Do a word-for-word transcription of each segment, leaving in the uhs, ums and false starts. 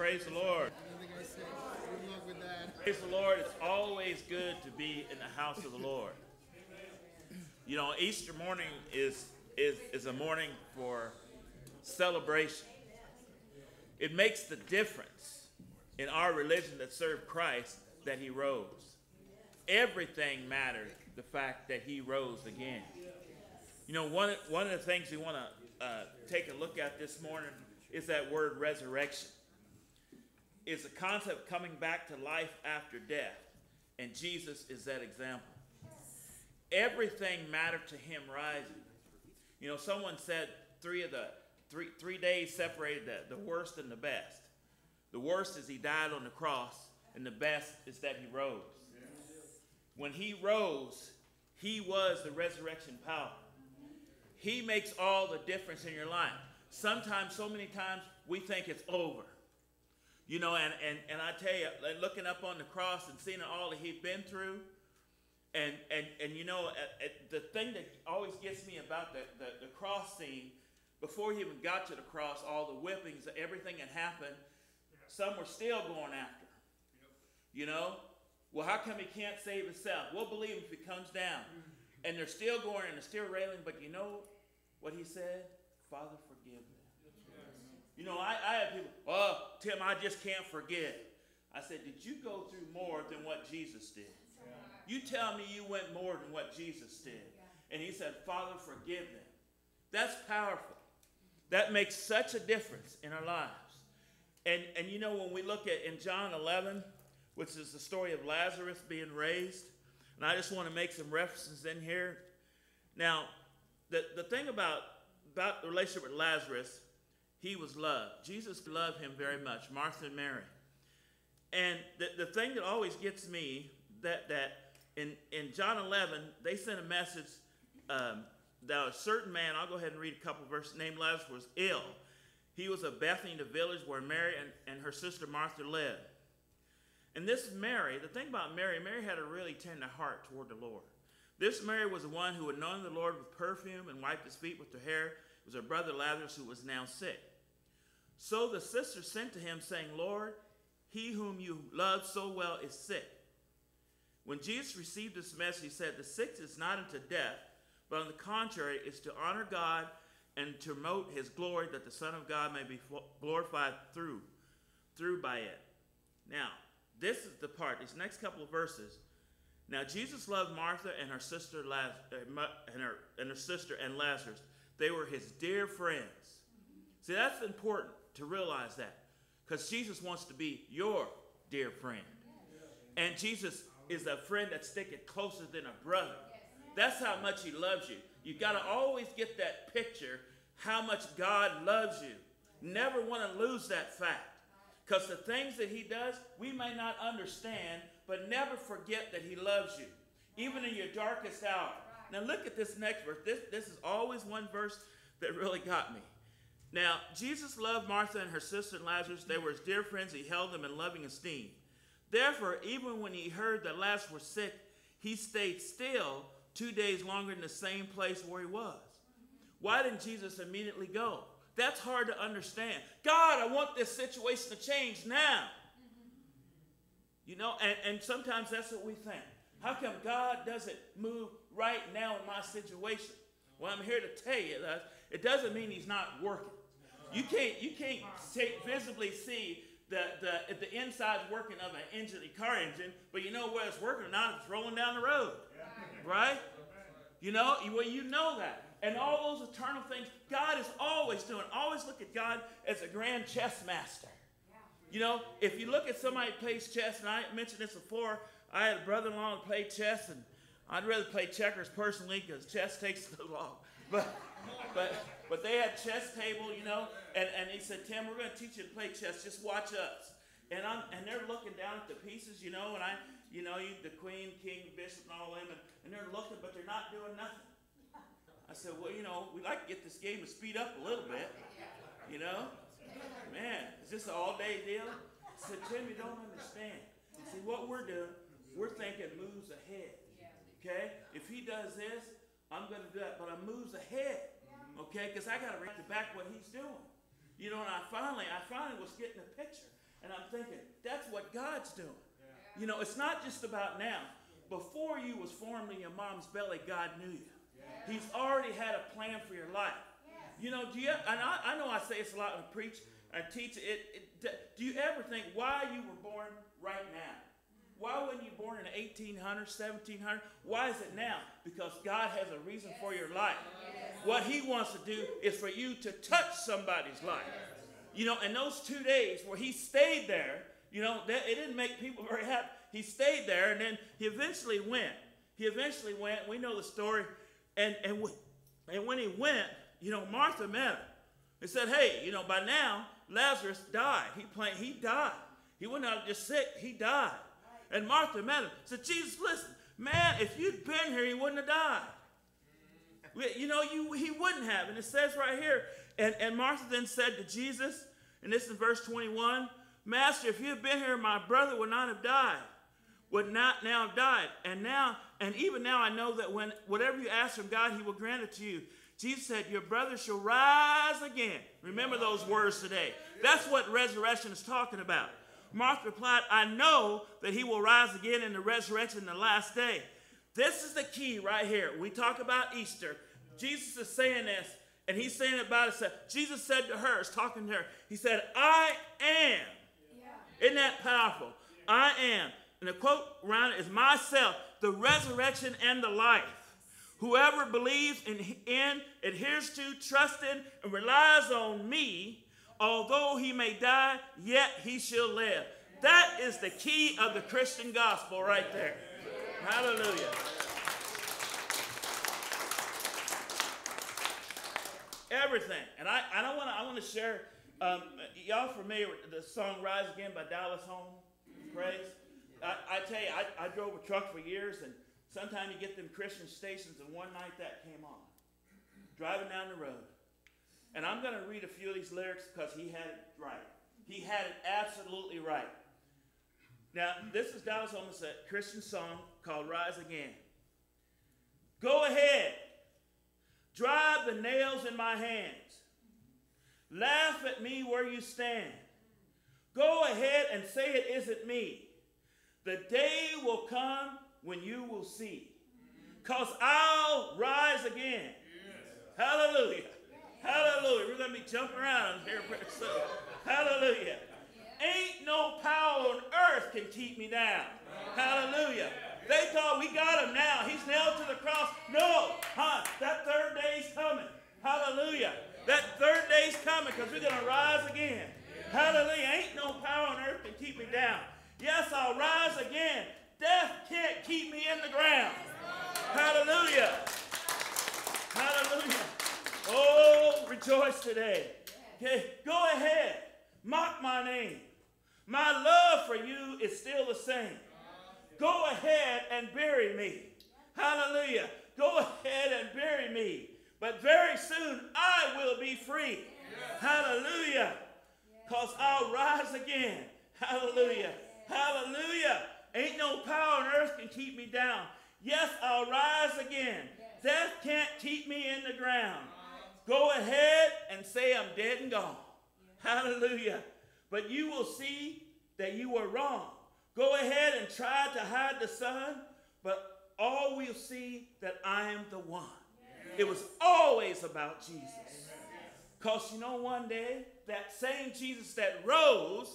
Praise the Lord. Anything I say, good luck with that. Praise the Lord. It's always good to be in the house of the Lord. You know, Easter morning is, is, is a morning for celebration. It makes the difference in our religion that served Christ that he rose. Everything mattered, the fact that he rose again. You know, one, one of the things we want to uh, take a look at this morning is that word resurrection. It's a concept of coming back to life after death, and Jesus is that example. Everything mattered to him rising. You know, someone said three of the three three days separated the, the worst and the best. The worst is he died on the cross, and the best is that he rose. When he rose, he was the resurrection power. He makes all the difference in your life. Sometimes, so many times, we think it's over. You know, and, and, and I tell you, looking up on the cross and seeing all that he'd been through, and, and, and you know, at, at the thing that always gets me about the, the, the cross scene, before he even got to the cross, all the whippings, everything had happened, some were still going after him. You know? Well, how come he can't save himself? We'll believe him if he comes down. And they're still going and they're still railing, but you know what he said? Father, forgive them. You know, I, I have people, oh, Tim, I just can't forget. I said, did you go through more than what Jesus did? You tell me you went more than what Jesus did. And he said, Father, forgive them. That's powerful. That makes such a difference in our lives. And, and you know, when we look at in John eleven, which is the story of Lazarus being raised, and I just want to make some references in here. Now, the, the thing about, about the relationship with Lazarus, he was loved. Jesus loved him very much, Martha and Mary. And the, the thing that always gets me, that, that in, in John eleven, they sent a message um, that a certain man, I'll go ahead and read a couple of verses, named Lazarus was ill. He was of Bethany, the village where Mary and, and her sister Martha lived. And this Mary, the thing about Mary, Mary had a really tender heart toward the Lord. This Mary was the one who anointed the Lord with perfume and wiped his feet with her hair. It was her brother Lazarus who was now sick. So the sister sent to him, saying, Lord, he whom you love so well is sick. When Jesus received this message, he said, the sickness is not unto death, but on the contrary, is to honor God and to promote his glory, that the Son of God may be glorified through, through by it. Now, this is the part, these next couple of verses. Now, Jesus loved Martha and her sister Laz- and her, and her sister and Lazarus. They were his dear friends. See, that's important to realize that, because Jesus wants to be your dear friend. And Jesus is a friend that's sticking closer than a brother. That's how much he loves you. You got to always get that picture, how much God loves you. Never want to lose that fact. Because the things that he does, we may not understand, but never forget that he loves you, even in your darkest hour. Now look at this next verse. This, this is always one verse that really got me. Now, Jesus loved Martha and her sister and Lazarus. They were his dear friends. He held them in loving esteem. Therefore, even when he heard that Lazarus was sick, he stayed still two days longer in the same place where he was. Why didn't Jesus immediately go? That's hard to understand. God, I want this situation to change now. You know, and, and sometimes that's what we think. How come God doesn't move right now in my situation? Well, I'm here to tell you that it doesn't mean he's not working. You can't, you can't say, visibly see the, the, the inside working of an engine, a car engine, but you know where it's working or not, it's rolling down the road. Right? You know, well, you know that. And all those eternal things, God is always doing. Always look at God as a grand chess master. You know, if you look at somebody who plays chess, and I mentioned this before, I had a brother-in-law who played chess, and I'd rather play checkers personally because chess takes so long. But but but they had chess table, you know, and, and he said, Tim, we're going to teach you to play chess. Just watch us. And I'm and they're looking down at the pieces, you know, and I, you know, you, the queen, king, bishop, and all them, and, and they're looking, but they're not doing nothing. I said, well, you know, we'd like to get this game to speed up a little bit, you know. Man, is this an all-day deal? I said, Tim, you don't understand. See, what we're doing, we're thinking moves ahead, okay? If he does this, I'm going to do that, but I moves ahead, okay? Because I got to react back what he's doing. You know, and I finally, I finally was getting a picture. And I'm thinking, that's what God's doing. You know, it's not just about now. Before you was formed in your mom's belly, God knew you. He's already had a plan for your life. You know, do you, and I, I know I say this a lot when I preach, I teach it, it. Do you ever think why you were born right now? Why weren't you born in eighteen hundred, seventeen hundred? Why is it now? Because God has a reason for your life. What he wants to do is for you to touch somebody's life. You know, and those two days where he stayed there, you know, that, it didn't make people very happy. He stayed there, and then he eventually went. He eventually went. We know the story. And, and, and when he went, you know, Martha met him. He said, hey, you know, by now, Lazarus died. He, planned, he died. He wasn't out just sick. He died. And Martha met him. Said, Jesus, listen, man, if you'd been here, he wouldn't have died. You know, you, he wouldn't have. And it says right here, and, and Martha then said to Jesus, and this is verse twenty-one, Master, if you had been here, my brother would not have died. Would not now have died. And now, and even now I know that when whatever you ask from God, he will grant it to you. Jesus said, your brother shall rise again. Remember those words today. That's what resurrection is talking about. Martha replied, I know that he will rise again in the resurrection in the last day. This is the key right here. We talk about Easter. Jesus is saying this, and he's saying about it. Jesus said to her, is talking to her, he said, I am. Yeah. Isn't that powerful? Yeah. I am. And the quote around it is myself, the resurrection and the life. Whoever believes in, in, adheres to, trusts in, and relies on me, although he may die, yet he shall live. That is the key of the Christian gospel right there. Hallelujah. Everything. And I, I don't want to, I want to share, um, y'all familiar with the song Rise Again by Dallas Home? Praise. I, I tell you, I, I drove a truck for years, and sometimes you get them Christian stations, and one night that came on. Driving down the road. And I'm going to read a few of these lyrics because he had it right. He had it absolutely right. Now, this is Dallas Home. It's a Christian song called Rise Again. Go ahead. Drive the nails in my hands. Laugh at me where you stand. Go ahead and say it isn't me. The day will come when you will see. Because I'll rise again. Yes. Hallelujah. Hallelujah. We're going to be jumping around here pretty soon. Hallelujah. Ain't no power on earth can keep me down. Hallelujah. They thought we got him now. He's nailed to the cross. No. Huh? That third day's coming. Hallelujah. That third day's coming because we're going to rise again. Hallelujah. Ain't no power on earth can keep me down. Yes, I'll rise again. Death can't keep me in the ground. Hallelujah. Hallelujah. Oh, rejoice today. Okay, go ahead. Mock my name. My love for you is still the same. Go ahead and bury me. Hallelujah. Go ahead and bury me. But very soon I will be free. Hallelujah. Because I'll rise again. Hallelujah. Hallelujah. Ain't no power on earth can keep me down. Yes, I'll rise again. Death can't keep me in the ground. Go ahead and say I'm dead and gone. Hallelujah. But you will see that you were wrong. Go ahead and try to hide the sun, but all will see that I am the one. It was always about Jesus. Because you know one day, that same Jesus that rose,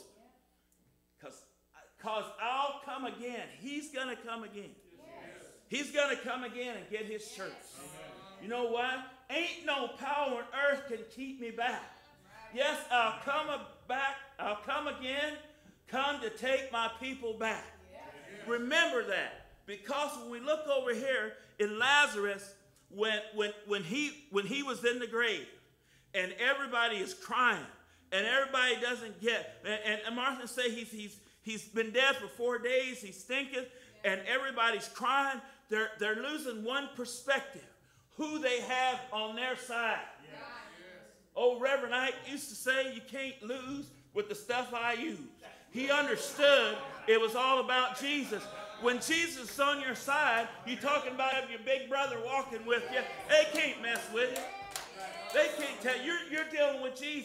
because I'll come again. He's going to come again. He's going to come again and get his church. You know why? Ain't no power on earth can keep me back. Yes, I'll come back. I'll come again. Come to take my people back. Remember that. Because when we look over here in Lazarus, when, when, when, he, when he was in the grave, and everybody is crying, and everybody doesn't get, and, and Martha say he's, he's, he's been dead for four days, he stinketh, and everybody's crying, they're, they're losing one perspective, who they have on their side. Yeah. Old Reverend Ike used to say, you can't lose with the stuff I use. He understood it was all about Jesus. When Jesus is on your side, you're talking about having your big brother walking with you. They can't mess with you. They can't tell you. You're, you're dealing with Jesus.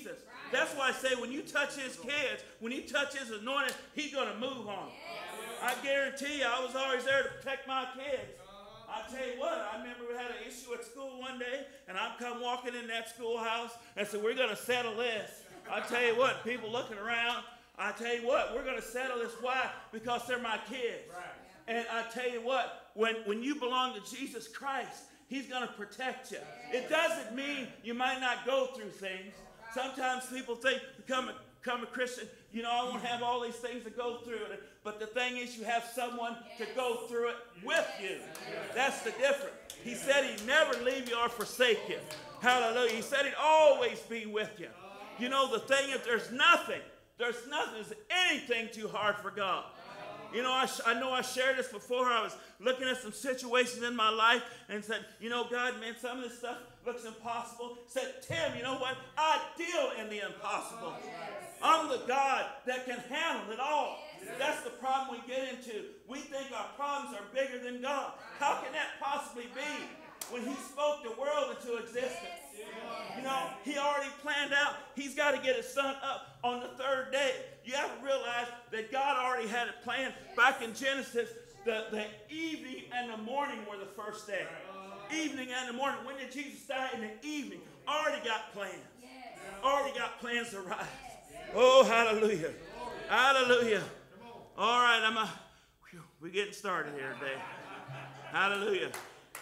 That's why I say when you touch his kids, when you touch his anointing, he's going to move on. I guarantee you, I was always there to protect my kids. I tell you what, I remember we had an issue at school one day, and I'm come walking in that schoolhouse and said, we're going to settle this. I tell you what, people looking around, I tell you what, we're going to settle this. Why? Because they're my kids. Right. And I tell you what, when, when you belong to Jesus Christ, he's going to protect you. It doesn't mean you might not go through things. Sometimes people think, become a, become a Christian, you know, I won't have all these things to go through it. But the thing is, you have someone to go through it with you. That's the difference. He said he'd never leave you or forsake you. Hallelujah. He said he'd always be with you. You know, the thing is, there's nothing, there's nothing, there's anything too hard for God. You know, I, I know I shared this before. I was looking at some situations in my life and said, you know, God, man, some of this stuff looks impossible. Said, Tim, you know what? I deal in the impossible. I'm the God that can handle it all. That's the problem we get into. We think our problems are bigger than God. How can that possibly be when he spoke the world into existence? You know, he already planned out. He's got to get his son up on the third day. You have to realize that God already had it planned. Back in Genesis, the, the evening and the morning were the first day. Evening and the morning. When did Jesus die? In the evening. Already got plans. Already got plans to rise. Oh, hallelujah. Hallelujah. All right, I'm a, whew, we're getting started here today. Hallelujah.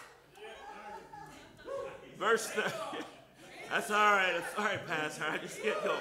Verse thirty. That's all right. That's all right, Pastor. I just get going.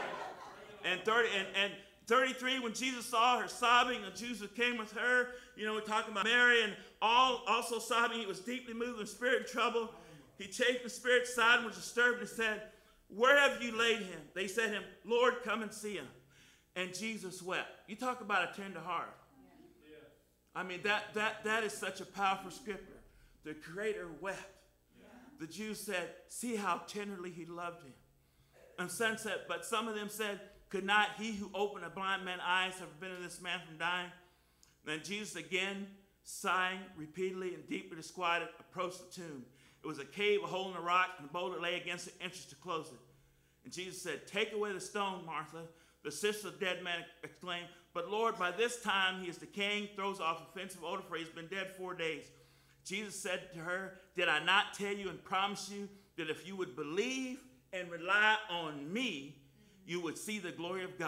And thirty and, and thirty-three, when Jesus saw her sobbing, the Jews who came with her, you know, we're talking about Mary, and all also sobbing, he was deeply moved in spirit and trouble. He chafed the spirit aside and was disturbed and said, where have you laid him? They said to him, Lord, come and see him. And Jesus wept. You talk about a tender heart. Yeah. I mean, that, that, that is such a powerful scripture. The Creator wept. Yeah. The Jews said, see how tenderly he loved him. And some said, but some of them said, could not he who opened a blind man's eyes have prevented this man from dying? Then Jesus again, sighing repeatedly and deeply disquieted, approached the tomb. It was a cave, a hole in the rock, and a boulder lay against the entrance to close it. And Jesus said, take away the stone, Martha. The sister of the dead man exclaimed, but Lord, by this time he is decaying, throws off offensive odor, for he's been dead four days. Jesus said to her, did I not tell you and promise you that if you would believe and rely on me, you would see the glory of God?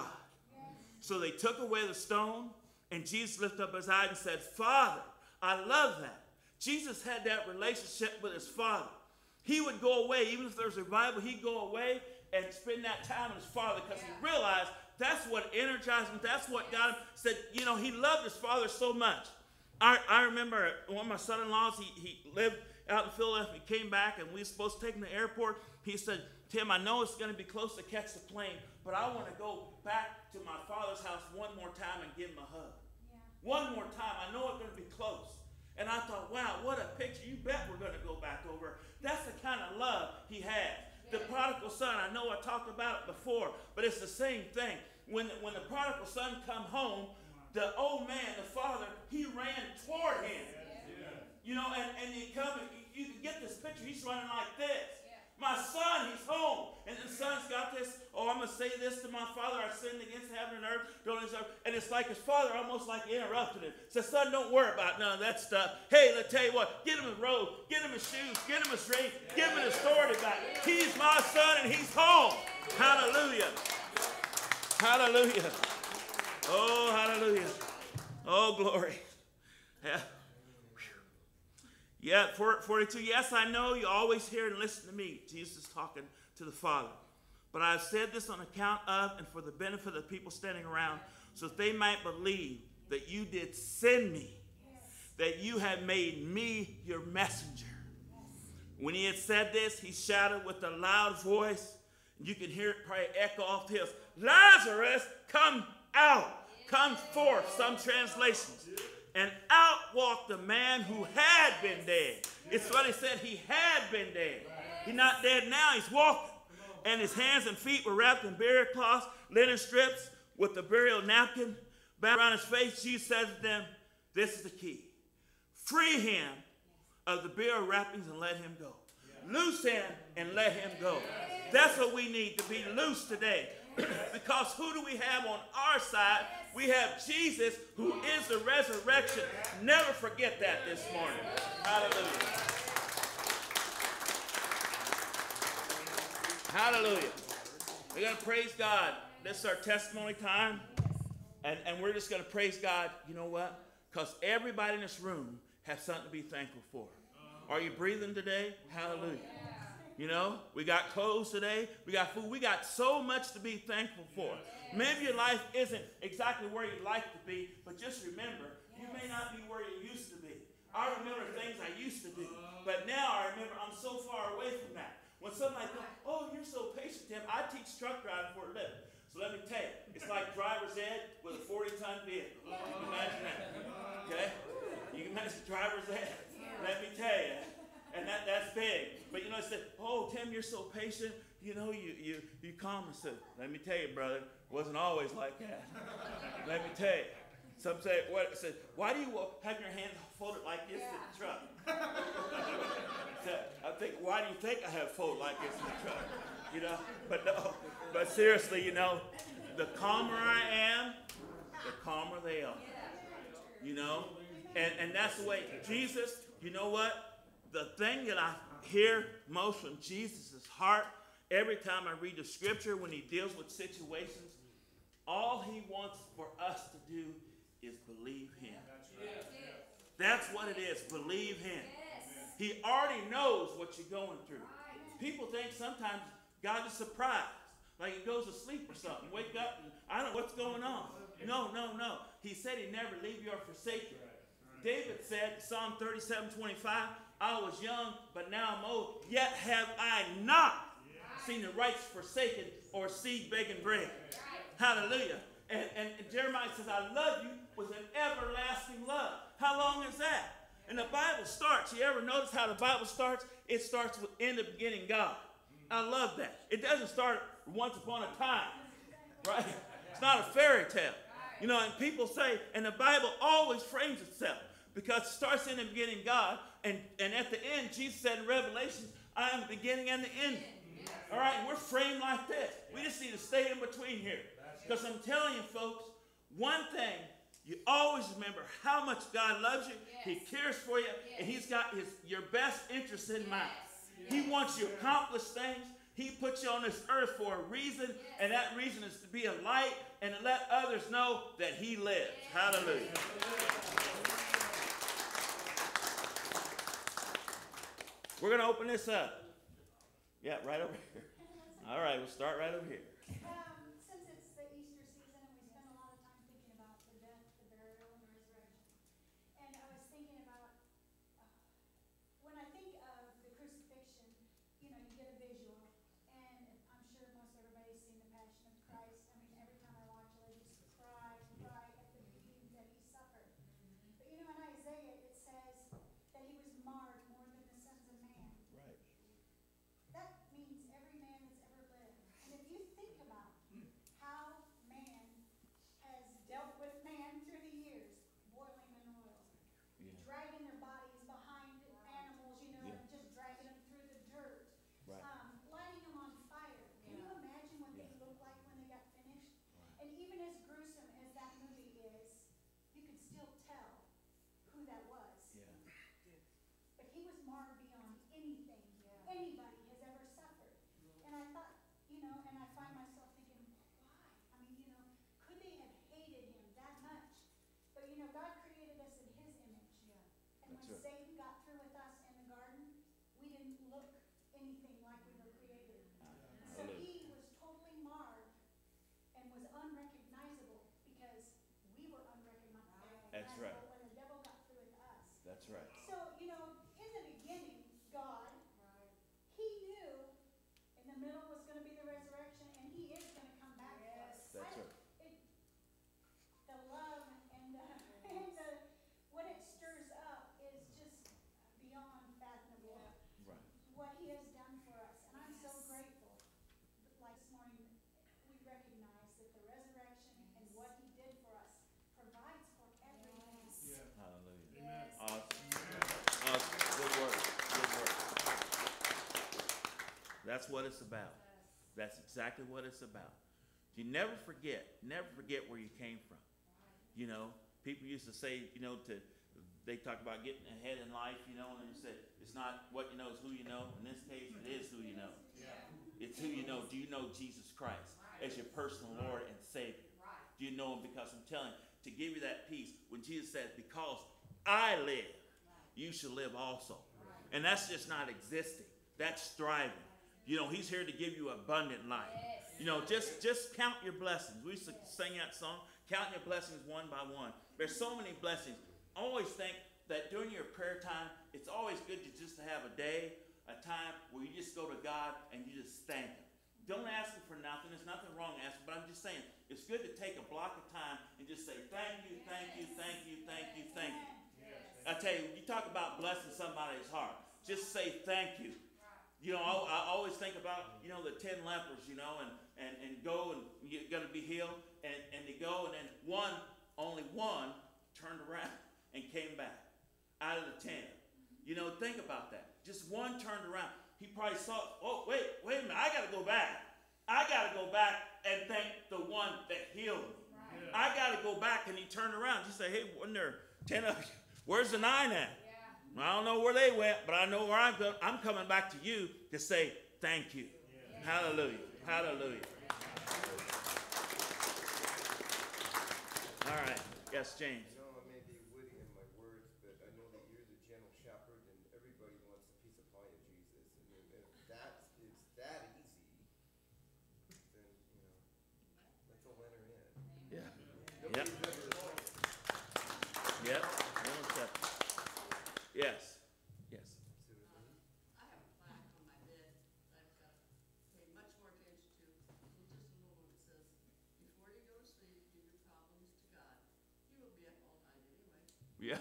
So they took away the stone, and Jesus lifted up his eyes and said, Father, I love that. Jesus had that relationship with his Father. He would go away, even if there was revival, he'd go away and spend that time with his Father, because he realized that's what energized him. That's what got him. Said, you know, he loved his Father so much. I, I remember one of my son-in-laws, he, he lived out in Philadelphia. He came back, and we were supposed to take him to the airport. He said, Tim, I know it's going to be close to catch the plane, but I want to go back to my father's house one more time and give him a hug. Yeah. One more time. I know it's going to be close. And I thought, wow, what a picture. You bet we're going to go back over. That's the kind of love he had. The prodigal son, I know I talked about it before, but it's the same thing. When, when the prodigal son come home, the old man, the father, he ran toward him. Yeah. You know, and, and he come, and you, you can get this picture. He's running like this. Yeah. My son, he's home. And the son's got this, oh, I'm going to say this to my father. I sinned against heaven and earth. Don't deserve. And it's like his father almost like interrupted him. Says, son, don't worry about none of that stuff. Hey, let's tell you what. Get him his robe. Get him his shoes. Get him his ring. Yeah. Give him his authority back. He's my son and he's home. Hallelujah. Hallelujah. Oh, hallelujah. Oh, glory. Yeah. Yeah, forty-two, yes, I know you always hear and listen to me. Jesus is talking to the Father. But I've said this on account of and for the benefit of the people standing around, so that they might believe that you did send me, that you have made me your messenger. When he had said this, he shouted with a loud voice. You can hear it probably echo off the hills. Lazarus, come out. Come forth, some translations. And out walked the man who had been dead. It's what he said, he had been dead. He's not dead now, he's walking. And his hands and feet were wrapped in burial cloths, linen strips with the burial napkin bound around his face. Jesus said to them, this is the key. Free him of the burial wrappings and let him go. Loose him and let him go. That's what we need, to be loose today. Because who do we have on our side? We have Jesus, who is the resurrection. Never forget that this morning. Hallelujah. Hallelujah. We're going to praise God. This is our testimony time. And, and we're just going to praise God. You know what? Because everybody in this room has something to be thankful for. Are you breathing today? Hallelujah. You know, we got clothes today. We got food. We got so much to be thankful for. Maybe your life isn't exactly where you'd like to be, but just remember, you may not be where you used to be. I remember things I used to do, but now I remember I'm so far away from that. When somebody goes, oh, you're so patient, Tim. I teach truck driving for a living. So let me tell you, it's like driver's ed with a forty-ton vehicle. You can imagine that. Okay? You can imagine driver's ed. Let me tell you. And that, that's big. But you know, I said, oh, Tim, you're so patient. You know, you you you calm. I said, let me tell you, brother, it wasn't always like that. Let me tell you. Some say, what? I said, why do you have your hands folded like this yeah. in the truck? So I think, why do you think I have folded like this in the truck? You know, but no, but seriously, you know, the calmer I am, the calmer they are. You know, and and that's the way Jesus. You know what? The thing that I hear most from Jesus' heart, every time I read the scripture, when he deals with situations, all he wants for us to do is believe him. That's what it is, believe him. He already knows what you're going through. People think sometimes God is surprised, like he goes to sleep or something, wake up and I don't know what's going on. No, no, no. He said he'd never leave you or forsake you. David said, Psalm thirty-seven twenty-five, I was young, but now I'm old, yet have I not seen the righteous forsaken or seed begging bread. Hallelujah. And, and, and Jeremiah says, I love you with an everlasting love. How long is that? And the Bible starts. You ever notice how the Bible starts? It starts with in the beginning God. I love that. It doesn't start once upon a time. Right? It's not a fairy tale. You know, and people say, and the Bible always frames itself. Because it starts in the beginning God, and, and at the end, Jesus said in Revelation, I am the beginning and the end. All right, we're framed like this. We just need to stay in between here. Because I'm telling you, folks, one thing, you always remember how much God loves you, he cares for you, and he's got his your best interests in mind. He wants you to accomplish things. He put you on this earth for a reason, and that reason is to be a light and to let others know that he lives. Hallelujah. We're going to open this up. Yeah, right over here. All right, we'll start right over here. Um, since it's the Easter season and we spend a lot of time thinking about the death, the burial, and the resurrection, and I was thinking about, uh, when I think of the crucifixion, you know, you get a visual, and I'm sure most everybody's seen the Passion of Christ. I mean, every time I watch it, I just cry, cry at the beatings that he suffered. But you know, in Isaiah, it says that he was marred more than the sons of man. Right. That means every man that's ever lived. And if you think about how man has dealt with man through the years, boiling in oil, Yeah. dragging their bodies behind animals, you know, Yeah. and just dragging them through the dirt, Right. um, lighting them on fire. Can you imagine what Yeah. they looked like when they got finished? Right. And even as gruesome as that movie is, you could still tell who that was. Yeah. But he was marred beyond anything anybody has ever suffered. And I thought, you know, and I find myself thinking, why? I mean, you know, could they have hated him that much? But, you know, God created us in his image. And That's when right. Satan got through with us in the garden, we didn't look anything like we were created. So Hallelujah. he was totally marred and was unrecognizable because we were unrecognizable. That's right. When the devil got through with us. That's right. So, you know, in the beginning, God, he knew in the middle was going to be the resurrection, and he is going to come back for us. That's I- right. It, the love and the, and the, what it stirs up is just beyond fathomable. Right. What he has done for us, and I'm so grateful. Like this morning, we recognize that the resurrection and what he did for us provides for everything. Hallelujah. Awesome. That's what it's about. That's exactly what it's about. You never forget, never forget where you came from. You know, people used to say, you know, to they talk about getting ahead in life, you know, and they said it's not what you know, it's who you know. In this case, it is who you know. It's who you know. Do you know Jesus Christ as your personal Lord and Savior? Do you know him? Because I'm telling you, to give you that peace, when Jesus says, because I live, you shall live also. And that's just not existing. That's striving. You know, he's here to give you abundant life. You know, just, just count your blessings. We used to sing that song, count your blessings one by one. There's so many blessings. Always think that during your prayer time, it's always good to just to have a day, a time where you just go to God and you just thank him. Don't ask him for nothing. There's nothing wrong asking, but I'm just saying, it's good to take a block of time and just say, thank you, thank you, thank you, thank you, thank you. I tell you, you talk about blessing somebody's heart. Just say thank you. You know, I, I always think about, you know, the ten lepers, you know, and, and, and go and you're going to be healed. And, and they go, and then one, only one, turned around and came back out of the ten. You know, think about that. Just one turned around. He probably saw, oh, wait, wait a minute. I got to go back. I got to go back and thank the one that healed me. Right. I got to go back. And he turned around. He said, hey, wasn't there ten of you? Where's the nine at? Yeah. I don't know where they went, but I know where I'm going. I'm coming back to you to say thank you. Yeah. Hallelujah. Hallelujah. All right. Yes, James. I know I may be witty in my words, but I know that you're the gentle shepherd, and everybody wants a piece of pie of Jesus. And if that's it's that easy, then you know, let's all enter in. Yeah. Nobody's Yep. ever alone. Yep. Yes. Yes. I have a plaque on my bed that I've got to pay much more attention to. It's just a little one that says, before you go to sleep, give your problems to God. He will be up all night anyway. Yeah.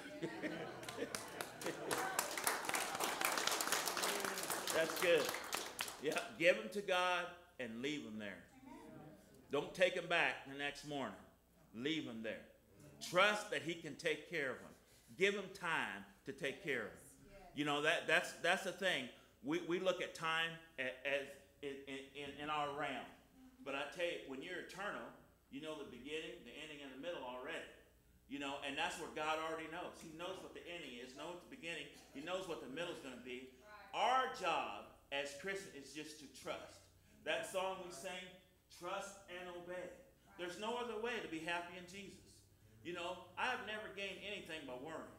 That's good. Yeah. Give them to God and leave them there. Don't take them back the next morning. Leave them there. Trust that he can take care of them. Give him time to take care of them. You know, that that's that's the thing. We, we look at time as, as in, in, in our realm. But I tell you, when you're eternal, you know the beginning, the ending, and the middle already. You know, and that's what God already knows. He knows what the ending is, knows the beginning. He knows what the middle is going to be. Our job as Christians is just to trust. That song we sing, trust and obey. There's no other way to be happy in Jesus. You know, I have never gained anything by worrying.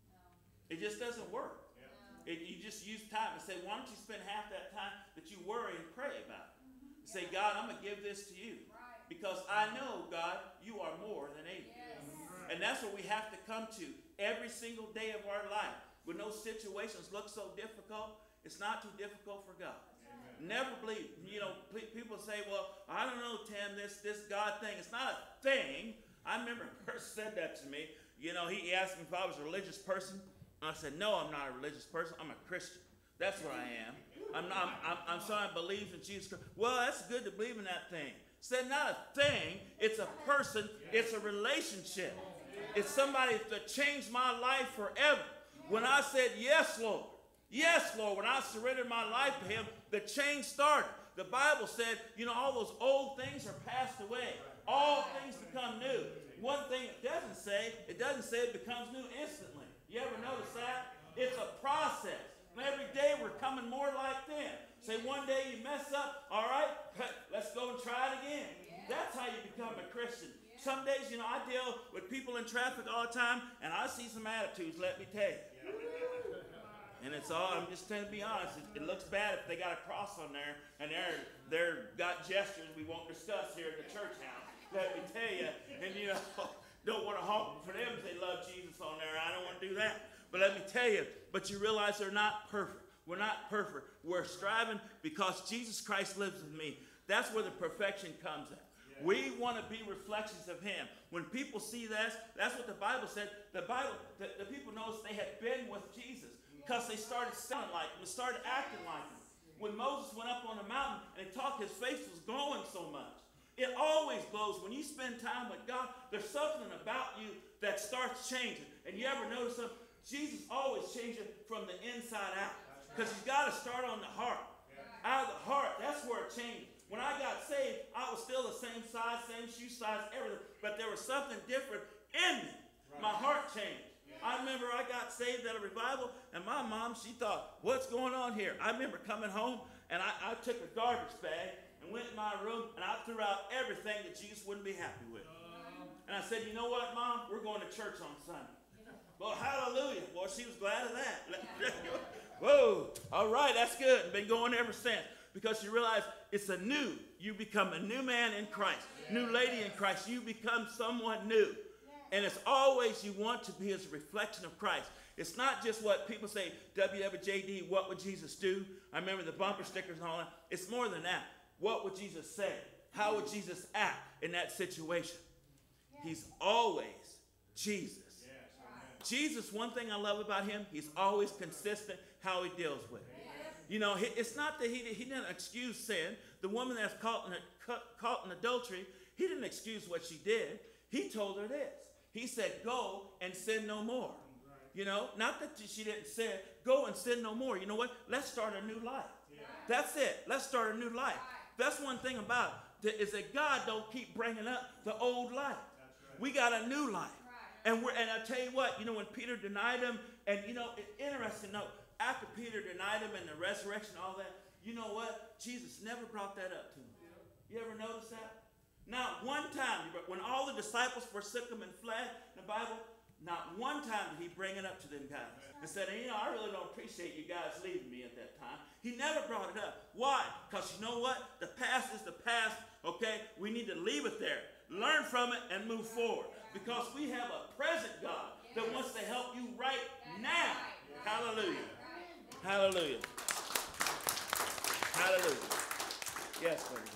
It just doesn't work. It, you just use time and say, why don't you spend half that time that you worry and pray about it? Say, God, I'm going to give this to you. Because I know, God, you are more than able. And that's what we have to come to every single day of our life. When those situations look so difficult, it's not too difficult for God. Never believe. You know, people say, well, I don't know, Tim, this, this God thing. It's not a thing. I remember a person said that to me. You know, he asked me if I was a religious person. I said, no, I'm not a religious person. I'm a Christian. That's what I am. I'm not, I'm, I'm, I'm someone who believes in Jesus Christ. Well, that's good to believe in that thing. Said not a thing. It's a person. It's a relationship. It's somebody that changed my life forever. When I said, yes, Lord. Yes, Lord. When I surrendered my life to him, the change started. The Bible said, you know, all those old things are passed away. All things become new. One thing it doesn't say, it doesn't say it becomes new instantly. You ever notice that? It's a process. And every day we're coming more like them. Say one day you mess up, all right, let's go and try it again. That's how you become a Christian. Some days, you know, I deal with people in traffic all the time, and I see some attitudes, let me tell you. And it's all, I'm just going to be honest, it, it looks bad if they got a cross on there, and they're, they're got gestures we won't discuss here at the church house. Let me tell you, and you know, don't want to honk for them if they love Jesus on there. I don't want to do that. But let me tell you, but you realize they're not perfect. We're not perfect. We're striving because Jesus Christ lives in me. That's where the perfection comes at. Yeah. We want to be reflections of him. When people see that, that's what the Bible said. The Bible, the, the people noticed they had been with Jesus because they started sounding like him, they started acting like him. When Moses went up on the mountain and he talked, his face was glowing so much. It always glows. When you spend time with God, there's something about you that starts changing. And you ever notice something? Jesus always changes from the inside out. Because he's got to start on the heart. Out of the heart, that's where it changed. When I got saved, I was still the same size, same shoe size, everything. But there was something different in me. My heart changed. I remember I got saved at a revival, and my mom, she thought, what's going on here? I remember coming home, and I, I took a garbage bag and went in my room, and I threw out everything that Jesus wouldn't be happy with. And I said, you know what, Mom? We're going to church on Sunday. Well, hallelujah. Well, she was glad of that. Whoa. All right, that's good. Been going ever since. Because you realize it's a new. You become a new man in Christ. New lady in Christ. You become someone new. And it's always you want to be as a reflection of Christ. It's not just what people say, W W J D, what would Jesus do? I remember the bumper stickers and all that. It's more than that. What would Jesus say? How would Jesus act in that situation? He's always Jesus. Jesus, one thing I love about him, he's always consistent how he deals with it. You know, it's not that he, he didn't excuse sin. The woman that's caught in, caught in adultery, he didn't excuse what she did. He told her this. He said, go and sin no more. You know, not that she didn't sin, go and sin no more. You know what? Let's start a new life. Yeah. That's it. Let's start a new life. That's one thing about it, is that God don't keep bringing up the old life. Right. We got a new life. Right. And we're, and I tell you what, you know, when Peter denied him, and you know, it's interesting to note, after Peter denied him and the resurrection, all that, you know what? Jesus never brought that up to him. Yeah. You ever notice that? Not one time, when all the disciples forsook him and fled in the Bible, not one time did he bring it up to them guys and said, you know, I really don't appreciate you guys leaving me at that time. He never brought it up. Why? Because you know what? The past is the past, okay? We need to leave it there. Learn from it and move forward. Because we have a present God that wants to help you right now. Hallelujah. Hallelujah. Hallelujah. Yes, buddy.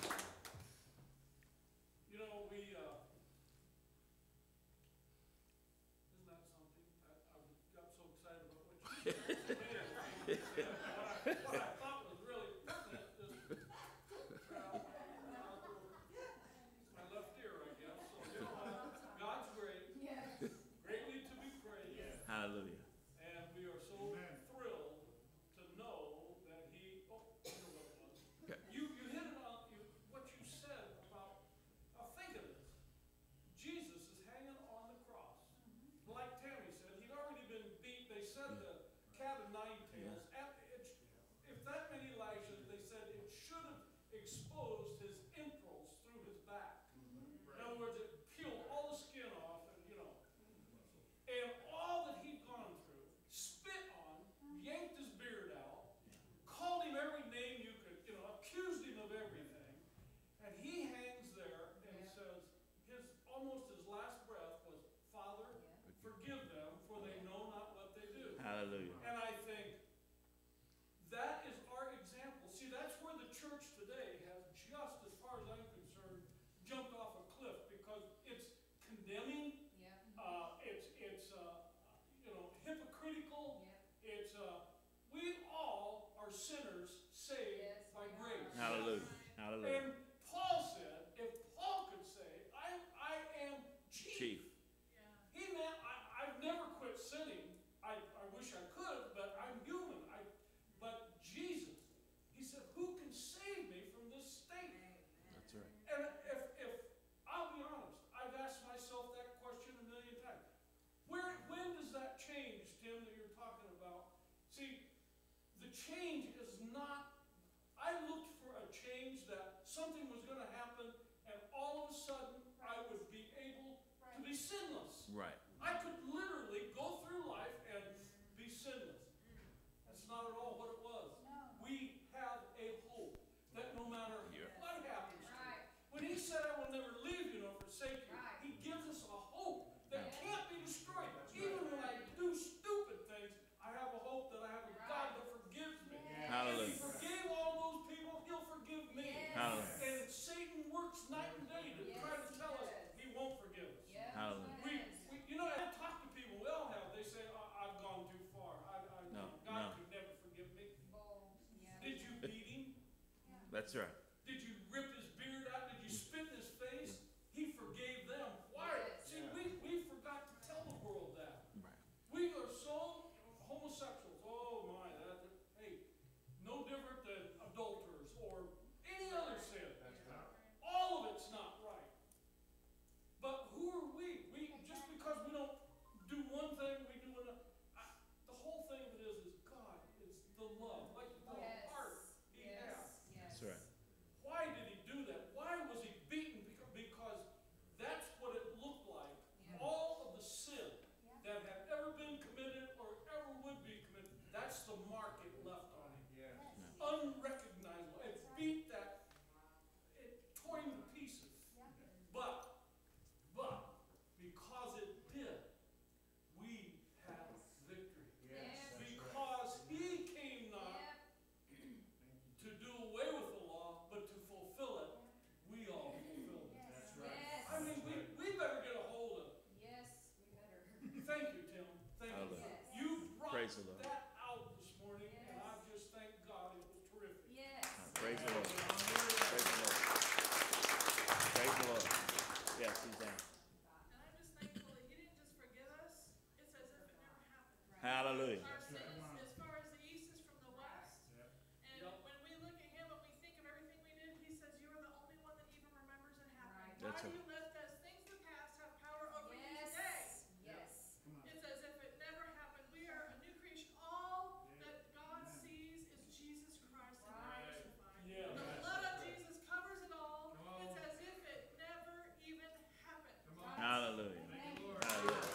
Hallelujah. And we are so Amen. Thrilled to know that he, oh, you know what it was. Okay. You, you hit it on you, what you said about, uh, think of this. Jesus is hanging on the cross. Mm-hmm. Like Tammy said, he'd already been beat. They said yeah. the cat of nine tails. Yeah. At, it, if that many lashes, they said it should have exposed his entrails through his back. Mm-hmm. Right. In other words, it peeled all the skin off, and you know. And all that he'd gone through, spit on, yanked his beard out, called him every name you could, you know, accused him of everything. And he hangs there and yeah. says, his almost his last breath was, Father, yeah. forgive them, for they know not what they do. Hallelujah. And I think that is our example. See, that's where the church today has just, as far as I'm concerned, jumped off a cliff, because it's condemning. Uh, it's, it's uh, you know, hypocritical. Yep. It's, uh, we all are sinners saved yes, by grace. Hallelujah. Hallelujah. And Paul said, if Paul could say, I, I am chief. chief. Yeah. He meant, I, I've never quit sinning. I, I wish I could, but I'm human. I, but Jesus, he said, who can save me from this state? That's right. And if, if I'll be honest, I've asked myself that question a million times. Where, when does that change, Tim, that you're talking about? See, the change is not, I looked for a change that something was going to happen and all of a sudden I would be able right. to be sinless. Right. I could literally go through life and be sinless. That's not at all what it was. No. We have a hope that no matter yeah. what happens right. to you, when he said, I will never leave you nor forsake you, right. he gives us a hope that yeah. can't be destroyed. That's Even right. when I do stupid things, I have a hope that I have a right. God that forgives me. Yeah. Hallelujah. If he forgave all those people, he'll forgive me. Hallelujah. And Satan works night and day to yes. try to tell us he won't forgive us. Yes. Hallelujah. We, we, you know, I talk to people, we all have, they say, oh, I've gone too far. I, I, no, God no. could never forgive me. Oh, yeah. Did you beat him? Yeah. That's right. Did you rip his beard out? Did you spit in his face? He forgave them. Why? Yes. See, yeah. we, we forgot to tell the world that. Right. We are so homosexuals. Oh my, that, hey, no different than adulterers. the Lord. that out this morning, and I just thank God it was terrific. Yes. Praise the Lord. Praise the Lord. Praise the Lord. Yes, Suzanne. And I'm just thankful that he didn't just forget us. It's as if it never happened. Hallelujah. Our sins, as far as the east is from the west. And Yep. when we look at him and we think of everything we did, he says, you are the only one that even remembers it happened. Right. That's Why do right. you let those things of the past have power over you today? Yes. Yes. It's as if it never happened. We are a new creation. All that God sees is Jesus Christ and Right. crucified. Yeah. The blood of Jesus covers it all. Come on. It's as if it never even happened. Come on. Hallelujah. Thank you, Lord. Hallelujah.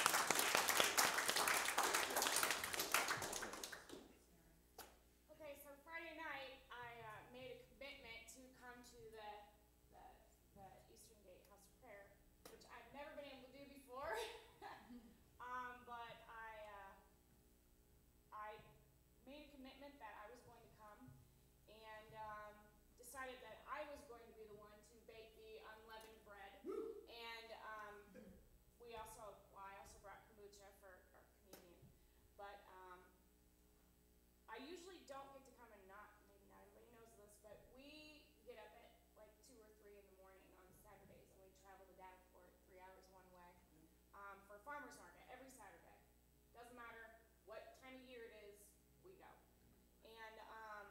Okay, so Friday night, I uh, made a commitment to come to the, the, the Eastern Gate House of Prayer, which I've never been able to do before. um, but I, uh, I made a commitment that I was going to come, and um, decided that I was going to be the one to bake the unleavened bread. And um, we also, well, I also brought kombucha for our communion, but. Um, I usually don't get to come, and not, maybe not everybody knows this, but we get up at like two or three in the morning on Saturdays, and we travel to Davenport, three hours one way, um, for a farmer's market every Saturday. Doesn't matter what time of year it is, we go. And um,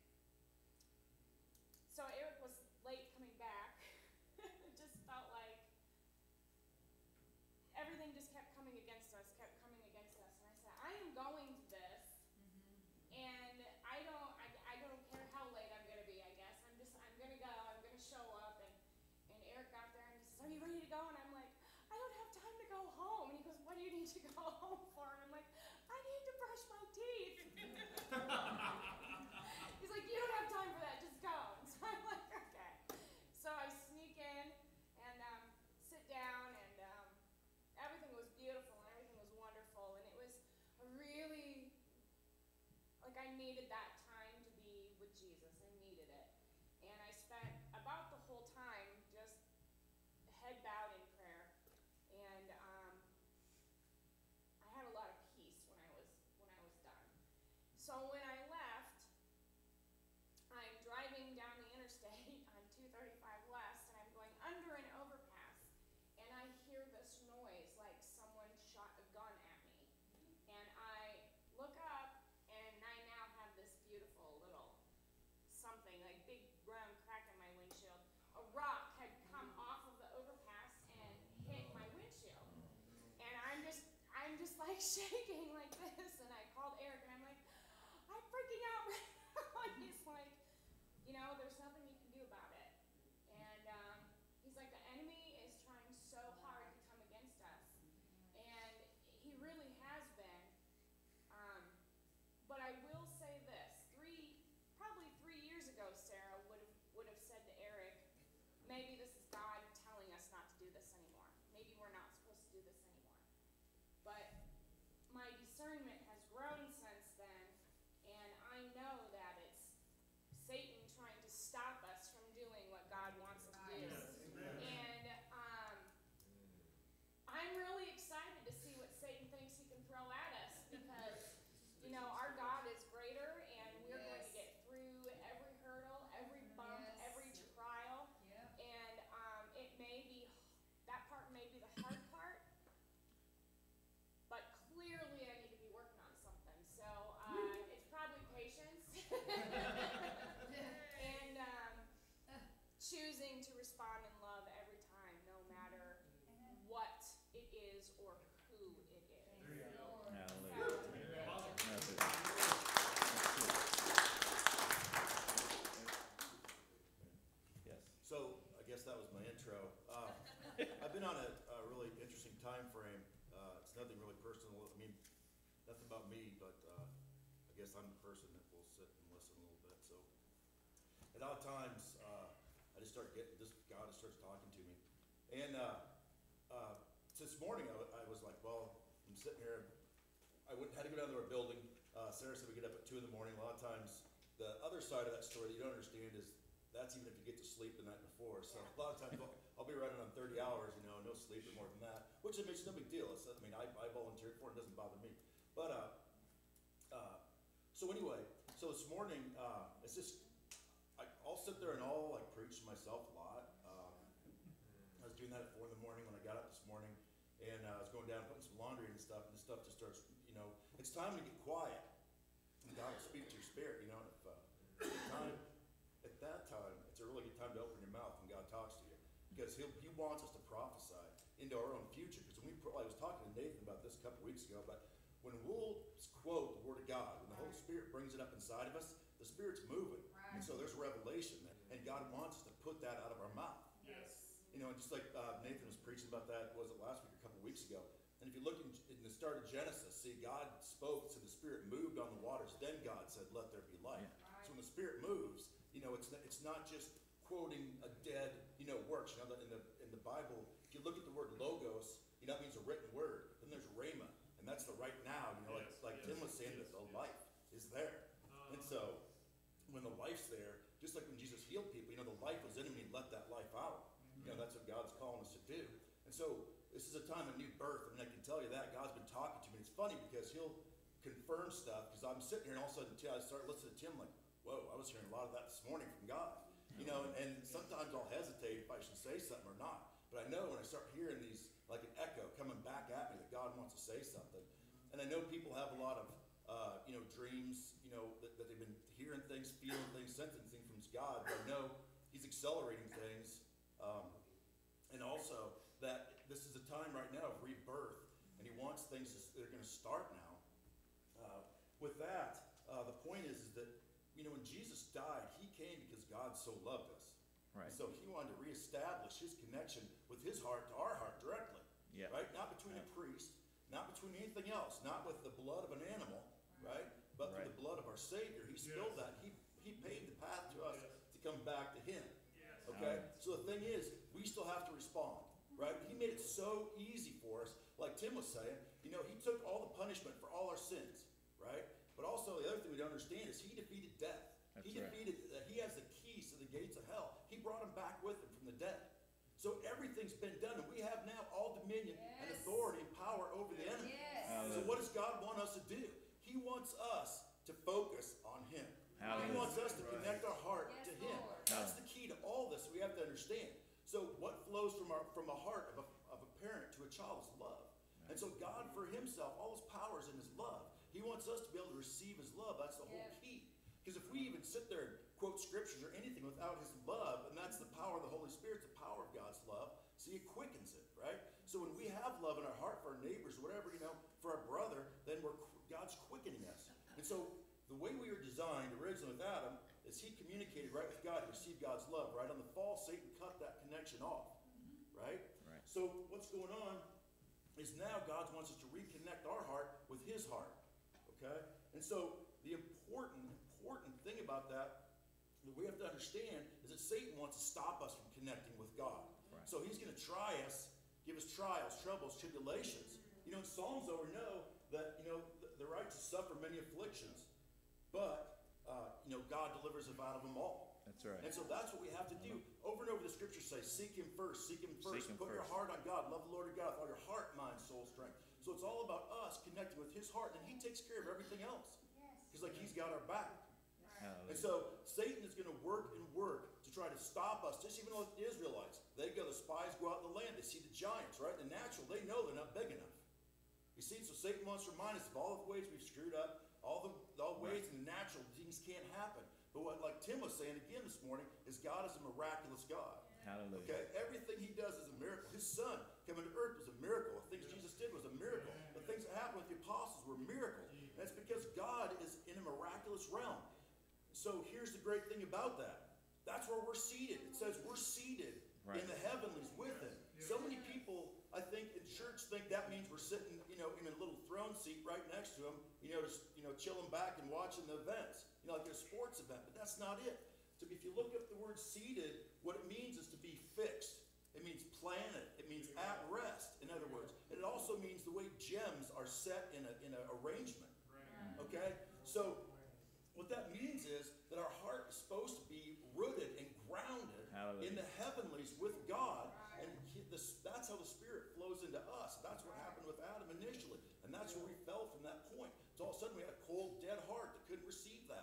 so Eric was late coming back. It just felt like everything just kept coming against us, kept coming against us. And I said, I am going to this. And I don't, I, I don't care how late I'm gonna be, I guess. I'm just, I'm gonna go, I'm gonna show up. And, and Eric got there and he says, are you ready to go? And I'm like, I don't have time to go home. And he goes, what do you need to go home for? And I'm like, I need to brush my teeth. He's like, you don't have time for that, just go. And so I'm like, okay. So I sneak in and um, sit down, and um, everything was beautiful and everything was wonderful. And it was a really, like, I needed that time to be with Jesus. I needed it. And I spent about the whole time just head bowed in prayer. And um, I had a lot of peace when I was when I was done. So when I left, I'm driving down the interstate on two thirty-five West, and I'm going under an overpass, and I hear this noise like someone shot a gun at me. And I look up, and I now have this beautiful little something, like big round crack in my windshield. A rock had come off of the overpass and hit my windshield. And I'm just, I'm just like shaking like this. And I called Eric, and I'm like, I'm freaking out right now. And he's like, you know, there's nothing you can do about it. And um, he's like, the enemy is trying so hard to come against us. And he really has been. Um, But I will say this, three, probably three years ago, Sarah would have would have said to Eric, maybe this is God telling us not to do this anymore. Maybe we're not supposed to do this anymore. But my discernment has grown since then, and I know that it's Satan trying to stop us from doing what God wants us to do. And um, I'm really excited to see what Satan thinks he can throw at us, because you know, our God is greater, and we're going to Yes. get through every hurdle, every bump, Yes. every trial. Yep. And um, it may be, that part may be the hard part, but clearly I need to be working on something. So uh, it's probably patience and um, choosing to respond in love every time, no matter what it is or who it is. Hallelujah. That's it. Yes. So, I guess that was my intro. Uh, I've been on a, a really interesting time frame. Uh, it's nothing really personal. I mean, nothing about me, but uh, I guess I'm the person that will sit and listen a little bit. So, at odd times, uh, I just start getting, just God just starts talking to me. And uh, uh, this morning, I, I was like, well, I'm sitting here. I went, had to go down to our building. Uh, Sarah said we get up at two in the morning. A lot of times, the other side of that story that you don't understand is that's even if you get to sleep the night before. So a lot of times I'll, I'll be running on thirty hours, you know, no sleep or more than that, which it makes no big deal. It's, I mean, I, I volunteered for it. It doesn't bother me. But uh, so this morning, uh, it's just, I, I'll sit there and I'll like preach to myself a lot. Um, I was doing that at four in the morning when I got up this morning, and uh, I was going down and putting some laundry and stuff, and this stuff just starts, you know, it's time to get quiet. And God will speak to your spirit, you know, and if, uh, at the time, at that time, it's a really good time to open your mouth when God talks to you, because he'll, he wants us to prophesy into our own future. Because when we, I was talking to Nathan about this a couple weeks ago, but when we'll quote the Word of God, when the Holy Spirit brings it up inside of us, the Spirit's moving. And so there's revelation there. And God wants us to put that out of our mouth. Yes. You know, and just like uh, Nathan was preaching about that, was it last week or a couple weeks ago? And if you look in, in the start of Genesis, see, God spoke, so the Spirit moved on the waters. Then God said, let there be light. Yeah. So when the Spirit moves, you know, it's not, it's not just quoting a dead, you know, works. You know, that in the in the Bible, if you look at the word logos, you know, that means a written word. Then there's rhema, and that's the right now. You know, Yes, like, like yes, Tim was saying, yes, that the yes. life is there. Uh, And so when the life's there, just like when Jesus healed people, you know, the life was in him, and he let that life out. You know, that's what God's calling us to do. And so this is a time of new birth. I mean, I can tell you that. God's been talking to me. It's funny because he'll confirm stuff, because I'm sitting here and all of a sudden I start listening to Tim like, whoa, I was hearing a lot of that this morning from God. You know, and, and sometimes I'll hesitate if I should say something or not. But I know when I start hearing these, like an echo coming back at me, that God wants to say something. And I know people have a lot of, uh, you know, dreams, you know, that, that they've been hearing things, feeling things, sensing things from God. But I know he's accelerating things. Um, and also that this is a time right now of rebirth. And he wants things that are going to start now. Uh, with that, uh, the point is, is that, you know, when Jesus died, he came because God so loved us. Right. So he wanted to reestablish his connection with his heart to our heart directly. Yeah. Right? Not between a priest, not between anything else, not with the blood of an animal, right? But Right. through the blood of our Savior. He spilled Yes. that. He he paved the path to us Yes. to come back to him. Yes. Okay? Amen. So the thing is, we still have to respond. Right? He made it so easy for us. Like Tim was saying, you know, he took all the punishment for all our sins. Right? But also the other thing we don't understand is he defeated death. That's he right. defeated, uh, he has the keys to the gates of hell. He brought him back with him from the dead. So everything's been done, and we have now all dominion and Yes. authority and power over the enemy. Yes. So Hallelujah. what does God want us to do? He wants us to focus on him. He Hallelujah. wants us to connect our heart Yes, to him. Lord. That's the key to all this we have to understand. So what flows from our from a heart of a, of a parent to a child is love. And so God for himself, all his power is in his love. He wants us to be able to receive his love. That's the whole Yeah. key. Because if we even sit there and quote scriptures or anything without his love, and that's the power of the Holy Spirit, the power of God's love, see, it quickens it, right? So when we have love in our heart for our neighbors, whatever, you know, for our brother, then we're God's quickening us. And so the way we were designed originally with Adam is he communicated right with God, he received God's love, right? On the fall, Satan cut that connection off, right? Right. So what's going on is now God wants us to reconnect our heart with his heart, okay? And so the important, important thing about that that we have to understand is that Satan wants to stop us from connecting with God. Right. So he's going to try us, give us trials, troubles, tribulations. You know, in Psalms, though, we know that, you know, the, the righteous suffer many afflictions, but, uh, you know, God delivers us out of them all. That's right. And so that's what we have to do. Over and over the scriptures say, seek him first, seek him first. Seek him Put your first. heart on God. Love the Lord your God with all your heart, mind, soul, strength. So it's all about us connecting with his heart, and he takes care of everything else. Yes. Because like he's got our back. And Hallelujah. so Satan is going to work and work to try to stop us. Just even with the Israelites, they go, the spies go out in the land, they see the giants, right? The natural, they know they're not big enough. You see, so Satan wants to remind us of all the ways we've screwed up, all the, all the ways in the natural things can't happen. But what, like Tim was saying again this morning, is God is a miraculous God. Hallelujah. Okay, everything he does is a miracle. His son coming to earth was a miracle. The things Jesus did was a miracle. The things that happened with the apostles were miracles. And that's because God is in a miraculous realm. So here's the great thing about that. That's where we're seated. It says we're seated Right. in the heavenlies with him. So many people, I think, in church think that means we're sitting, you know, in a little throne seat right next to him, you know, just, you know, chilling back and watching the events, you know, like a sports event. But that's not it. So if you look up the word seated, what it means is to be fixed. It means planted. It means at rest, in other words. And it also means the way gems are set in a in an arrangement. Okay? So what that means is that our heart is supposed to be rooted and grounded Hallelujah. in the heavenlies with God. And he, this, that's how the Spirit flows into us. That's what happened with Adam initially. And that's where we fell from that point. So all of a sudden we had a cold, dead heart that couldn't receive that. So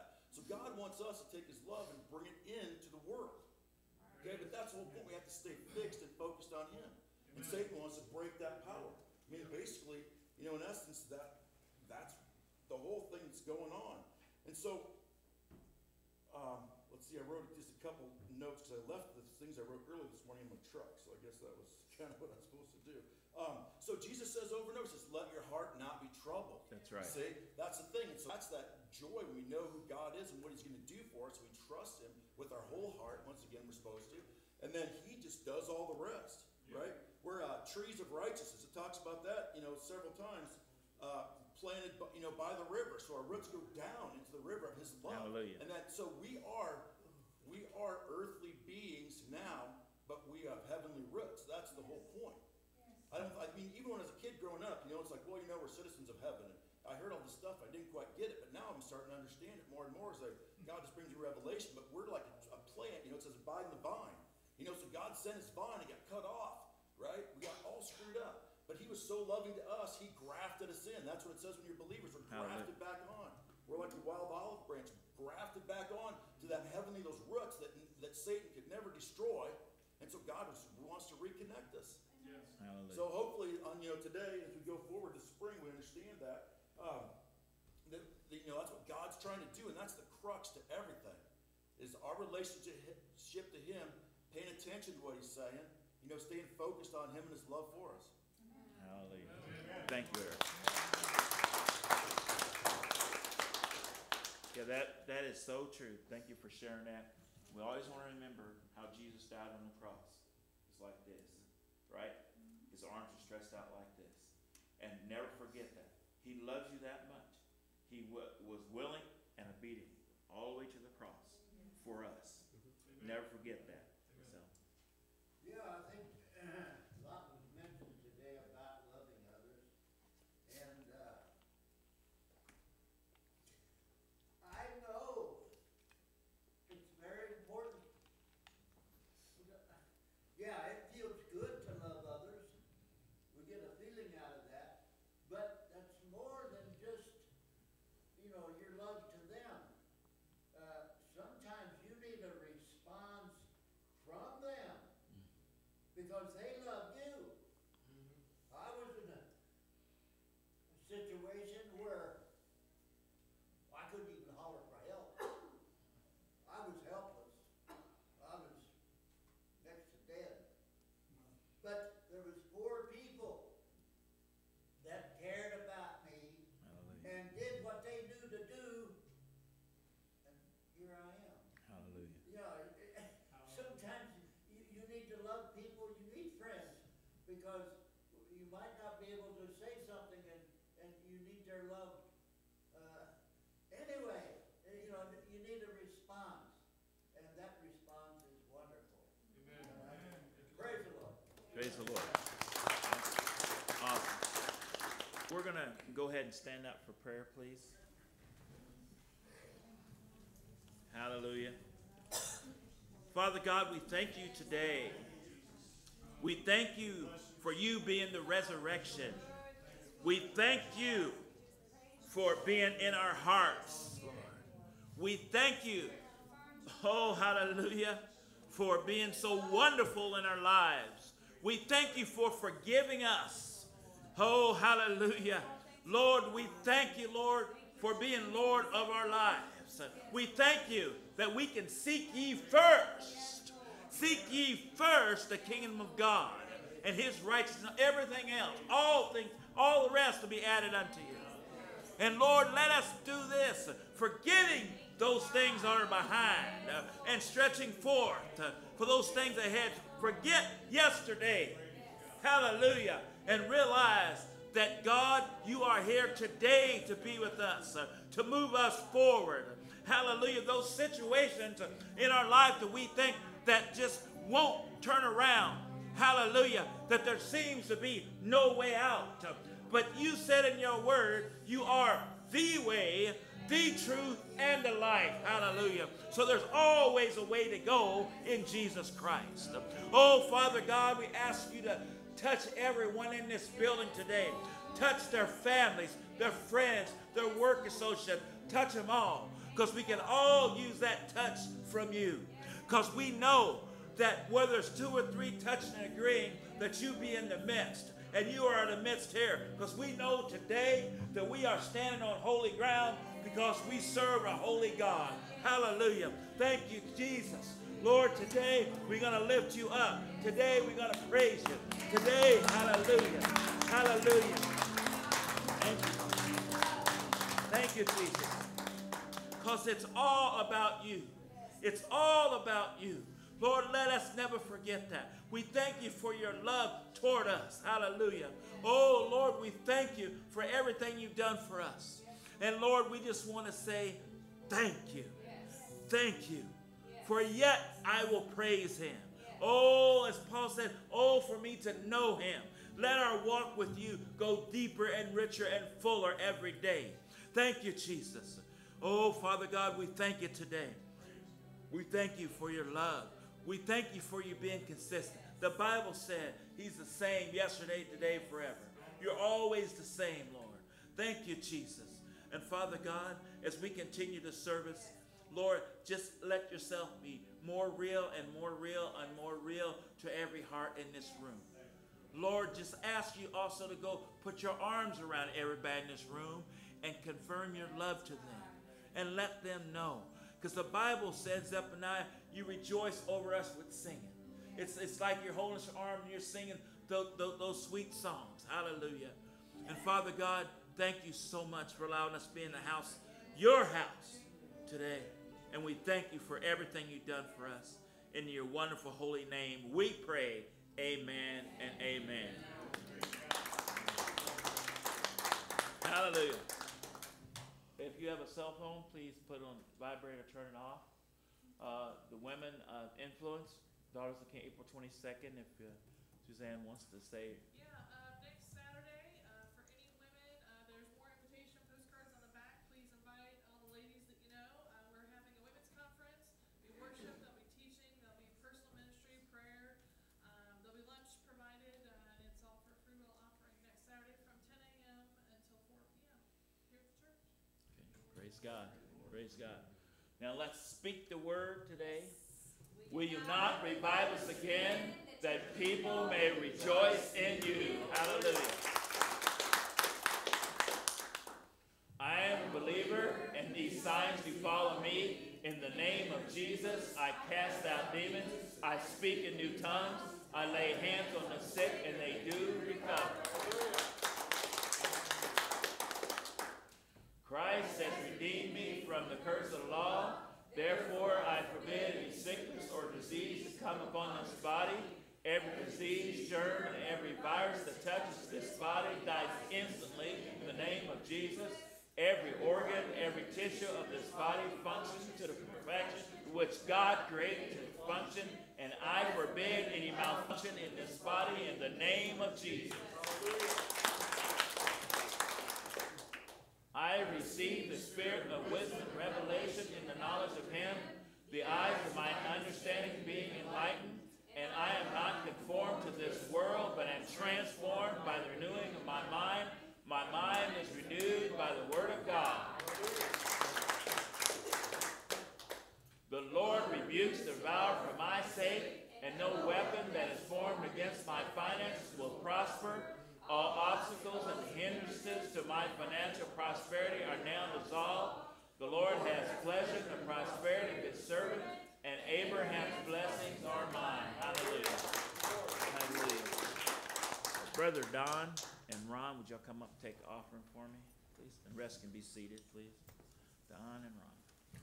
God wants us to take his love and bring it into the world. Okay, but that's the whole point. We have to stay fixed and focused on him. And Satan wants to break that power. I mean, basically, you know, in essence, that that's the whole thing that's going on. And so, um, let's see, I wrote just a couple notes because I left the things I wrote earlier this morning in my truck. So I guess that was kind of what I was supposed to do. Um, so Jesus says over and over, he says, let your heart not be troubled. That's right. See, that's the thing. And so that's that joy when we know who God is and what he's going to do for us. We trust him with our whole heart. Once again, we're supposed to. And then he just does all the rest, yeah. right? We're uh, trees of righteousness. It talks about that, you know, several times. Uh, planted, you know, by the river. So our roots go down into the river of his love. Hallelujah. And that, so we are, we are earthly beings now, but we have heavenly roots. That's the whole point. I don't, I mean, even when I was a kid growing up, you know, it's like, well, you know, we're citizens of heaven. And I heard all this stuff, I didn't quite get it, but now I'm starting to understand it more and more as I, God just brings you revelation. But we're like a, a plant, you know, it says abide in the vine. You know, so God sent his vine and got cut off, right? We got all screwed up. But he was so loving to us, he grafted us in. That's what it says when you're believers. We're grafted back on. We're like a wild olive branch, grafted back on to that heavenly, those roots that, that Satan could never destroy. And so God was, wants to reconnect us. Yes. Hallelujah. So hopefully, on you know, today, as we go forward to spring, we understand that. Um, that, that you know, that's what God's trying to do, and that's the crux to everything. Is our relationship to him, paying attention to what he's saying, you know, staying focused on him and his love for us. Hallelujah. Thank you, Eric. Yeah, that, that is so true. Thank you for sharing that. We always want to remember how Jesus died on the cross. It's like this, right? His arms are stretched out like this. And never forget that. He loves you that much. He w- was willing and obedient all the way to the cross for us. Amen. Never forget that. So. Yeah, I think a lot was mentioned today about loving others. And uh, I know it's very important. Yeah, it feels good to love others. We get a feeling out of that. But that's more than just, you know, your love to them. Uh, sometimes you need a response from them because they love you. I was in a situation where I couldn't even holler for help. I was helpless. I was next to dead. But there was four people that cared about me Hallelujah. and did what they knew to do, and here I am. Hallelujah. Yeah, it- it- sometimes you, you need to love people, you need friends, because you might not be able to say something and, and you need their love. Uh, anyway, uh, you know, you need a response, and that response is wonderful. Amen. Uh, Praise the Lord. Praise the Lord. Awesome. We're going to go ahead and stand up for prayer, please. Hallelujah. Father God, we thank you today. We thank you for you being the resurrection. We thank you for being in our hearts, Lord. We thank you, oh, hallelujah, for being so wonderful in our lives. We thank you for forgiving us. Oh, hallelujah. Lord, we thank you, Lord, for being Lord of our lives. We thank you that we can seek ye first. Seek ye first the kingdom of God and his righteousness, everything else, all things, all the rest will be added unto you. And Lord, let us do this, forgetting those things that are behind uh, and stretching forth uh, for those things ahead. Forget yesterday. Hallelujah. And realize that God, you are here today to be with us, uh, to move us forward. Hallelujah. Those situations uh, in our life that we think that just won't turn around. Hallelujah. That there seems to be no way out. Uh, but you said in your word, you are the way, the truth, and the life. Hallelujah. So there's always a way to go in Jesus Christ. Oh, Father God, we ask you to touch everyone in this building today. Touch their families, their friends, their work associates. Touch them all. because we can all use that touch from you. Because we know that where there's two or three touching and agreeing, that you be in the midst. And you are in the midst here. Because we know today that we are standing on holy ground because we serve a holy God. Hallelujah. Thank you, Jesus. Lord, today we're going to lift you up. Today we're going to praise you. Today, hallelujah. Hallelujah. Thank you. Thank you, Jesus. Because it's all about you. It's all about you. Lord, let us never forget that. We thank you for your love toward us. Hallelujah. Oh, Lord, we thank you for everything you've done for us. And Lord, we just want to say thank you. Thank you. For yet I will praise him. Oh, as Paul said, oh, for me to know him. Let our walk with you go deeper and richer and fuller every day. Thank you, Jesus. Oh, Father God, we thank you today. We thank you for your love. We thank you for you being consistent. The Bible said he's the same yesterday, today, forever. You're always the same, Lord. Thank you, Jesus. And Father God, as we continue the service, Lord, just let yourself be more real and more real and more real to every heart in this room. Lord, just ask you also to go put your arms around everybody in this room and confirm your love to them and let them know. Because the Bible says, Zephaniah, you rejoice over us with singing. It's, it's like you're holding your arm and you're singing those, those, those sweet songs. Hallelujah. And Father God, thank you so much for allowing us to be in the house, your house, today. And we thank you for everything you've done for us. In your wonderful holy name, we pray. Amen and amen. Hallelujah. If you have a cell phone, please put it on vibrate or turn it off. Uh, the women uh, influence, Daughters of King, April twenty-second. If uh, Suzanne wants to say. Yeah, uh, next Saturday, uh, for any women, uh, there's more invitation postcards on the back. Please invite all the ladies that you know. Uh, we're having a women's conference. There'll be worship, there'll be teaching, there'll be personal ministry, prayer. Um, there'll be lunch provided, uh, and it's all for free will offering next Saturday from ten a m until four p m here at the church. Okay. Praise God. Praise God. Now let's speak the word today. Will you not revive us again, that people may rejoice in you? Hallelujah. I am a believer, and these signs do follow me. In the name of Jesus, I cast out demons. I speak in new tongues. I lay hands on the sick, and they do recover. Christ has redeemed me from the curse of the law. Therefore, I forbid any sickness or disease to come upon this body. Every disease, germ, and every virus that touches this body dies instantly in the name of Jesus. Every organ, every tissue of this body functions to the perfection which God created to function, and I forbid any malfunction in this body in the name of Jesus. I receive the spirit of wisdom and revelation in the knowledge of him, the eyes of my understanding being enlightened, and I am not conformed to this world, but am transformed by the renewing of my mind. My mind is renewed by the word of God. The Lord rebukes the devourer for my sake, and no weapon that is formed against my finances will prosper. All obstacles and hindrances to my financial prosperity are now dissolved. The Lord has pleasure in the prosperity of his servant, and Abraham's blessings are mine. Hallelujah. Hallelujah. Brother Don and Ron, would y'all come up and take the offering for me, please? And rest can be seated, please. Don and Ron.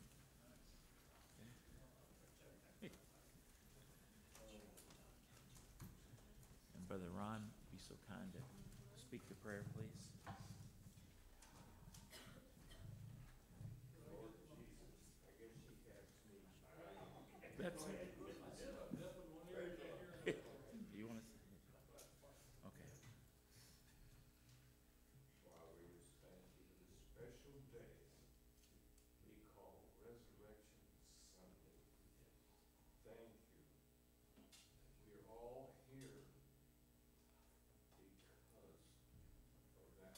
Okay. And Brother Ron, be so kind to speak the prayer, please. That's it. You want to say? Okay. Father, we just thank you for this special day we call Resurrection Sunday. Thank you that we're all here because of that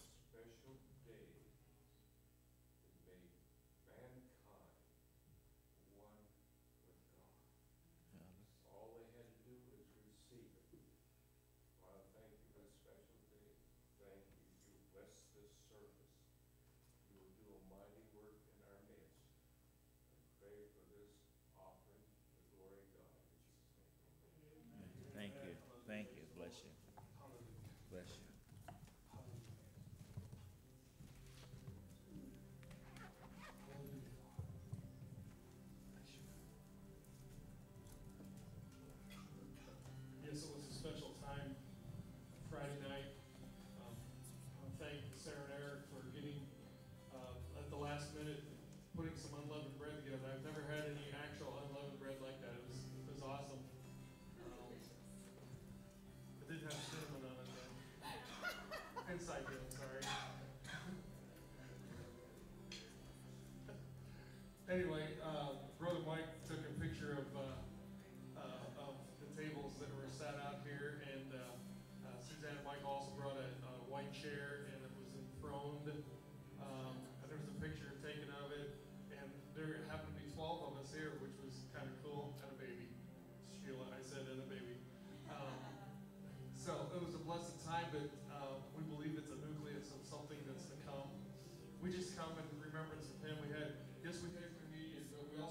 anyway, uh, Brother Mike took a picture of, uh, uh, of the tables that were set out here, and uh, uh, Suzanne and Mike also brought a, a white chair, and it was enthroned. Um, and there was a picture taken of it, and there happened to be twelve of us here, which was kind of cool, and a baby. Sheila, I said, and a baby. Um, so it was a blessed time, but uh, we believe it's a nucleus of something that's to come. We just come in remembrance of him. We had, yes, we had communion, but we also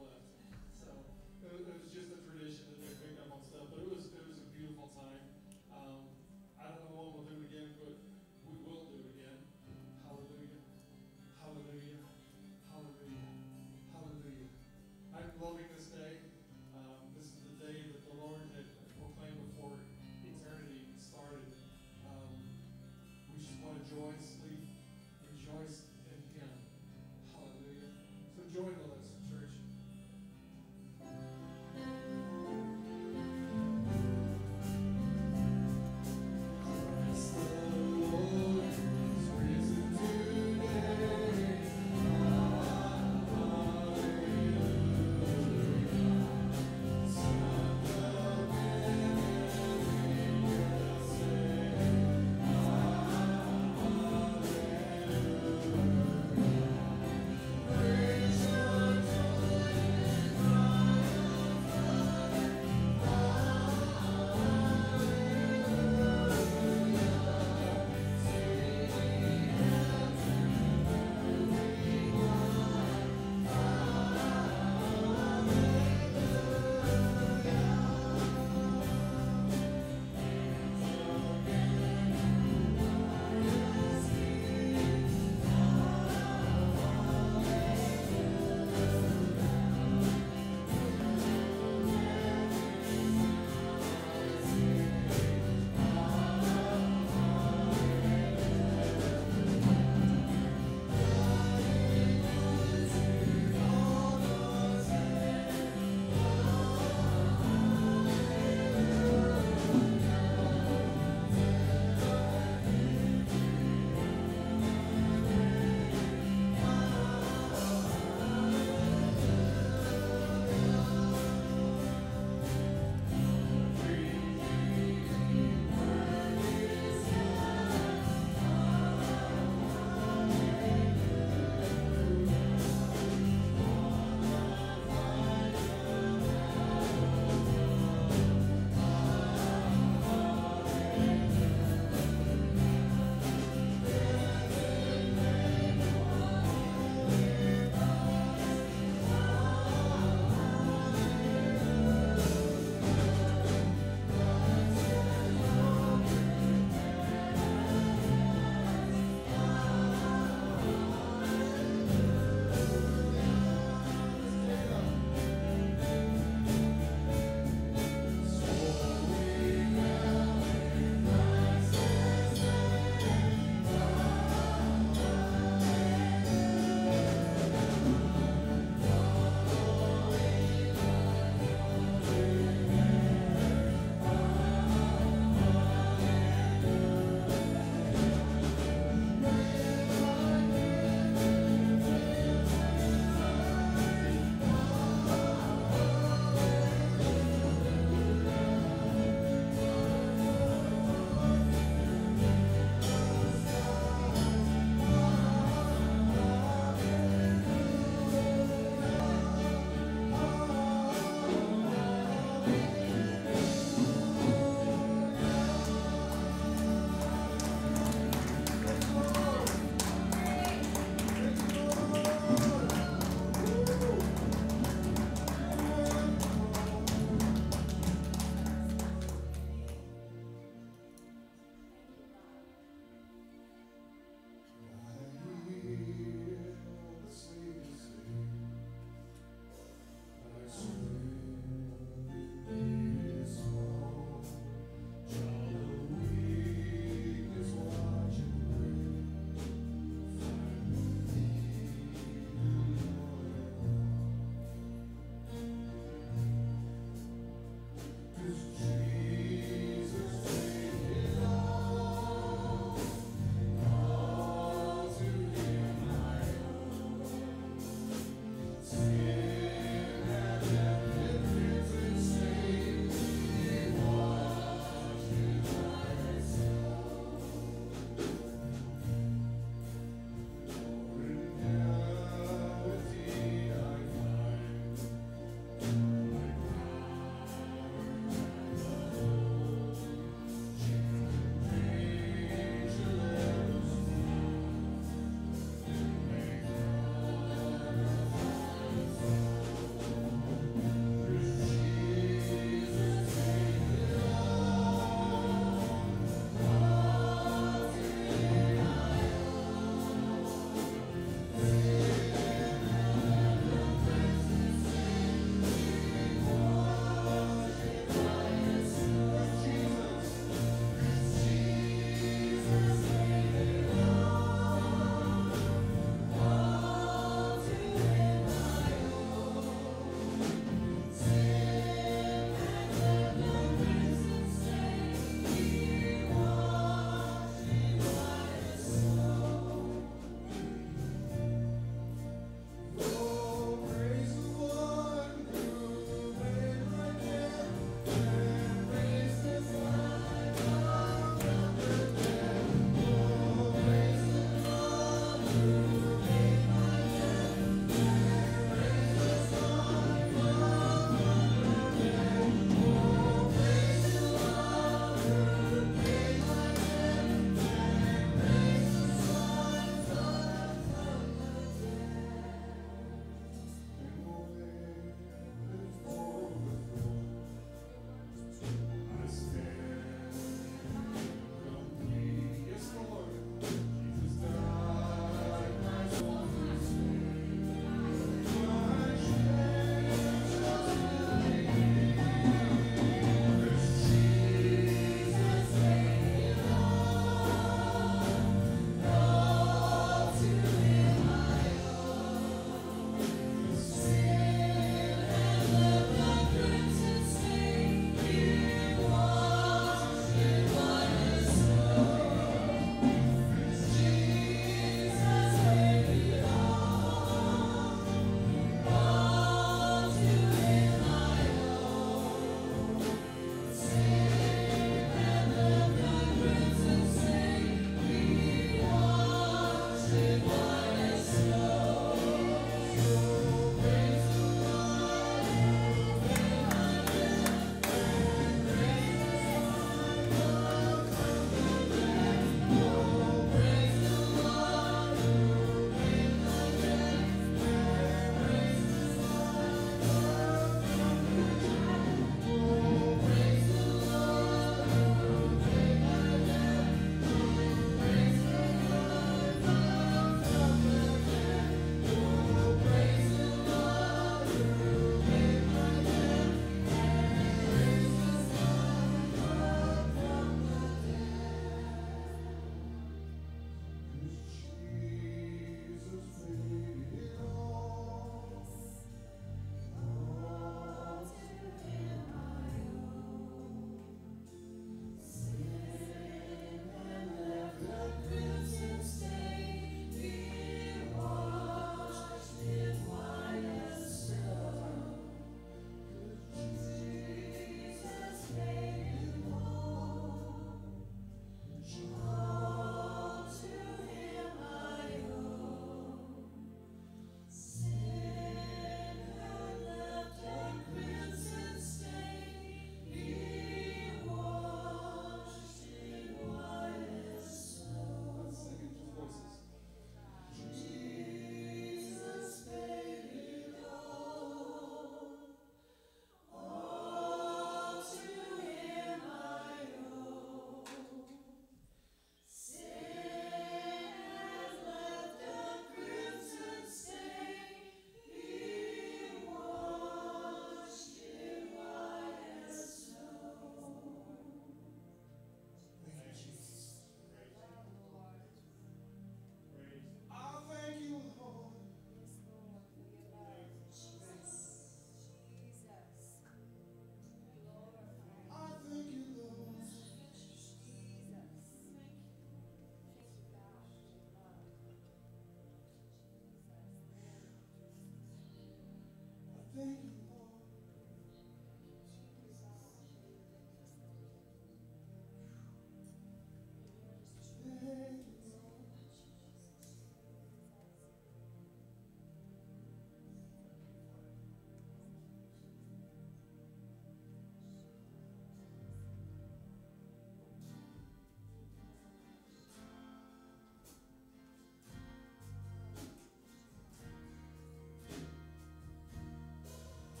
Thank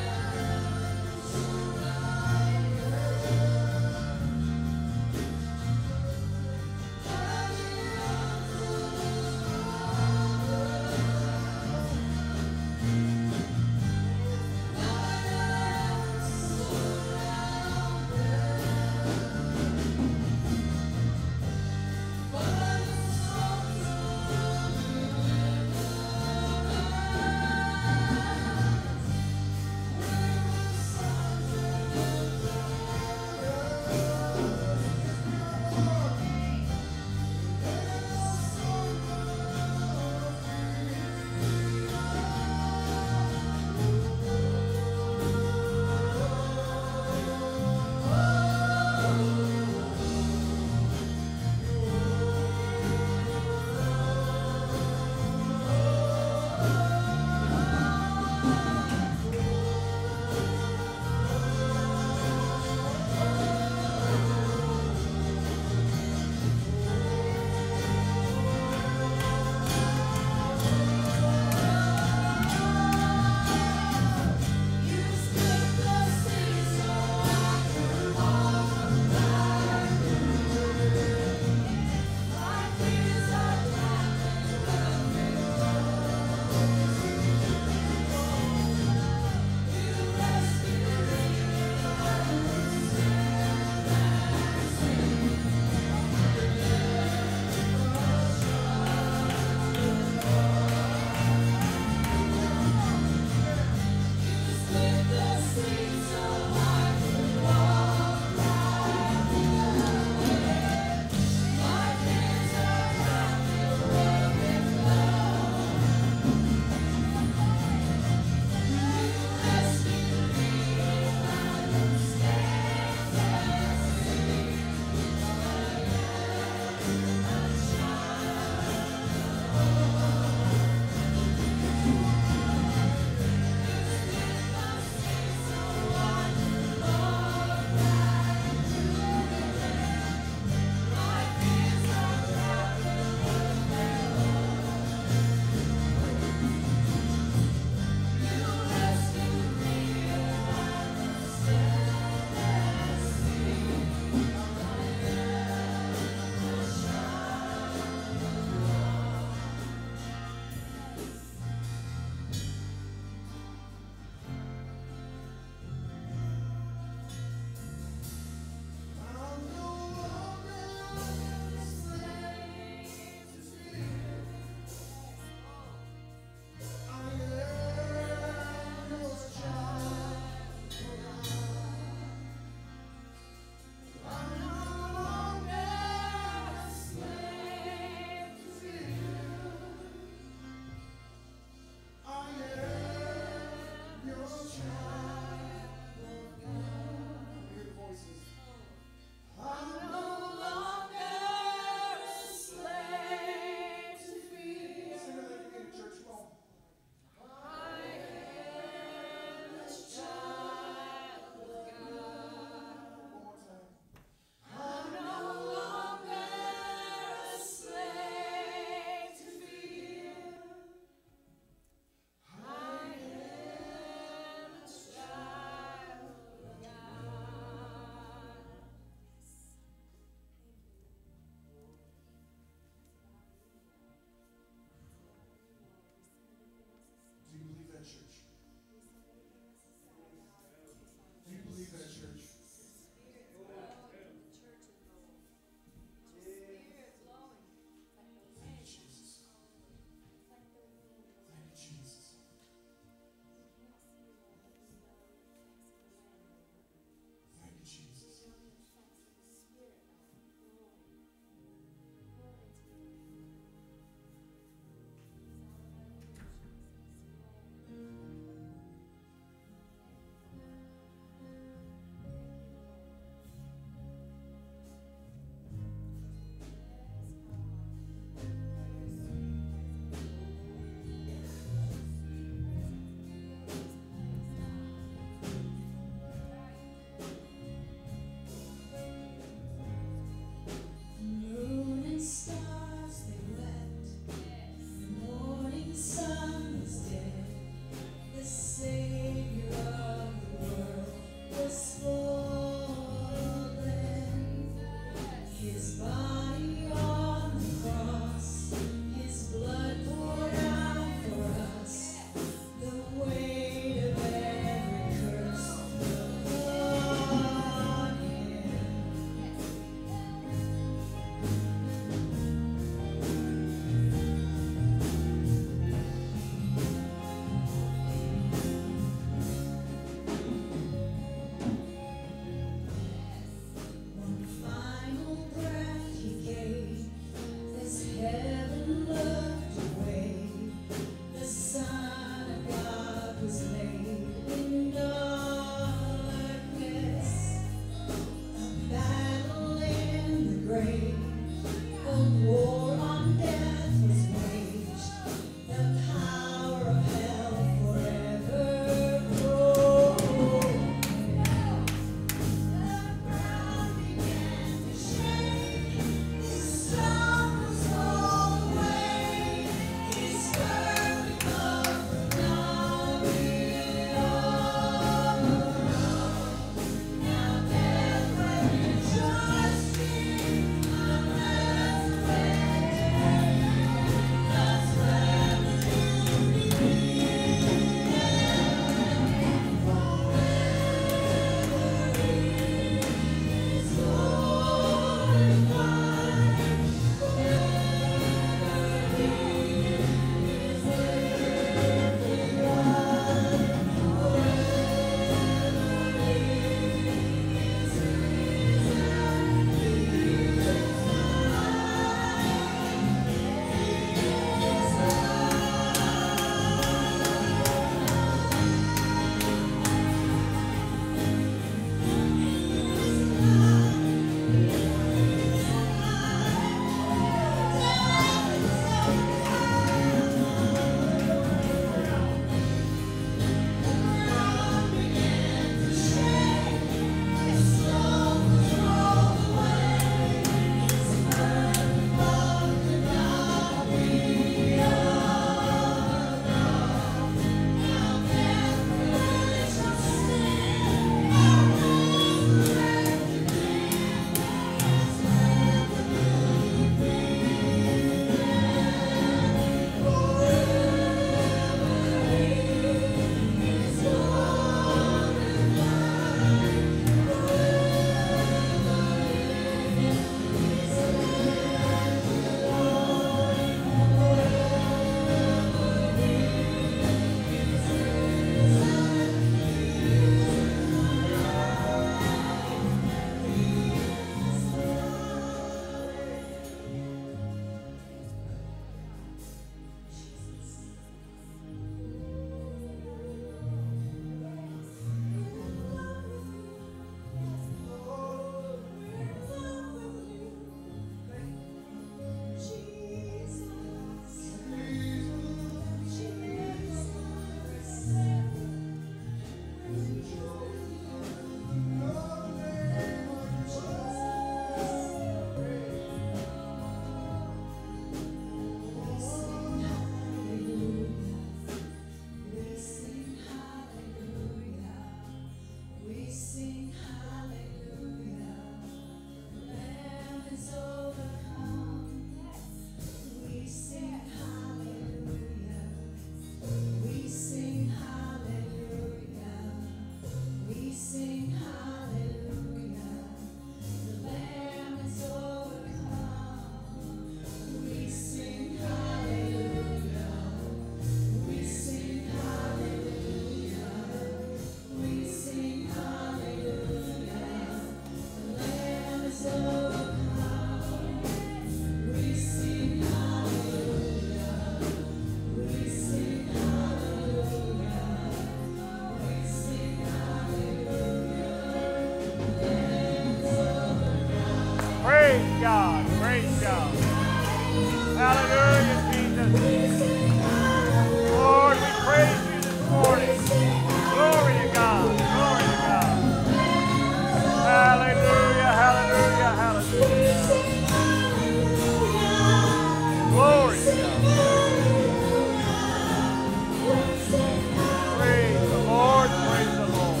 Praise the Lord, praise the Lord.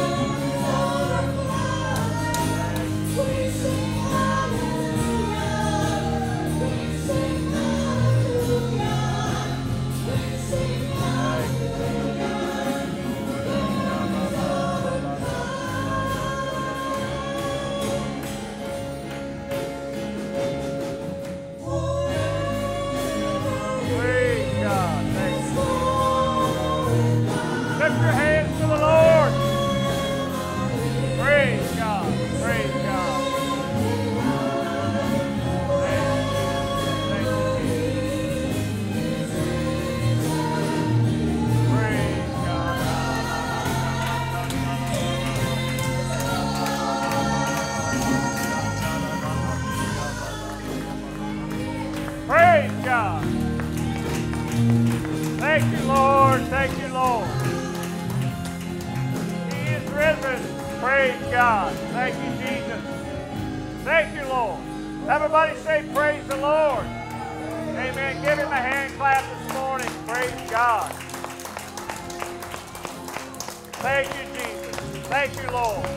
Praise God, thank you. Lift your hands to the Lord. Praise God, praise God. Thank you, Jesus. Praise God. Praise God. Thank you, Lord. Thank you, Lord. He is risen. Praise God. Thank you, Jesus. Thank you, Lord. Everybody say, praise the Lord. Amen. Give him a hand clap this morning. Praise God. Thank you, Jesus. Thank you, Lord.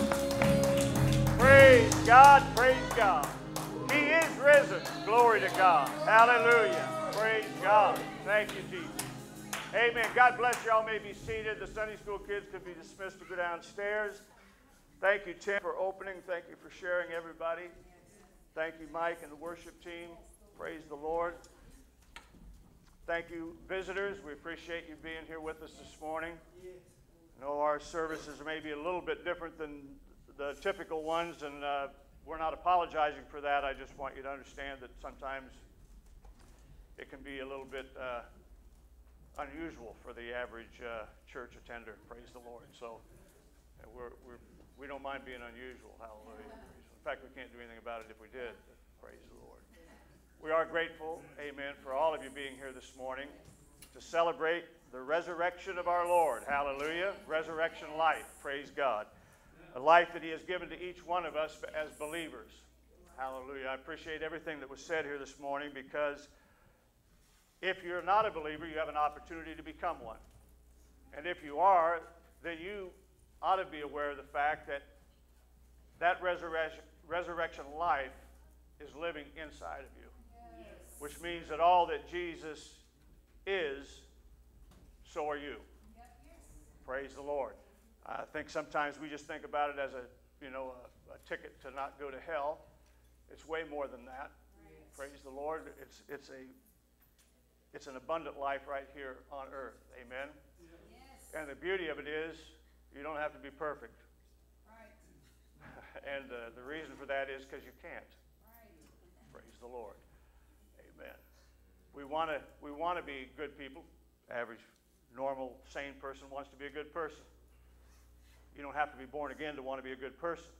Praise God. Praise God. He is risen. Glory to God. Hallelujah. Praise God. Thank you, Jesus. Amen. God bless you. Y'all may be seated. The Sunday school kids could be dismissed to go downstairs. Thank you, Tim, for opening. Thank you for sharing, everybody. Thank you, Mike and the worship team. Praise the Lord. Thank you, visitors. We appreciate you being here with us this morning. I know our services may be a little bit different than the typical ones, and uh, we're not apologizing for that. I just want you to understand that sometimes it can be a little bit uh, unusual for the average uh, church attender. Praise the Lord. So uh, we're, we're, we don't mind being unusual. Hallelujah. In fact, we can't do anything about it if we did. Praise the Lord. We are grateful, amen, for all of you being here this morning to celebrate the resurrection of our Lord. Hallelujah. Resurrection life. Praise God. A life that he has given to each one of us as believers. Hallelujah. I appreciate everything that was said here this morning, because if you're not a believer, you have an opportunity to become one. And if you are, then you ought to be aware of the fact that that resurrection, resurrection life is living inside of you. Yes. Which means that all that Jesus is, so are you. Yep. Yes. Praise the Lord. I think sometimes we just think about it as a, you know, a, a ticket to not go to hell. It's way more than that. Right. Praise the Lord. It's, it's a It's an abundant life right here on earth. Amen? Yes. And the beauty of it is you don't have to be perfect. Right. And uh, the reason for that is because you can't. Right. Praise the Lord. Amen. We want to we want to be good people. Average, normal, sane person wants to be a good person. You don't have to be born again to want to be a good person.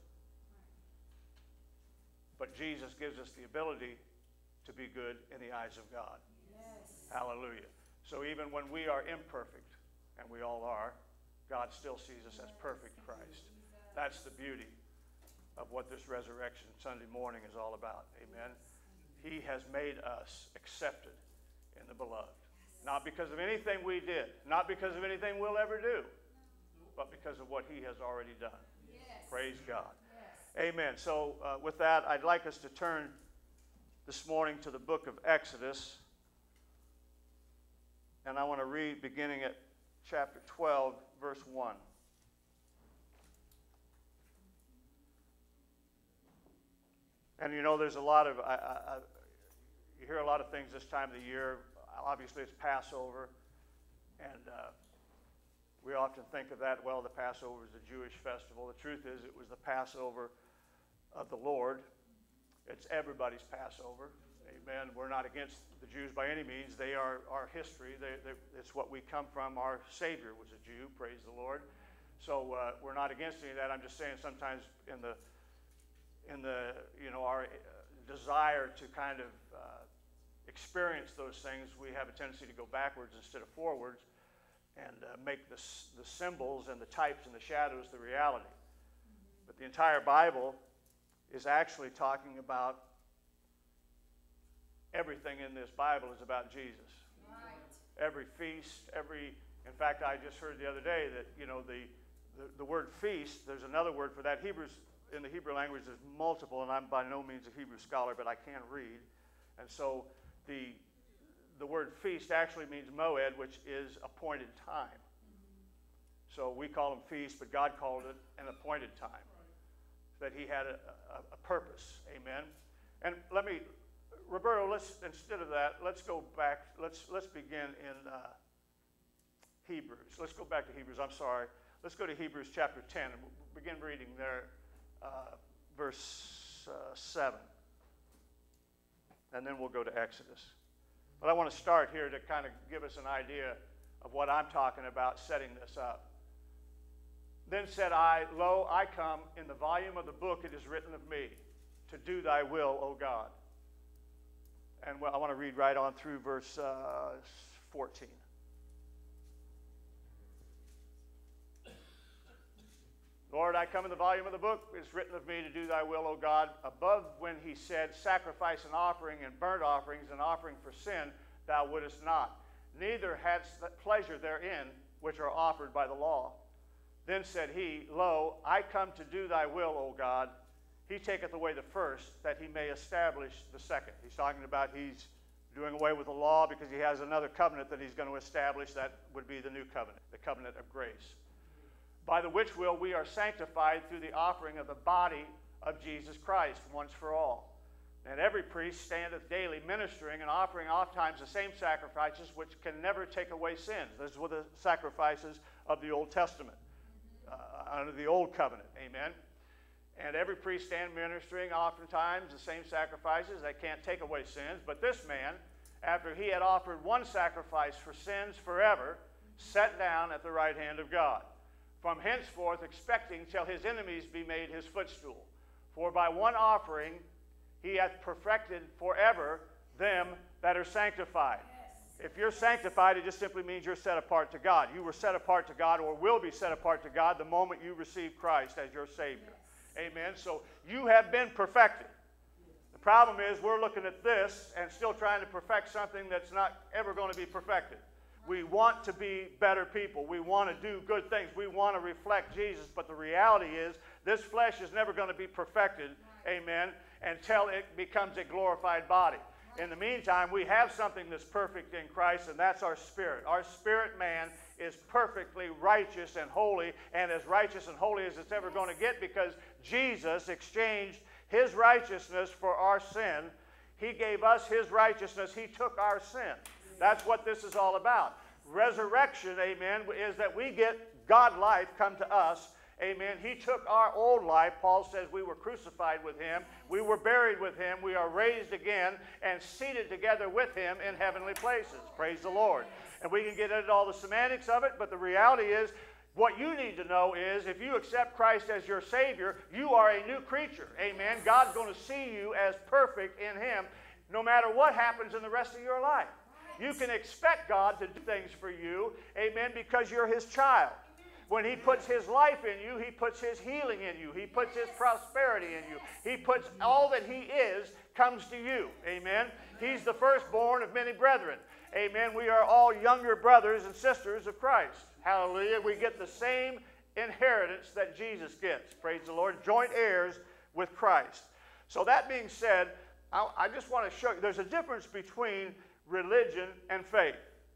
But Jesus gives us the ability to be good in the eyes of God. Hallelujah. So even when we are imperfect, and we all are, God still sees us as perfect in Christ. That's the beauty of what this resurrection Sunday morning is all about. Amen. He has made us accepted in the beloved. Not because of anything we did, not because of anything we'll ever do, but because of what he has already done. Praise God. Amen. So uh, with that, I'd like us to turn this morning to the book of Exodus. And I want to read beginning at chapter twelve, verse one. And you know, there's a lot of, I, I, I, you hear a lot of things this time of the year. Obviously, it's Passover. And uh, we often think of that, well, the Passover is a Jewish festival. The truth is, it was the Passover of the Lord. It's everybody's Passover. Amen. We're not against the Jews by any means. They are our history. They, they, it's what we come from. Our Savior was a Jew. Praise the Lord. So uh, we're not against any of that. I'm just saying sometimes in the, in the you know, our uh, desire to kind of uh, experience those things, we have a tendency to go backwards instead of forwards and uh, make the, the symbols and the types and the shadows the reality. But the entire Bible is actually talking about everything in this Bible is about Jesus. Right. Every feast, every, in fact, I just heard the other day that, you know, the, the, the word feast, there's another word for that. Hebrews, in the Hebrew language, there's multiple, and I'm by no means a Hebrew scholar, but I can read. And so the, the word feast actually means moed, which is appointed time. So we call them feast, but God called it an appointed time, that he had a, a, a purpose. Amen. And let me, Roberto, let's, instead of that, let's go back, let's, let's begin in uh, Hebrews. Let's go back to Hebrews, I'm sorry. Let's go to Hebrews chapter ten, and we'll begin reading there, uh, verse uh, seven. And then we'll go to Exodus. But I want to start here to kind of give us an idea of what I'm talking about setting this up. Then said I, Lo, I come, in the volume of the book it is written of me, to do thy will, O God. And well, I want to read right on through verse uh, fourteen. Lord, I come in the volume of the book, it is written of me to do thy will, O God. Above when he said, sacrifice and offering and burnt offerings and offering for sin, thou wouldest not. Neither hadst pleasure therein, which are offered by the law. Then said he, Lo, I come to do thy will, O God. He taketh away the first, that he may establish the second. He's talking about he's doing away with the law because he has another covenant that he's going to establish. That would be the new covenant, the covenant of grace. By the which will we are sanctified through the offering of the body of Jesus Christ once for all. And every priest standeth daily ministering and offering oftentimes the same sacrifices which can never take away sins. Those were the sacrifices of the Old Testament, uh, under the Old Covenant. Amen. And every priest stand ministering oftentimes the same sacrifices that can't take away sins. But this man, after he had offered one sacrifice for sins forever, sat down at the right hand of God, from henceforth expecting till his enemies be made his footstool. For by one offering he hath perfected forever them that are sanctified. If you're sanctified, it just simply means you're set apart to God. You were set apart to God, or will be set apart to God, the moment you receive Christ as your Savior. Amen. So you have been perfected. The problem is we're looking at this and still trying to perfect something that's not ever going to be perfected. We want to be better people. We want to do good things. We want to reflect Jesus. But the reality is this flesh is never going to be perfected, amen, until it becomes a glorified body. In the meantime, we have something that's perfect in Christ, and that's our spirit. Our spirit man is perfectly righteous and holy, and as righteous and holy as it's ever going to get, because Jesus exchanged his righteousness for our sin. He gave us his righteousness. He took our sin. That's what this is all about. Resurrection, amen, is that we get God life come to us. Amen. He took our old life. Paul says we were crucified with him. We were buried with him. We are raised again and seated together with him in heavenly places. Praise the Lord. And we can get into all the semantics of it, but the reality is, what you need to know is, if you accept Christ as your Savior, you are a new creature. Amen. God's going to see you as perfect in him, no matter what happens in the rest of your life. You can expect God to do things for you, amen, because you're his child. When he puts his life in you, he puts his healing in you. He puts his prosperity in you. He puts all that he is comes to you. Amen. He's the firstborn of many brethren. Amen. We are all younger brothers and sisters of Christ. Hallelujah. We get the same inheritance that Jesus gets. Praise the Lord. Joint heirs with Christ. So that being said, I, I just want to show you there's a difference between religion and faith.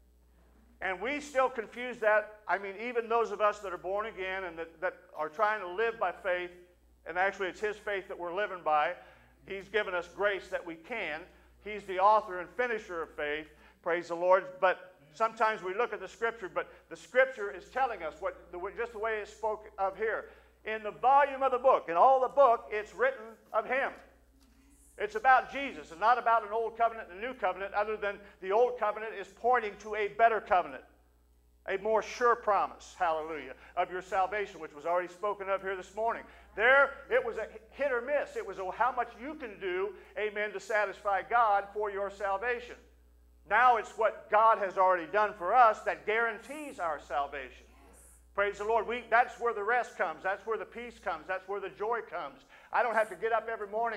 And we still confuse that. I mean, even those of us that are born again and that, that are trying to live by faith, and actually it's his faith that we're living by. He's given us grace that we can. He's the author and finisher of faith. Praise the Lord. But sometimes we look at the Scripture, but the Scripture is telling us, what just the way it's spoken of here. In the volume of the book, in all the book, it's written of him. It's about Jesus. It's not about an old covenant and a new covenant, other than the old covenant is pointing to a better covenant, a more sure promise, hallelujah, of your salvation, which was already spoken of here this morning. There, it was a hit or miss. It was a, how much you can do, amen, to satisfy God for your salvation. Now it's what God has already done for us that guarantees our salvation. Praise the Lord. We, that's where the rest comes. That's where the peace comes. That's where the joy comes. I don't have to get up every morning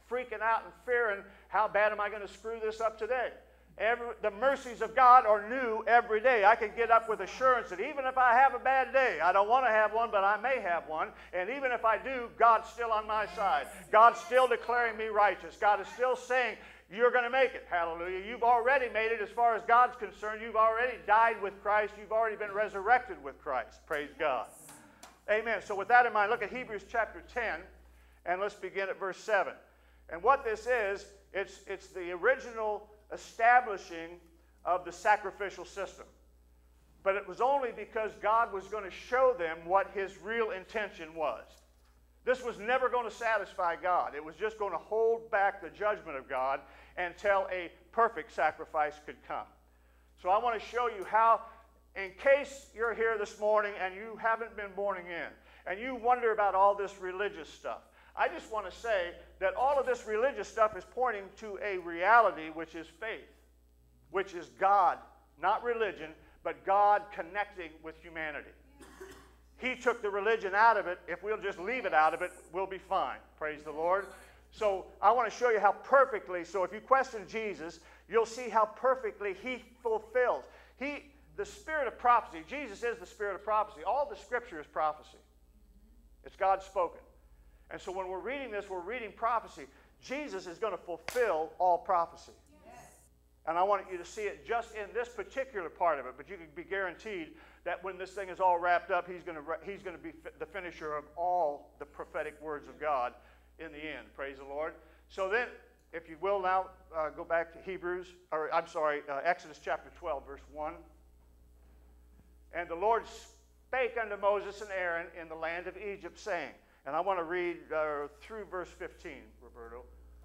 freaking out and fearing, how bad am I going to screw this up today? Every, the mercies of God are new every day. I can get up with assurance that even if I have a bad day, I don't want to have one, but I may have one, and even if I do, God's still on my side. God's still declaring me righteous. God is still saying, you're going to make it. Hallelujah. You've already made it as far as God's concerned. You've already died with Christ. You've already been resurrected with Christ. Praise God. Amen. So with that in mind, look at Hebrews chapter ten, and let's begin at verse seven. And what this is, it's, it's the original establishing of the sacrificial system. But it was only because God was going to show them what his real intention was. This was never going to satisfy God. It was just going to hold back the judgment of God until a perfect sacrifice could come. So I want to show you how, in case you're here this morning and you haven't been born again, and you wonder about all this religious stuff, I just want to say that all of this religious stuff is pointing to a reality, which is faith, which is God, not religion, but God connecting with humanity. He took the religion out of it. If we'll just leave it out of it, we'll be fine. Praise the Lord. So I want to show you how perfectly, so if you question Jesus, you'll see how perfectly he fulfills. He, the spirit of prophecy, Jesus is the spirit of prophecy. All the scripture is prophecy. It's God spoken. And so when we're reading this, we're reading prophecy. Jesus is going to fulfill all prophecy. Yes. And I want you to see it just in this particular part of it, but you can be guaranteed that when this thing is all wrapped up, he's going to, he's going to be the finisher of all the prophetic words of God in the end. Praise the Lord. So then, if you will now, uh, go back to Hebrews, or I'm sorry, uh, Exodus chapter twelve, verse one. And the Lord spake unto Moses and Aaron in the land of Egypt, saying, and I want to read uh, through verse fifteen, Roberto.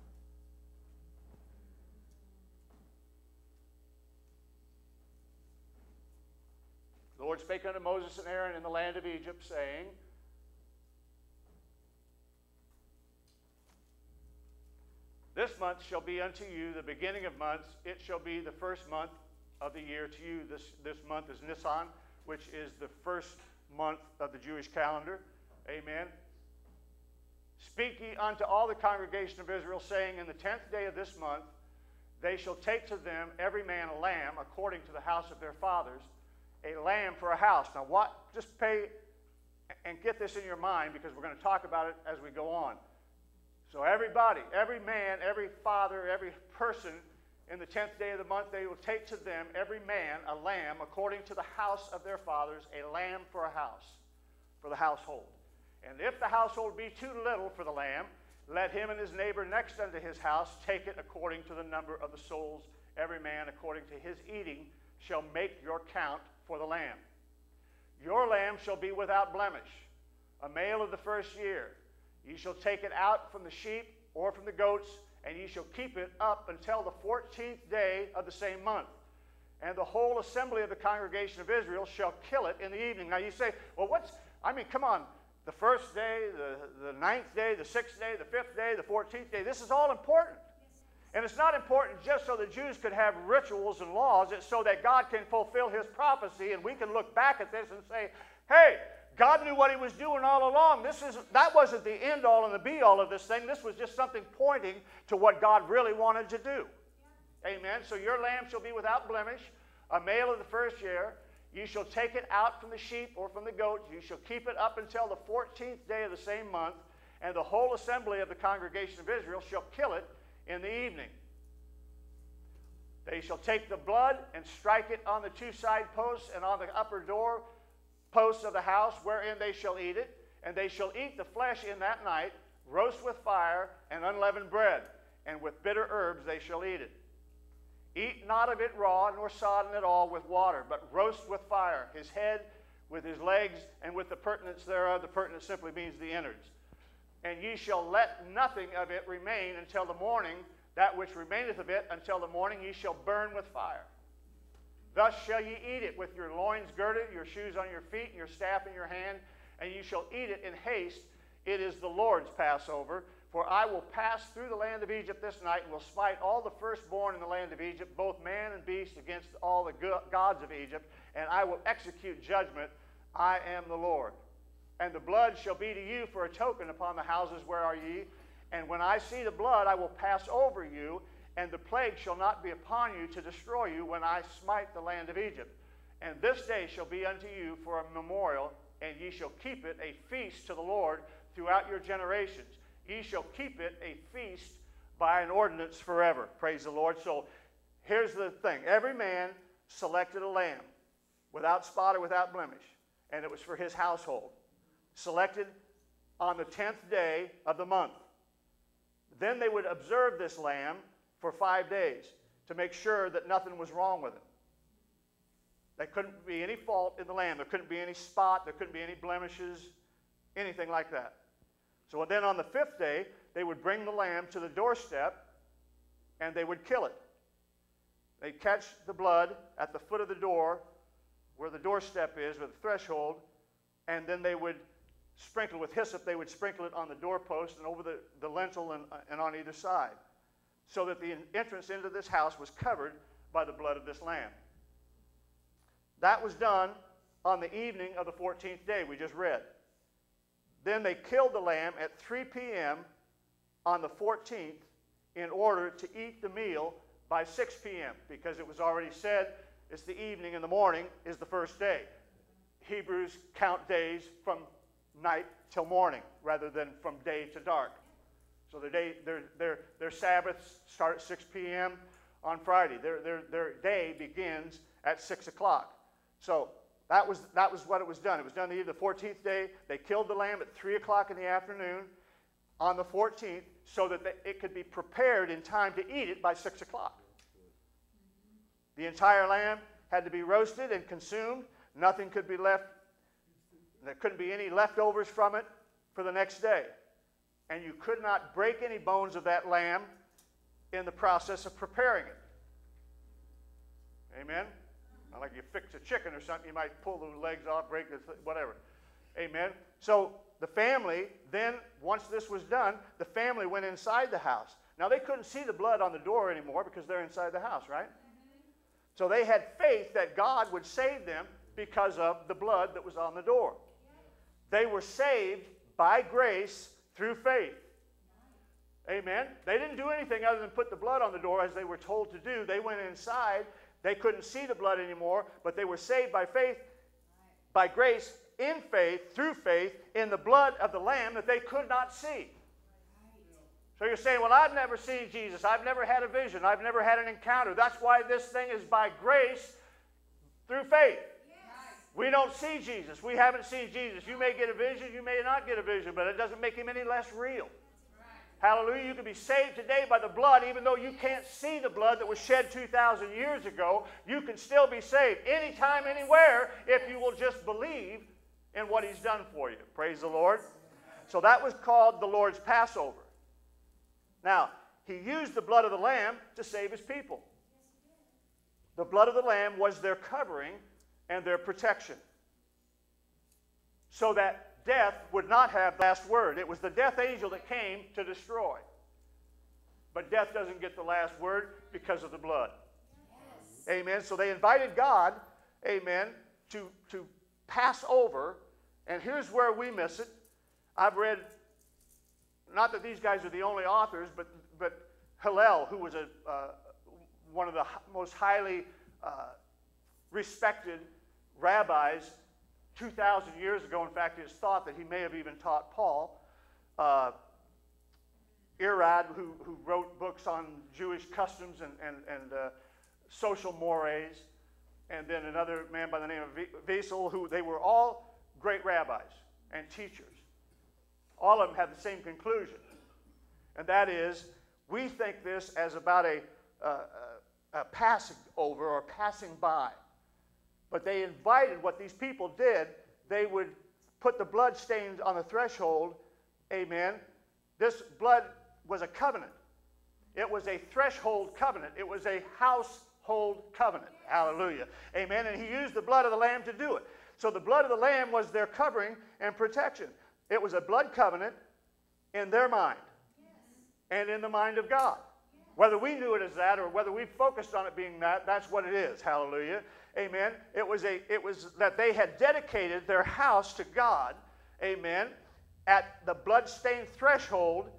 The Lord spake unto Moses and Aaron in the land of Egypt, saying, this month shall be unto you the beginning of months. It shall be the first month of the year to you. This, this month is Nisan, which is the first month of the Jewish calendar. Amen. Speak ye unto all the congregation of Israel, saying, in the tenth day of this month they shall take to them every man a lamb according to the house of their fathers, a lamb for a house. Now what, just pay and get this in your mind, because we're going to talk about it as we go on. So everybody, every man, every father, every person, in the tenth day of the month, they will take to them, every man, a lamb according to the house of their fathers, a lamb for a house, for the household. And if the household be too little for the lamb, let him and his neighbor next unto his house take it according to the number of the souls. Every man according to his eating shall make your count for the lamb. Your lamb shall be without blemish, a male of the first year. Ye shall take it out from the sheep or from the goats, and ye shall keep it up until the fourteenth day of the same month. And the whole assembly of the congregation of Israel shall kill it in the evening. Now you say, well, what's, I mean, come on. The first day, the, the ninth day, the sixth day, the fifth day, the fourteenth day. This is all important. And it's not important just so the Jews could have rituals and laws. It's so that God can fulfill his prophecy, and we can look back at this and say, hey, God knew what he was doing all along. This is, that wasn't the end all and the be all of this thing. This was just something pointing to what God really wanted to do. Amen. So your lamb shall be without blemish, a male of the first year. You shall take it out from the sheep or from the goats. You shall keep it up until the fourteenth day of the same month, and the whole assembly of the congregation of Israel shall kill it in the evening. They shall take the blood and strike it on the two side posts and on the upper door posts of the house, wherein they shall eat it. And they shall eat the flesh in that night, roast with fire and unleavened bread, and with bitter herbs they shall eat it. Eat not of it raw, nor sodden at all with water, but roast with fire, his head with his legs, and with the purtenance thereof. The purtenance simply means the innards. And ye shall let nothing of it remain until the morning. That which remaineth of it until the morning ye shall burn with fire. Thus shall ye eat it with your loins girded, your shoes on your feet, and your staff in your hand, and ye shall eat it in haste. It is the Lord's Passover. For I will pass through the land of Egypt this night, and will smite all the firstborn in the land of Egypt, both man and beast, against all the gods of Egypt, and I will execute judgment. I am the Lord. And the blood shall be to you for a token upon the houses where are ye, And when I see the blood, I will pass over you, and the plague shall not be upon you to destroy you when I smite the land of Egypt. And this day shall be unto you for a memorial, and ye shall keep it a feast to the Lord throughout your generations. Ye shall keep it a feast by an ordinance forever. Praise the Lord. So here's the thing. Every man selected a lamb without spot or without blemish, and it was for his household. Selected on the tenth day of the month. Then they would observe this lamb for five days to make sure that nothing was wrong with it. There couldn't be any fault in the lamb. There couldn't be any spot. There couldn't be any blemishes, anything like that. So then on the fifth day, they would bring the lamb to the doorstep and they would kill it. They'd catch the blood at the foot of the door where the doorstep is, or the threshold, and then they would sprinkle with hyssop. They would sprinkle it on the doorpost and over the, the lintel and, and on either side, so that the entrance into this house was covered by the blood of this lamb. That was done on the evening of the fourteenth day we just read. Then they killed the lamb at three p m on the fourteenth in order to eat the meal by six p m because it was already said it's the evening and the morning is the first day. Hebrews count days from night till morning rather than from day to dark. So their, day, their, their, their Sabbaths start at six p m on Friday. Their, their, their day begins at six o'clock. So that was, that was what it was done. It was done the, the fourteenth day. They killed the lamb at three o'clock in the afternoon on the fourteenth so that they, it could be prepared in time to eat it by six o'clock. The entire lamb had to be roasted and consumed. Nothing could be left. There couldn't be any leftovers from it for the next day. And you could not break any bones of that lamb in the process of preparing it. Amen? Not like you fix a chicken or something, you might pull the legs off, break the, whatever. Amen? So the family, then, once this was done, the family went inside the house. Now, they couldn't see the blood on the door anymore because they're inside the house, right? So they had faith that God would save them because of the blood that was on the door. They were saved by grace through faith. Amen? They didn't do anything other than put the blood on the door as they were told to do. They went inside. They couldn't see the blood anymore, but they were saved by faith, by grace, in faith, through faith, in the blood of the Lamb that they could not see. So you're saying, well, I've never seen Jesus. I've never had a vision. I've never had an encounter. That's why this thing is by grace through faith. Yes. We don't see Jesus. We haven't seen Jesus. You may get a vision. You may not get a vision, but it doesn't make him any less real. Hallelujah. You can be saved today by the blood, even though you can't see the blood that was shed two thousand years ago. You can still be saved anytime, anywhere, if you will just believe in what he's done for you. Praise the Lord. So that was called the Lord's Passover. Now, he used the blood of the Lamb to save his people. The blood of the Lamb was their covering and their protection, so that death would not have the last word. It was the death angel that came to destroy. But death doesn't get the last word because of the blood. Yes. Amen. So they invited God, amen, to, to pass over. And here's where we miss it. I've read, not that these guys are the only authors, but, but Hillel, who was a, uh, one of the most highly uh, respected rabbis two thousand years ago. In fact, it's thought that he may have even taught Paul. Uh, Irad, who, who wrote books on Jewish customs and, and, and uh, social mores. And then another man by the name of Vesel, who they were all great rabbis and teachers. All of them had the same conclusion. And that is, we think this as about a, uh, a passing over or passing by. But they invited, what these people did, they would put the blood stains on the threshold. Amen. This blood was a covenant. It was a threshold covenant. It was a household covenant. Hallelujah. Amen. And he used the blood of the Lamb to do it. So the blood of the Lamb was their covering and protection. It was a blood covenant in their mind and in the mind of God. Whether we knew it as that or whether we focused on it being that, that's what it is. Hallelujah. Amen. It was, a, it was that they had dedicated their house to God, amen, at the blood-stained threshold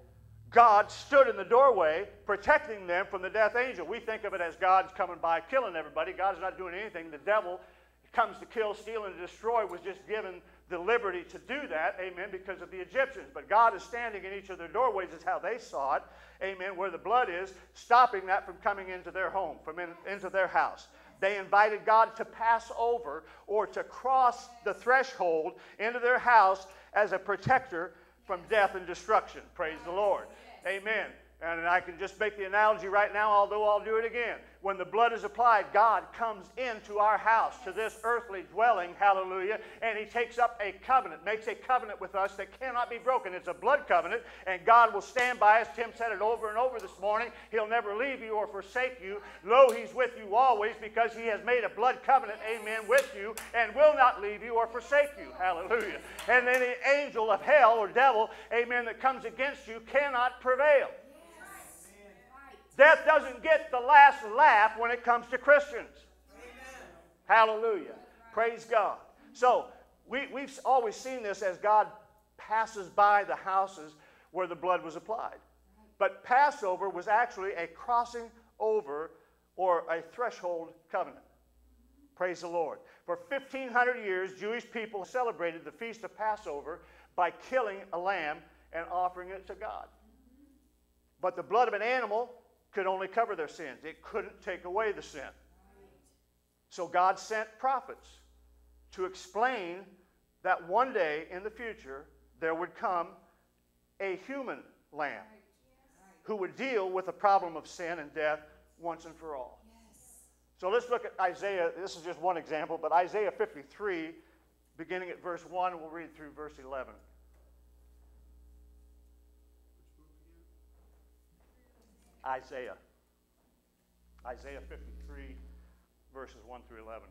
God stood in the doorway protecting them from the death angel. We think of it as God's coming by killing everybody. God's not doing anything. The devil comes to kill, steal, and destroy, was just given the liberty to do that, amen, because of the Egyptians. But God is standing in each of their doorways, is how they saw it, amen, where the blood is, stopping that from coming into their home, from in, into their house. They invited God to pass over or to cross the threshold into their house as a protector from death and destruction. Praise the Lord. Amen. And I can just make the analogy right now, although I'll do it again. When the blood is applied, God comes into our house, to this earthly dwelling, hallelujah, and he takes up a covenant, makes a covenant with us that cannot be broken. It's a blood covenant, and God will stand by us. Tim said it over and over this morning. He'll never leave you or forsake you. Lo, he's with you always, because he has made a blood covenant, amen, with you, and will not leave you or forsake you. Hallelujah. And any angel of hell or devil, amen, that comes against you cannot prevail. Death doesn't get the last laugh when it comes to Christians. Amen. Hallelujah. Praise God. So we, we've always seen this as God passes by the houses where the blood was applied. But Passover was actually a crossing over or a threshold covenant. Praise the Lord. For fifteen hundred years, Jewish people celebrated the feast of Passover by killing a lamb and offering it to God. But the blood of an animal could only cover their sins. It couldn't take away the sin. So God sent prophets to explain that one day in the future there would come a human lamb who would deal with the problem of sin and death once and for all. So let's look at Isaiah. This is just one example, but Isaiah fifty-three, beginning at verse one, and we'll read through verse eleven. Isaiah. Isaiah fifty-three, verses one through eleven.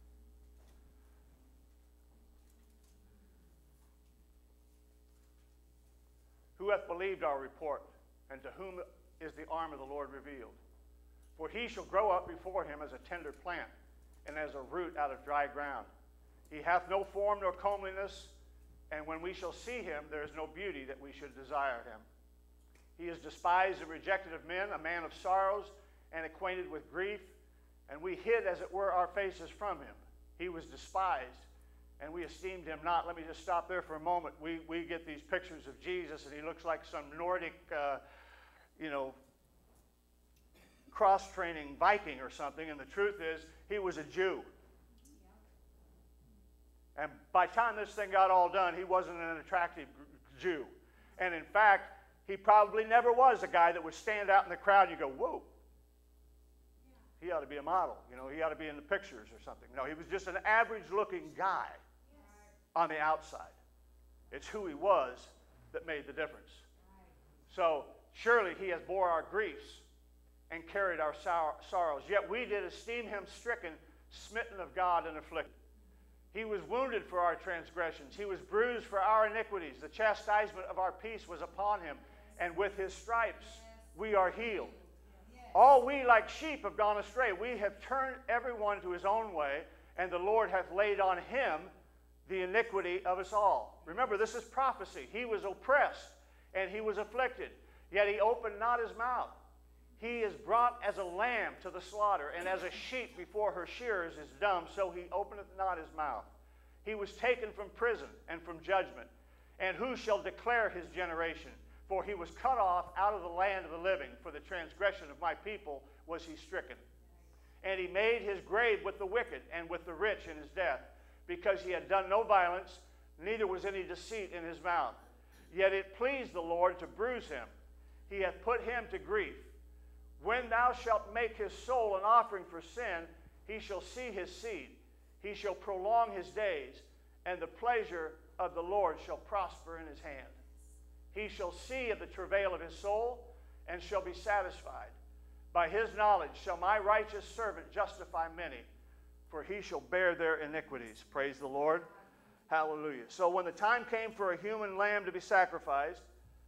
Who hath believed our report, and to whom is the arm of the Lord revealed? For he shall grow up before him as a tender plant, and as a root out of dry ground. He hath no form nor comeliness, and when we shall see him, there is no beauty that we should desire him. He is despised and rejected of men, a man of sorrows, and acquainted with grief, and we hid, as it were, our faces from him. He was despised, and we esteemed him not. Let me just stop there for a moment. We, we get these pictures of Jesus, and he looks like some Nordic, uh, you know, cross-training Viking or something, and the truth is, he was a Jew. And by the time this thing got all done, he wasn't an attractive Jew. And in fact, he probably never was a guy that would stand out in the crowd and you go, whoa. He ought to be a model. You know, he ought to be in the pictures or something. No, he was just an average-looking guy on the outside. It's who he was that made the difference. So, surely he has bore our griefs and carried our sor- sorrows. Yet we did esteem him stricken, smitten of God, and afflicted. He was wounded for our transgressions. He was bruised for our iniquities. The chastisement of our peace was upon him, and with his stripes we are healed. All we like sheep have gone astray. We have turned everyone to his own way, and the Lord hath laid on him the iniquity of us all. Remember, this is prophecy. He was oppressed, and he was afflicted, yet he opened not his mouth. He is brought as a lamb to the slaughter, and as a sheep before her shearers is dumb, so he openeth not his mouth. He was taken from prison and from judgment. And who shall declare his generation? For he was cut off out of the land of the living. For the transgression of my people was he stricken. And he made his grave with the wicked and with the rich in his death, because he had done no violence, neither was any deceit in his mouth. Yet it pleased the Lord to bruise him. He hath put him to grief. When thou shalt make his soul an offering for sin, he shall see his seed. He shall prolong his days, and the pleasure of the Lord shall prosper in his hand. He shall see of the travail of his soul, and shall be satisfied. By his knowledge shall my righteous servant justify many, for he shall bear their iniquities. Praise the Lord. Hallelujah. So when the time came for a human lamb to be sacrificed,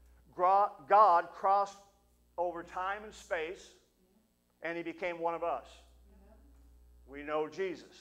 God crossed over time and space, and he became one of us. We know Jesus.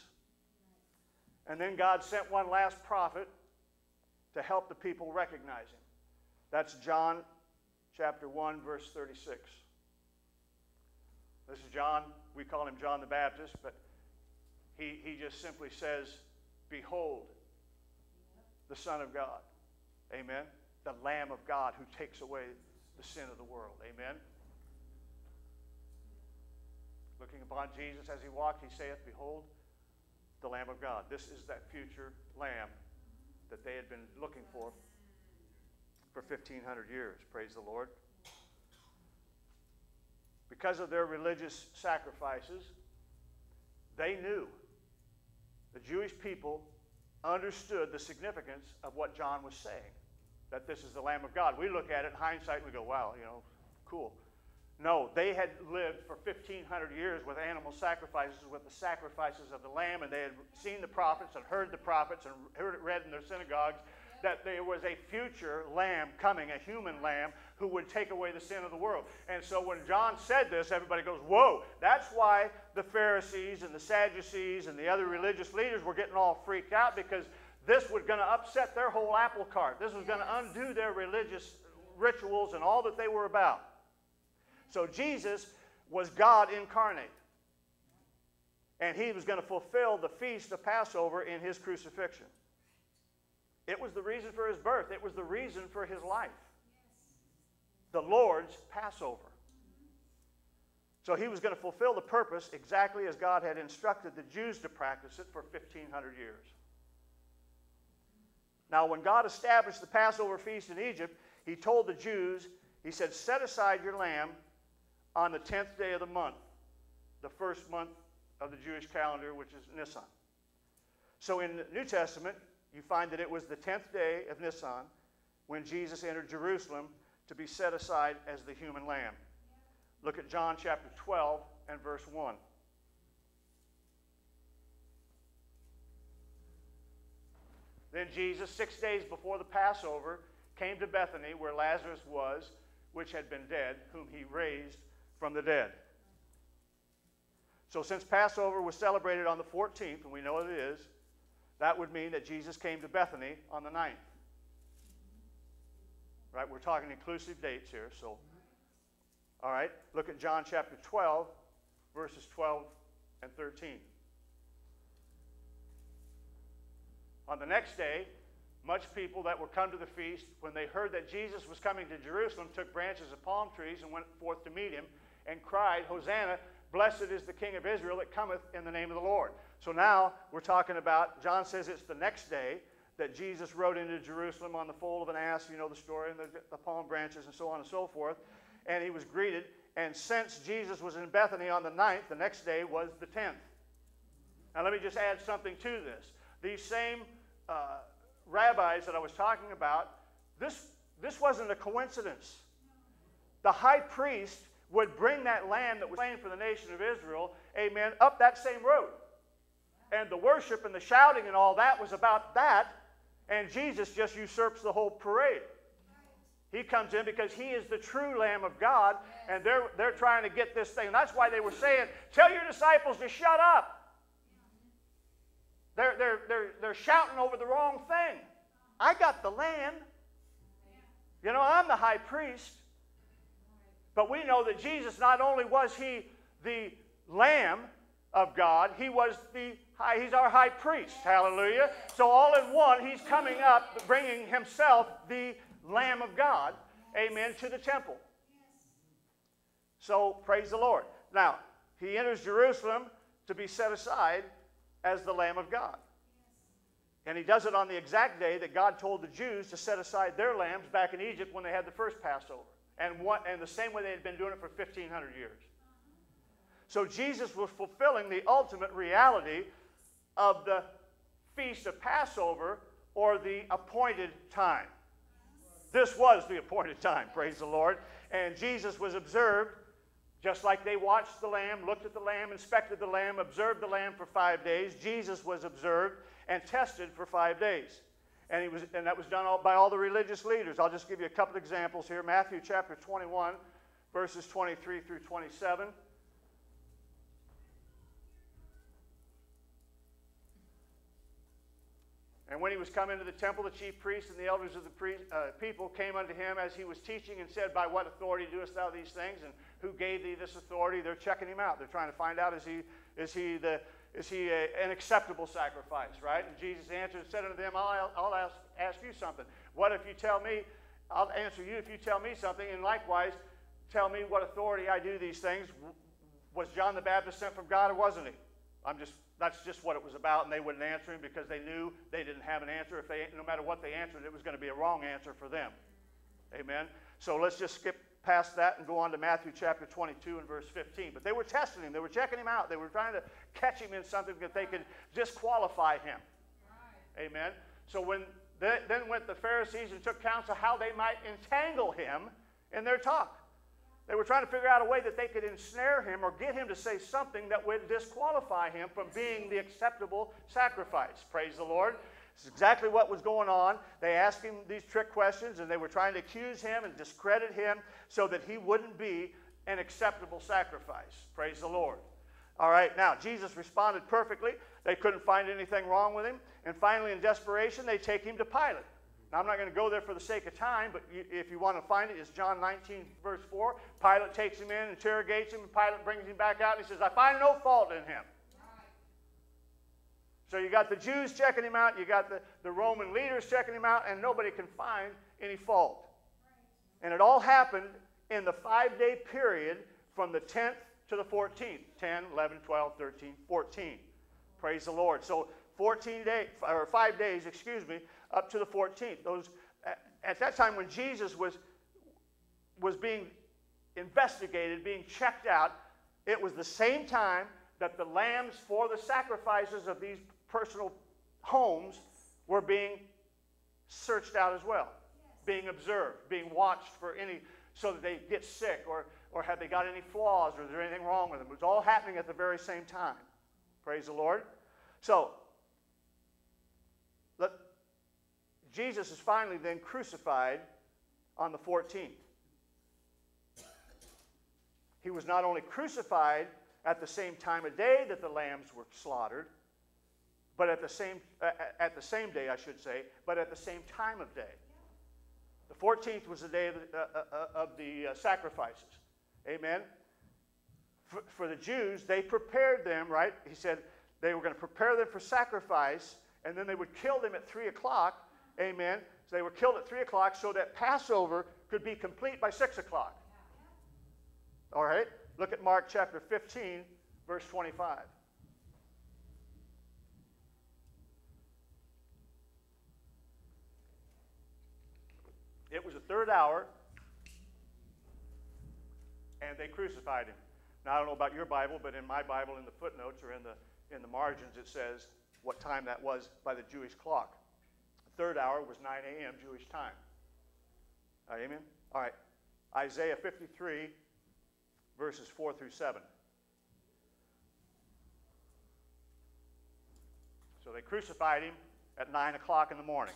And then God sent one last prophet to help the people recognize him. That's John chapter one, verse thirty-six. This is John. We call him John the Baptist, but he, he just simply says, behold, the Son of God. Amen. The Lamb of God who takes away the sin of the world. Amen. Looking upon Jesus as he walked, he saith, behold, the Lamb of God. This is that future Lamb that they had been looking for for fifteen hundred years. Praise the Lord. Because of their religious sacrifices, they knew, the Jewish people understood the significance of what John was saying, that this is the Lamb of God. We look at it in hindsight and we go, wow, you know, cool. No, they had lived for fifteen hundred years with animal sacrifices, with the sacrifices of the lamb, and they had seen the prophets and heard the prophets and heard it read in their synagogues that there was a future lamb coming, a human lamb, who would take away the sin of the world. And so when John said this, everybody goes, whoa. That's why the Pharisees and the Sadducees and the other religious leaders were getting all freaked out, because this was going to upset their whole apple cart. This was going to undo their religious rituals and all that they were about. So Jesus was God incarnate. And he was going to fulfill the feast of Passover in his crucifixion. It was the reason for his birth. It was the reason for his life. The Lord's Passover. So he was going to fulfill the purpose exactly as God had instructed the Jews to practice it for fifteen hundred years. Now, when God established the Passover feast in Egypt, he told the Jews, he said, set aside your lamb on the tenth day of the month, the first month of the Jewish calendar, which is Nisan. So in the New Testament, you find that it was the tenth day of Nisan when Jesus entered Jerusalem to be set aside as the human lamb. Look at John chapter twelve and verse one. Then Jesus, six days before the Passover, came to Bethany, where Lazarus was, which had been dead, whom he raised from the dead. So since Passover was celebrated on the fourteenth, and we know it is, that would mean that Jesus came to Bethany on the ninth. Right? We're talking inclusive dates here. So, all right. Look at John chapter twelve, verses twelve and thirteen. On the next day, much people that were come to the feast, when they heard that Jesus was coming to Jerusalem, took branches of palm trees and went forth to meet him and cried, Hosanna, blessed is the King of Israel that cometh in the name of the Lord. So now we're talking about, John says it's the next day that Jesus rode into Jerusalem on the foal of an ass, you know the story, and the, the palm branches and so on and so forth. And he was greeted. And since Jesus was in Bethany on the ninth, the next day was the tenth. Now let me just add something to this. These same uh, rabbis that I was talking about, this, this wasn't a coincidence. The high priest would bring that lamb that was slain for the nation of Israel, amen, up that same road. And the worship and the shouting and all that was about that, and Jesus just usurps the whole parade. He comes in because he is the true Lamb of God, and they're, they're trying to get this thing. And that's why they were saying, tell your disciples to shut up. They're, they're, they're, they're shouting over the wrong thing. I got the land. You know, I'm the high priest. But we know that Jesus, not only was he the Lamb of God, he was the high, he's our high priest. Hallelujah. So all in one, he's coming up, bringing himself, the Lamb of God, amen, to the temple. So praise the Lord. Now, he enters Jerusalem to be set aside as the Lamb of God. And he does it on the exact day that God told the Jews to set aside their lambs back in Egypt when they had the first Passover. And, what, and the same way they had been doing it for fifteen hundred years. So Jesus was fulfilling the ultimate reality of the Feast of Passover, or the appointed time. This was the appointed time, praise the Lord. And Jesus was observed, just like they watched the lamb, looked at the lamb, inspected the lamb, observed the lamb for five days. Jesus was observed and tested for five days. And, he was, and that was done all, by all the religious leaders. I'll just give you a couple examples here. Matthew chapter twenty-one, verses twenty-three through twenty-seven. And when he was come into the temple, the chief priests and the elders of the priest, uh, people came unto him as he was teaching and said, by what authority doest thou these things? And who gave thee this authority? They're checking him out. They're trying to find out, is he, is he, the, is he a, an acceptable sacrifice, right? And Jesus answered and said unto them, I'll, I'll ask, ask you something. What if you tell me, I'll answer you if you tell me something, and likewise, tell me what authority I do these things. Was John the Baptist sent from God or wasn't he? I'm just, that's just what it was about, and they wouldn't answer him because they knew they didn't have an answer. If they, no matter what they answered, it was going to be a wrong answer for them. Amen? So let's just skip past that and go on to Matthew chapter twenty-two and verse fifteen. But they were testing him. They were checking him out. They were trying to catch him in something that they could disqualify him. Right. Amen? So when they, then went the Pharisees and took counsel how they might entangle him in their talk. They were trying to figure out a way that they could ensnare him or get him to say something that would disqualify him from being the acceptable sacrifice. Praise the Lord. This is exactly what was going on. They asked him these trick questions, and they were trying to accuse him and discredit him so that he wouldn't be an acceptable sacrifice. Praise the Lord. All right, now, Jesus responded perfectly. They couldn't find anything wrong with him. And finally, in desperation, they take him to Pilate. Now, I'm not going to go there for the sake of time, but you, if you want to find it, it's John nineteen, verse four. Pilate takes him in, interrogates him, and Pilate brings him back out, and he says, I find no fault in him. Right. So you got the Jews checking him out, you got the, the Roman leaders checking him out, and nobody can find any fault. Right. And it all happened in the five-day period from the tenth to the fourteenth. ten, eleven, twelve, thirteen, fourteen. Praise the Lord. So fourteen days, or five days, excuse me, up to the fourteenth. Those, at that time when Jesus was, was being investigated, being checked out, it was the same time that the lambs for the sacrifices of these personal homes were being searched out as well, being observed, being watched for any, so that they get sick, or, or have they got any flaws, or is there anything wrong with them. It was all happening at the very same time. Praise the Lord. So, let, Jesus is finally then crucified on the fourteenth. He was not only crucified at the same time of day that the lambs were slaughtered, but at the same, uh, at the same day, I should say, but at the same time of day. The fourteenth was the day of the, uh, uh, of the uh, sacrifices. Amen? For, for the Jews, they prepared them, right? He said they were going to prepare them for sacrifice, and then they would kill them at three o'clock. Amen? So they were killed at three o'clock so that Passover could be complete by six o'clock. All right? Look at Mark chapter fifteen, verse twenty-five. It was the third hour, and they crucified him. Now, I don't know about your Bible, but in my Bible, in the footnotes or in the, in the margins, it says what time that was by the Jewish clock. The third hour was nine a m Jewish time. All right, amen? All right. Isaiah fifty-three, verses four through seven. So they crucified him at nine o'clock in the morning.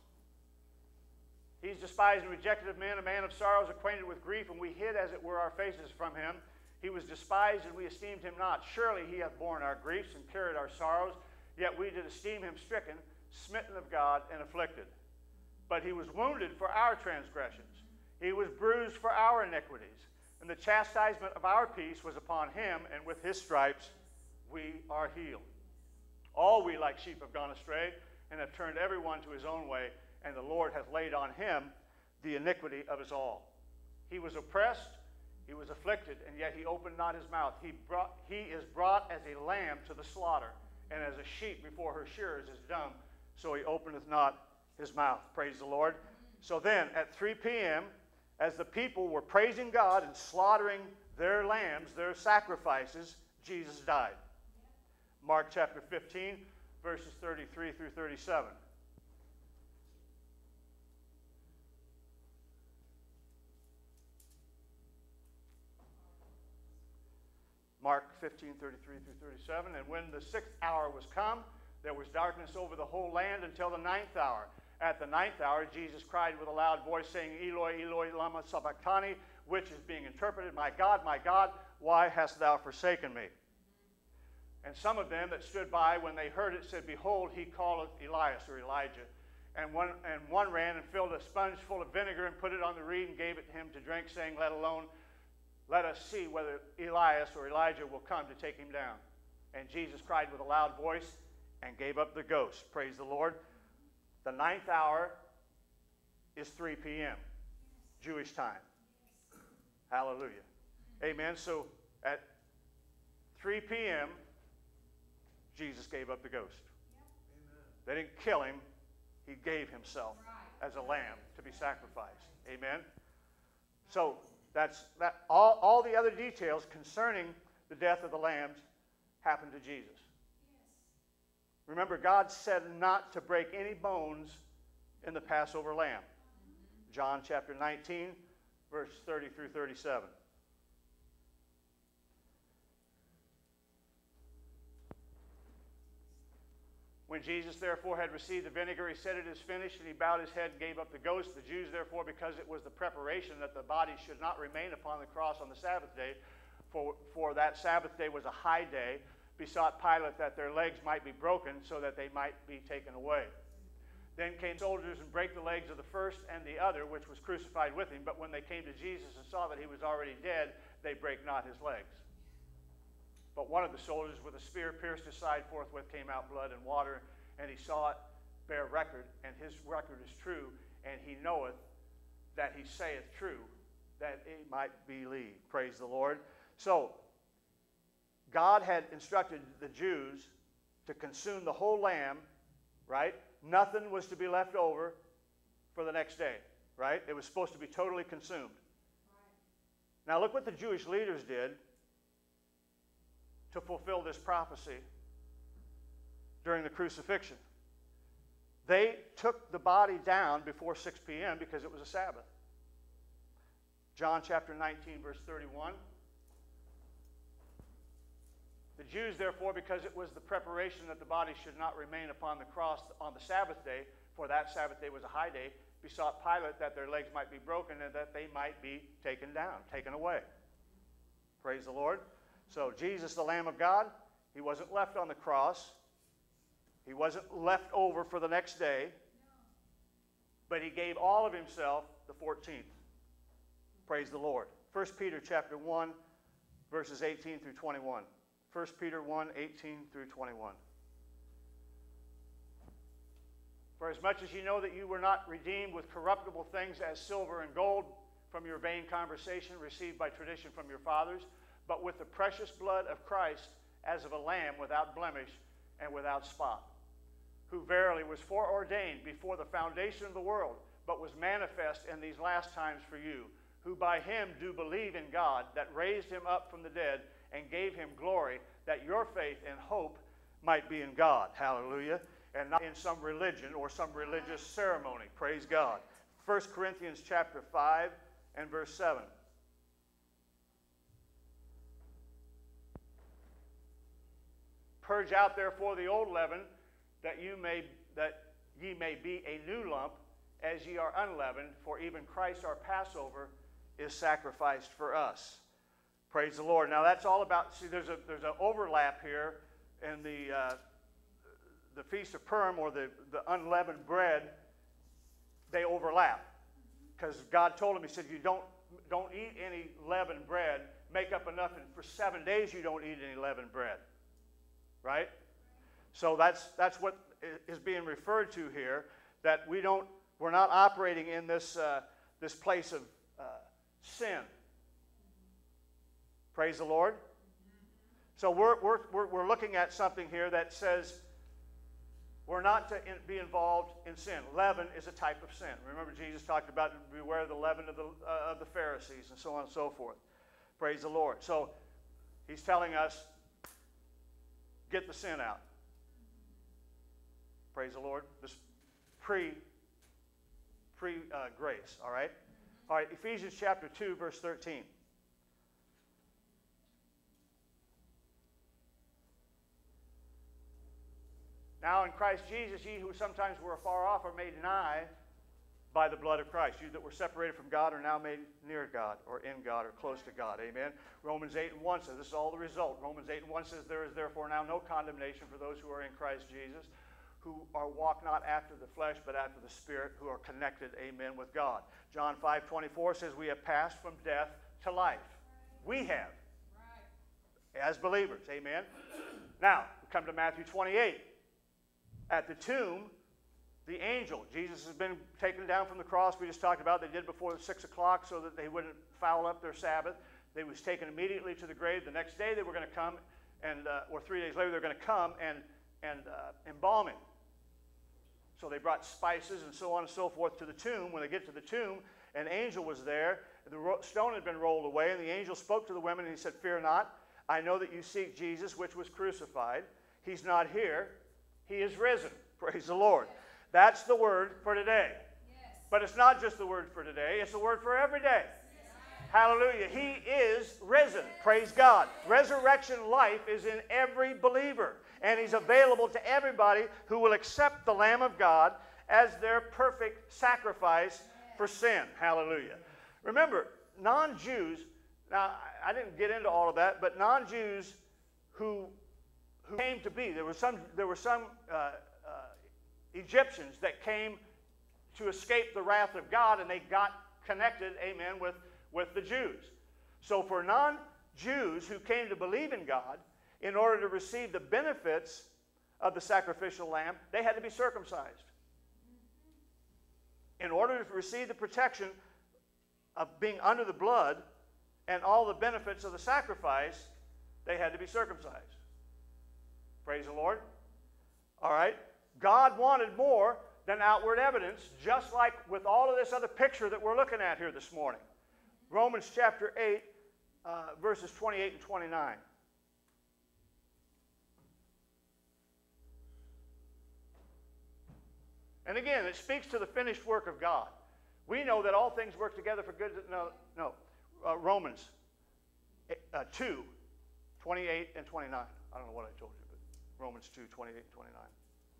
He's despised and rejected of men, a man of sorrows, acquainted with grief, and we hid, as it were, our faces from him. He was despised, and we esteemed him not. Surely he hath borne our griefs and carried our sorrows, yet we did esteem him stricken, smitten of God, and afflicted. But he was wounded for our transgressions. He was bruised for our iniquities. And the chastisement of our peace was upon him, and with his stripes we are healed. All we like sheep have gone astray, and have turned every one to his own way, and the Lord hath laid on him the iniquity of us all. He was oppressed, he was afflicted, and yet he opened not his mouth. He, brought, he is brought as a lamb to the slaughter, and as a sheep before her shearers is dumb, so he openeth not his mouth. Praise the Lord. So then, at three p m, as the people were praising God and slaughtering their lambs, their sacrifices, Jesus died. Mark chapter fifteen, verses thirty-three through thirty-seven. Mark fifteen, thirty-three through thirty-seven. And when the sixth hour was come, there was darkness over the whole land until the ninth hour. At the ninth hour, Jesus cried with a loud voice, saying, Eloi, Eloi, lama sabachthani, which is being interpreted, My God, my God, why hast thou forsaken me? And some of them that stood by, when they heard it, said, Behold, he calleth Elias, or Elijah. And one, and one ran and filled a sponge full of vinegar and put it on the reed and gave it to him to drink, saying, Let alone, let us see whether Elias or Elijah will come to take him down. And Jesus cried with a loud voice and gave up the ghost. Praise the Lord. The ninth hour is three p m Jewish time. Hallelujah. Amen. So at three p m, Jesus gave up the ghost. They didn't kill him. He gave himself as a lamb to be sacrificed. Amen. So that's that. All, all the other details concerning the death of the lambs happened to Jesus. Remember, God said not to break any bones in the Passover lamb. John chapter nineteen, verse thirty through thirty-seven. When Jesus therefore had received the vinegar, he said, It is finished, and he bowed his head and gave up the ghost. The Jews therefore, because it was the preparation that the body should not remain upon the cross on the Sabbath day, for, for that Sabbath day was a high day, besought Pilate that their legs might be broken, so that they might be taken away. Then came soldiers and brake the legs of the first and the other, which was crucified with him. But when they came to Jesus and saw that he was already dead, they brake not his legs. But one of the soldiers with a spear pierced his side, forthwith came out blood and water, and he saw it bear record, and his record is true, and he knoweth that he saith true, that he might believe. Praise the Lord. So, God had instructed the Jews to consume the whole lamb, right? Nothing was to be left over for the next day, right? It was supposed to be totally consumed. Right. Now look what the Jewish leaders did to fulfill this prophecy during the crucifixion. They took the body down before six p m because it was a Sabbath. John chapter nineteen, verse thirty-one. The Jews, therefore, because it was the preparation that the body should not remain upon the cross on the Sabbath day, for that Sabbath day was a high day, besought Pilate that their legs might be broken and that they might be taken down, taken away. Praise the Lord. So Jesus, the Lamb of God, he wasn't left on the cross. He wasn't left over for the next day. But he gave all of himself the fourteenth. Praise the Lord. First Peter chapter one, verses eighteen through twenty-one. First Peter one, eighteen through twenty-one. For as much as you know that you were not redeemed with corruptible things as silver and gold from your vain conversation received by tradition from your fathers, but with the precious blood of Christ as of a lamb without blemish and without spot, who verily was foreordained before the foundation of the world, but was manifest in these last times for you, who by him do believe in God, that raised him up from the dead, and gave him glory, that your faith and hope might be in God. Hallelujah. And not in some religion or some religious ceremony. Praise God. First Corinthians chapter five and verse seven. Purge out therefore the old leaven, that you may that ye may be a new lump, as ye are unleavened, for even Christ our Passover is sacrificed for us. Praise the Lord. Now that's all about, see, there's a there's an overlap here in the uh, the Feast of Purim, or the, the unleavened bread. They overlap. Because God told him, he said, you don't don't eat any leavened bread. Make up enough, and for seven days you don't eat any leavened bread. Right? So that's that's what is being referred to here, that we don't we're not operating in this uh, this place of uh, sin. Praise the Lord. So we're, we're, we're, we're looking at something here that says we're not to in, be involved in sin. Leaven is a type of sin. Remember, Jesus talked about beware the leaven of the, uh, of the Pharisees and so on and so forth. Praise the Lord. So he's telling us, get the sin out. Praise the Lord. This pre, pre uh, grace. All right. All right. Ephesians chapter two, verse thirteen. Now in Christ Jesus, ye who sometimes were afar off are made nigh by the blood of Christ. You that were separated from God are now made near God, or in God, or close to God. Amen. Romans eight and one says, this is all the result. Romans eight and one says, there is therefore now no condemnation for those who are in Christ Jesus, who are walk not after the flesh, but after the Spirit, who are connected, amen, with God. John five twenty-four says, we have passed from death to life. We have. As believers, amen. Now, we come to Matthew twenty-eight. At the tomb, the angel, Jesus has been taken down from the cross. We just talked about, they did before six o'clock so that they wouldn't foul up their Sabbath. They was taken immediately to the grave. The next day they were going to come, and uh, or three days later they were going to come and, and uh, embalm him. So they brought spices and so on and so forth to the tomb. When they get to the tomb, an angel was there. The stone had been rolled away, and the angel spoke to the women, and he said, fear not. I know that you seek Jesus, which was crucified. He's not here. He is risen. Praise the Lord. That's the word for today. Yes. But it's not just the word for today. It's the word for every day. Yes. Hallelujah. He is risen. Praise God. Resurrection life is in every believer. And he's available to everybody who will accept the Lamb of God as their perfect sacrifice for sin. Hallelujah. Remember, non-Jews, now I didn't get into all of that, but non-Jews who, who came to be, there were some, there were some uh, uh, Egyptians that came to escape the wrath of God, and they got connected, amen, with, with the Jews. So for non-Jews who came to believe in God, in order to receive the benefits of the sacrificial lamb, they had to be circumcised. In order to receive the protection of being under the blood and all the benefits of the sacrifice, they had to be circumcised. Praise the Lord. All right. God wanted more than outward evidence, just like with all of this other picture that we're looking at here this morning. Romans chapter eight, uh, verses twenty-eight and twenty-nine. And again, it speaks to the finished work of God. We know that all things work together for good. No, no. Uh, Romans uh, two, twenty-eight and twenty-nine. I don't know what I told you, but Romans two, twenty-eight and twenty-nine.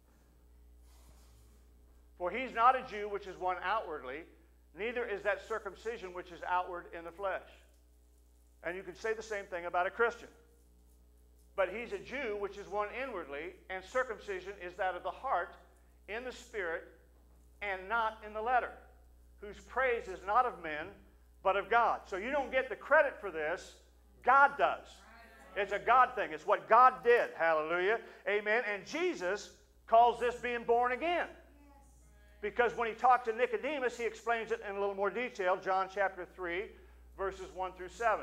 For he's not a Jew, which is one outwardly, neither is that circumcision which is outward in the flesh. And you can say the same thing about a Christian. But he's a Jew, which is one inwardly, and circumcision is that of the heart, in the spirit, and not in the letter, whose praise is not of men, but of God. So you don't get the credit for this. God does. It's a God thing. It's what God did. Hallelujah. Amen. And Jesus calls this being born again. Because when he talked to Nicodemus, he explains it in a little more detail. John chapter three, verses one through seven.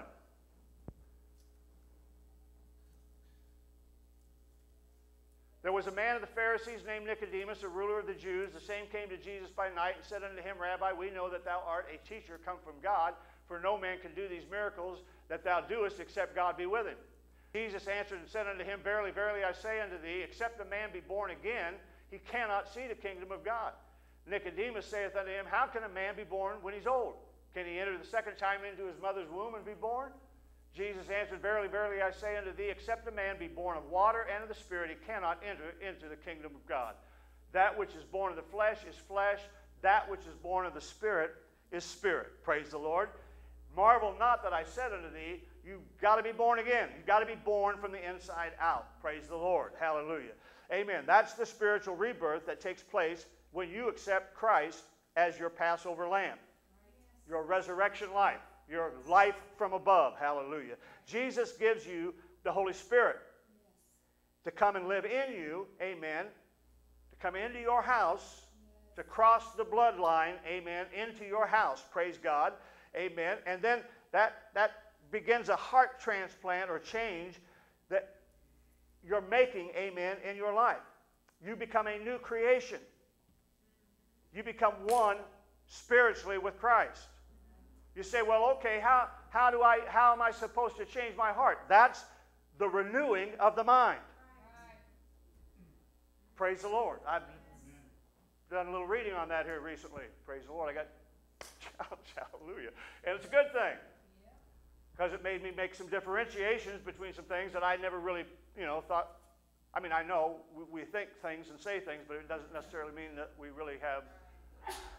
There was a man of the Pharisees named Nicodemus, a ruler of the Jews. The same came to Jesus by night and said unto him, Rabbi, we know that thou art a teacher come from God, for no man can do these miracles that thou doest, except God be with him. Jesus answered and said unto him, Verily, verily, I say unto thee, except a man be born again, he cannot see the kingdom of God. Nicodemus saith unto him, How can a man be born when he's old? Can he enter the second time into his mother's womb and be born? Jesus answered, Verily, verily, I say unto thee, except a man be born of water and of the Spirit, he cannot enter into the kingdom of God. That which is born of the flesh is flesh. That which is born of the Spirit is spirit. Praise the Lord. Marvel not that I said unto thee, you've got to be born again. You've got to be born from the inside out. Praise the Lord. Hallelujah. Amen. That's the spiritual rebirth that takes place when you accept Christ as your Passover lamb, your resurrection life, your life from above. Hallelujah. Jesus gives you the Holy Spirit to come and live in you. Amen. To come into your house, to cross the bloodline. Amen. Into your house. Praise God. Amen. And then that, that begins a heart transplant or change that you're making, amen, in your life. You become a new creation. You become one spiritually with Christ. You say, well, okay, how, how, do I, how am I supposed to change my heart? That's the renewing of the mind. Praise the Lord. I've done a little reading on that here recently. Praise the Lord. I got hallelujah. And it's a good thing. Because it made me make some differentiations between some things that I never really, you know, thought. I mean, I know we, we think things and say things, but it doesn't necessarily mean that we really have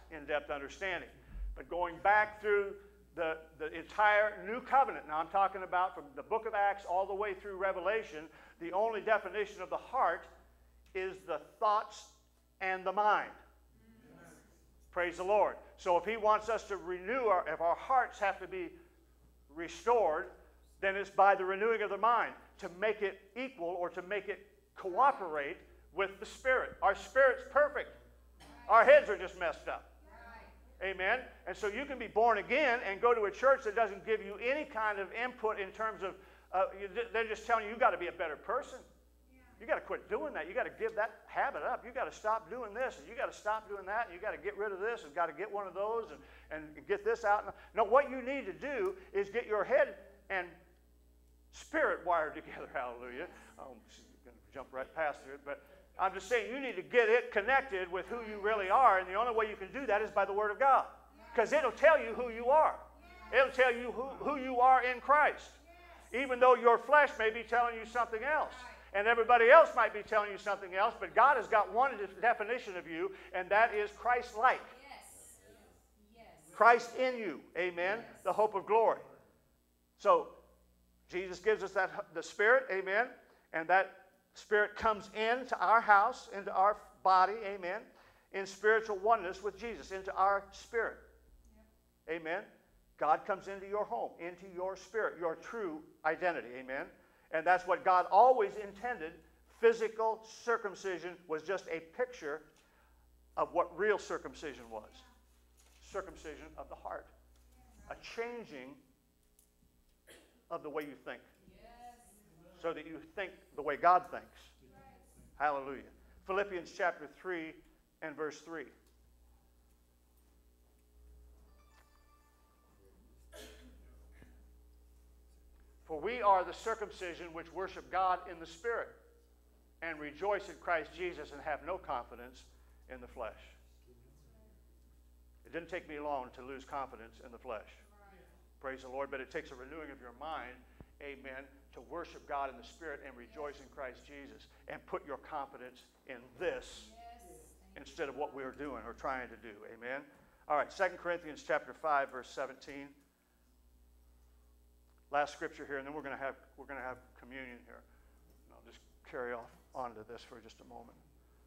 in-depth understanding. But going back through the, the entire New Covenant, now I'm talking about from the book of Acts all the way through Revelation, the only definition of the heart is the thoughts and the mind. Amen. Praise the Lord. So if he wants us to renew, our, if our hearts have to be restored, then it's by the renewing of the mind to make it equal or to make it cooperate with the Spirit. Our spirit's perfect. Our heads are just messed up. Amen. And so you can be born again and go to a church that doesn't give you any kind of input in terms of, uh, you, they're just telling you you've got to be a better person. You got to quit doing that. You got to give that habit up. You got to stop doing this, and you got to stop doing that, and you got to get rid of this, and got to get one of those, and, and get this out. No, what you need to do is get your head and spirit wired together. Hallelujah. I'm going to jump right past it, but I'm just saying you need to get it connected with who you really are, and the only way you can do that is by the Word of God, because it'll tell you who you are. It'll tell you who, who you are in Christ, even though your flesh may be telling you something else. And everybody else might be telling you something else, but God has got one definition of you, and that is Christ-like. Yes. Yes. Christ in you. Amen. Yes. The hope of glory. So, Jesus gives us that the Spirit. Amen. And that Spirit comes into our house, into our body. Amen. In spiritual oneness with Jesus, into our spirit. Yep. Amen. God comes into your home, into your spirit, your true identity. Amen. And that's what God always intended. Physical circumcision was just a picture of what real circumcision was. Circumcision of the heart. A changing of the way you think. So that you think the way God thinks. Hallelujah. Philippians chapter three and verse three. For we are the circumcision which worship God in the Spirit, and rejoice in Christ Jesus, and have no confidence in the flesh. It didn't take me long to lose confidence in the flesh. Praise the Lord. But it takes a renewing of your mind, amen, to worship God in the Spirit and rejoice in Christ Jesus, and put your confidence in this instead of what we're doing or trying to do. Amen. All right, Second Corinthians chapter five, verse seventeen. Last scripture here, and then we're going to have we're going to have communion here. And I'll just carry off onto this for just a moment.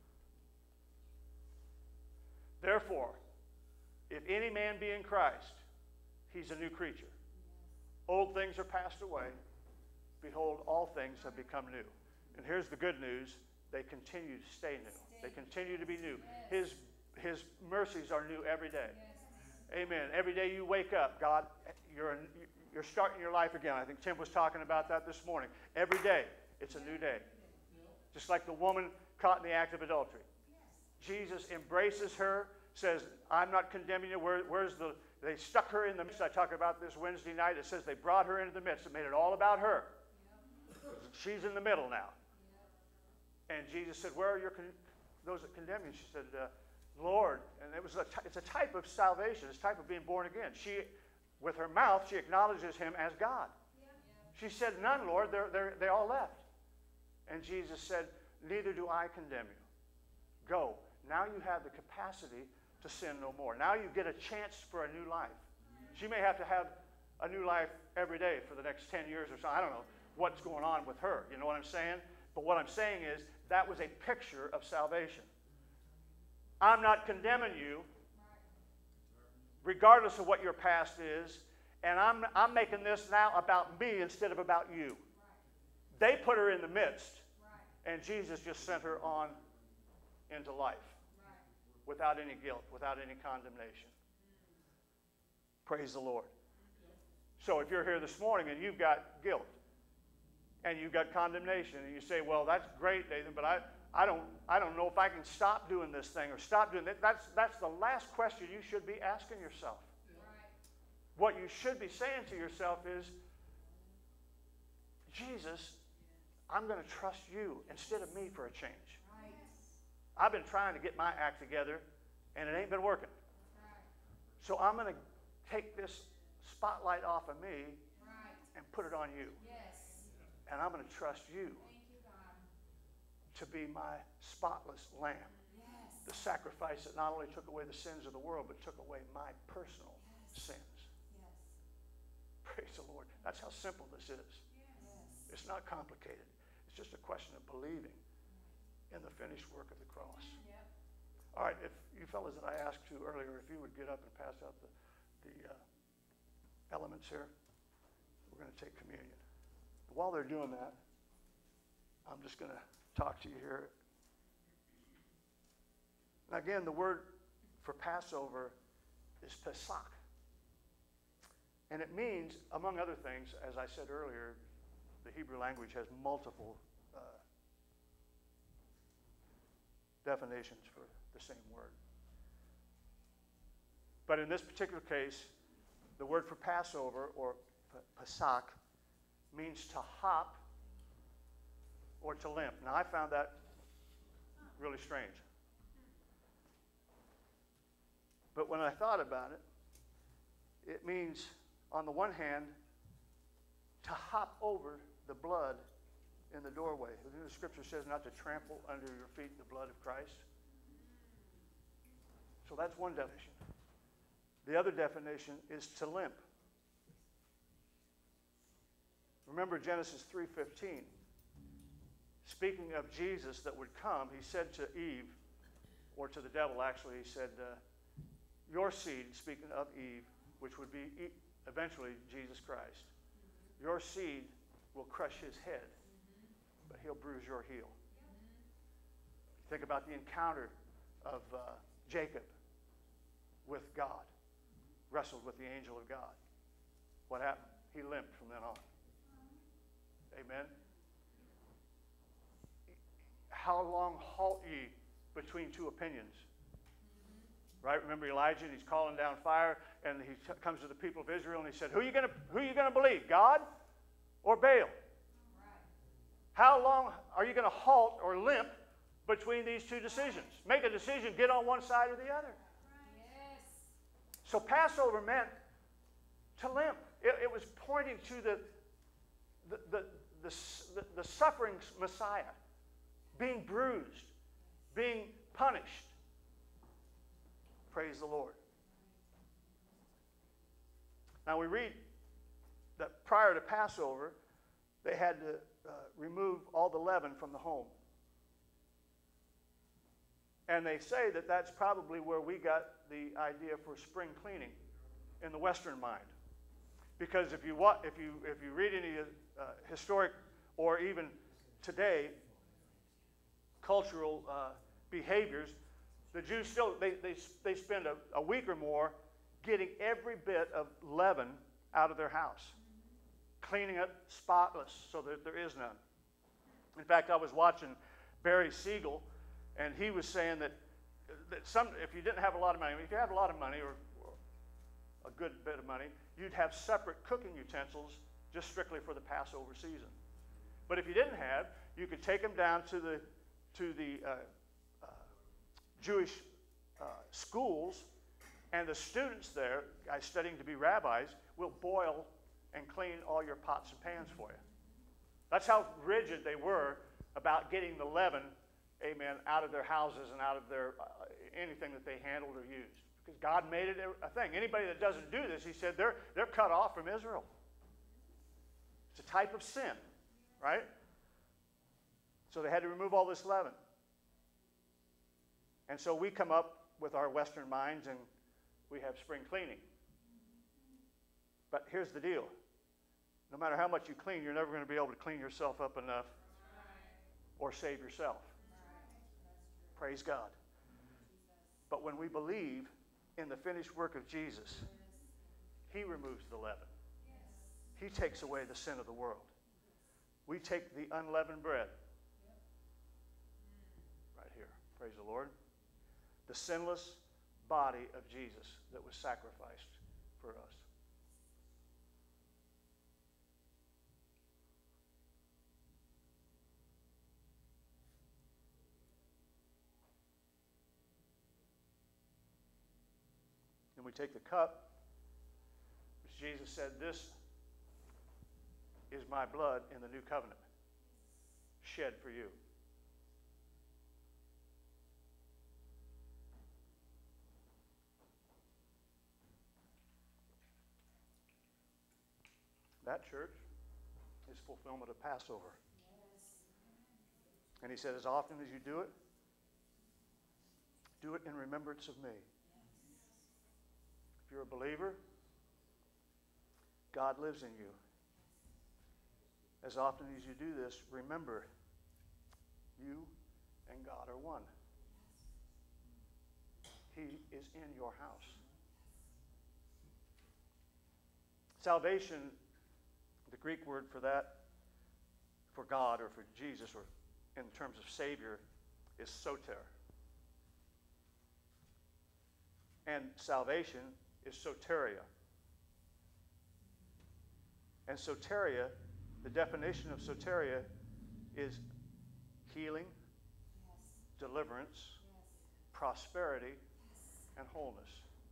Therefore, if any man be in Christ, he's a new creature. Old things are passed away. Behold, all things have become new. And here's the good news. They continue to stay new. They continue to be new. His, his mercies are new every day. Amen. Every day you wake up, God, you're, you're starting your life again. I think Tim was talking about that this morning. Every day, it's a new day. Just like the woman caught in the act of adultery. Jesus embraces her, says, I'm not condemning you. Where, where's the... They stuck her in the midst. I talked about this Wednesday night. It says they brought her into the midst. It made it all about her. Yep. She's in the middle now. Yep. And Jesus said, where are your con those that condemn you? She said, uh, Lord. And it was a t it's a type of salvation. It's a type of being born again. She, with her mouth, she acknowledges him as God. Yep. She said, none, Lord. They're, they're, they all left. And Jesus said, neither do I condemn you. Go. Now you have the capacity to sin no more. Now you get a chance for a new life. She may have to have a new life every day for the next ten years or so. I don't know what's going on with her. You know what I'm saying? But what I'm saying is that was a picture of salvation. I'm not condemning you regardless of what your past is, and I'm, I'm making this now about me instead of about you. They put her in the midst, and Jesus just sent her on into life. Without any guilt, without any condemnation. Praise the Lord. So if you're here this morning and you've got guilt and you've got condemnation and you say, well, that's great, Nathan, but I, I, don't, I don't know if I can stop doing this thing or stop doing that. That's, that's the last question you should be asking yourself. Right. What you should be saying to yourself is, Jesus, I'm going to trust you instead of me for a change. I've been trying to get my act together, and it ain't been working. Right. So I'm going to take this spotlight off of me right. and put it on you. Yes. And I'm going to trust you, Thank you, God. to be my spotless lamb. Yes. The sacrifice that not only took away the sins of the world, but took away my personal Yes. sins. Yes. Praise the Lord. That's how simple this is. Yes. It's not complicated. It's just a question of believing in the finished work of the cross. Yep. All right, if you fellas that I asked to earlier, if you would get up and pass out the, the uh, elements here, we're going to take communion. While they're doing that, I'm just going to talk to you here. And again, the word for Passover is Pesach. And it means, among other things, as I said earlier, the Hebrew language has multiple uh, definitions for the same word. But in this particular case, the word for Passover, or Pesach, means to hop or to limp. Now, I found that really strange. But when I thought about it, it means, on the one hand, to hop over the blood in the doorway. The scripture says not to trample under your feet the blood of Christ. So that's one definition. The other definition is to limp. Remember Genesis three fifteen. Speaking of Jesus that would come, he said to Eve, or to the devil actually, he said, uh, your seed, speaking of Eve, which would be e- eventually Jesus Christ, your seed will crush his head, but he'll bruise your heel. Think about the encounter of uh, Jacob with God, wrestled with the angel of God. What happened? He limped from then on. Amen. How long halt ye between two opinions? Right? Remember Elijah, and he's calling down fire, and he t- comes to the people of Israel, and he said, who are you going to who are you going to believe, God or Baal? Right. How long are you going to halt or limp between these two decisions? Make a decision, get on one side or the other. Right. Yes. So Passover meant to limp. It, it was pointing to the the, the, the, the, the suffering Messiah, being bruised, being punished. Praise the Lord. Now we read that prior to Passover, they had to uh, remove all the leaven from the home. And they say that that's probably where we got the idea for spring cleaning in the Western mind. Because if you wa- if you if you read any uh, historic or even today cultural uh, behaviors, the Jews still they they they spend a, a week or more getting every bit of leaven out of their house, cleaning it spotless so that there is none. In fact, I was watching Barry Siegel, and he was saying that that some if you didn't have a lot of money, if you had a lot of money or, or a good bit of money, you'd have separate cooking utensils just strictly for the Passover season. But if you didn't have, you could take them down to the to the uh, uh, Jewish uh, schools, and the students there, guys studying to be rabbis, will boil and clean all your pots and pans for you. That's how rigid they were about getting the leaven, amen, out of their houses and out of their uh, anything that they handled or used. Because God made it a thing. Anybody that doesn't do this, he said, they're, they're cut off from Israel. It's a type of sin, right? So they had to remove all this leaven. And so we come up with our Western minds and we have spring cleaning. But here's the deal. No matter how much you clean, you're never going to be able to clean yourself up enough or save yourself. Praise God. But when we believe in the finished work of Jesus, he removes the leaven. He takes away the sin of the world. We take the unleavened bread. Right here. Praise the Lord. The sinless body of Jesus that was sacrificed for us. And we take the cup, which Jesus said, this is my blood in the new covenant, shed for you. that church is fulfillment of Passover. And he said, as often as you do it, do it in remembrance of me. If you're a believer, God lives in you. As often as you do this, remember, you and God are one. He is in your house. Salvation, the Greek word for that, for God or for Jesus, or in terms of Savior, is soter. And salvation is soteria. And soteria, the definition of soteria is healing, deliverance, prosperity, and wholeness.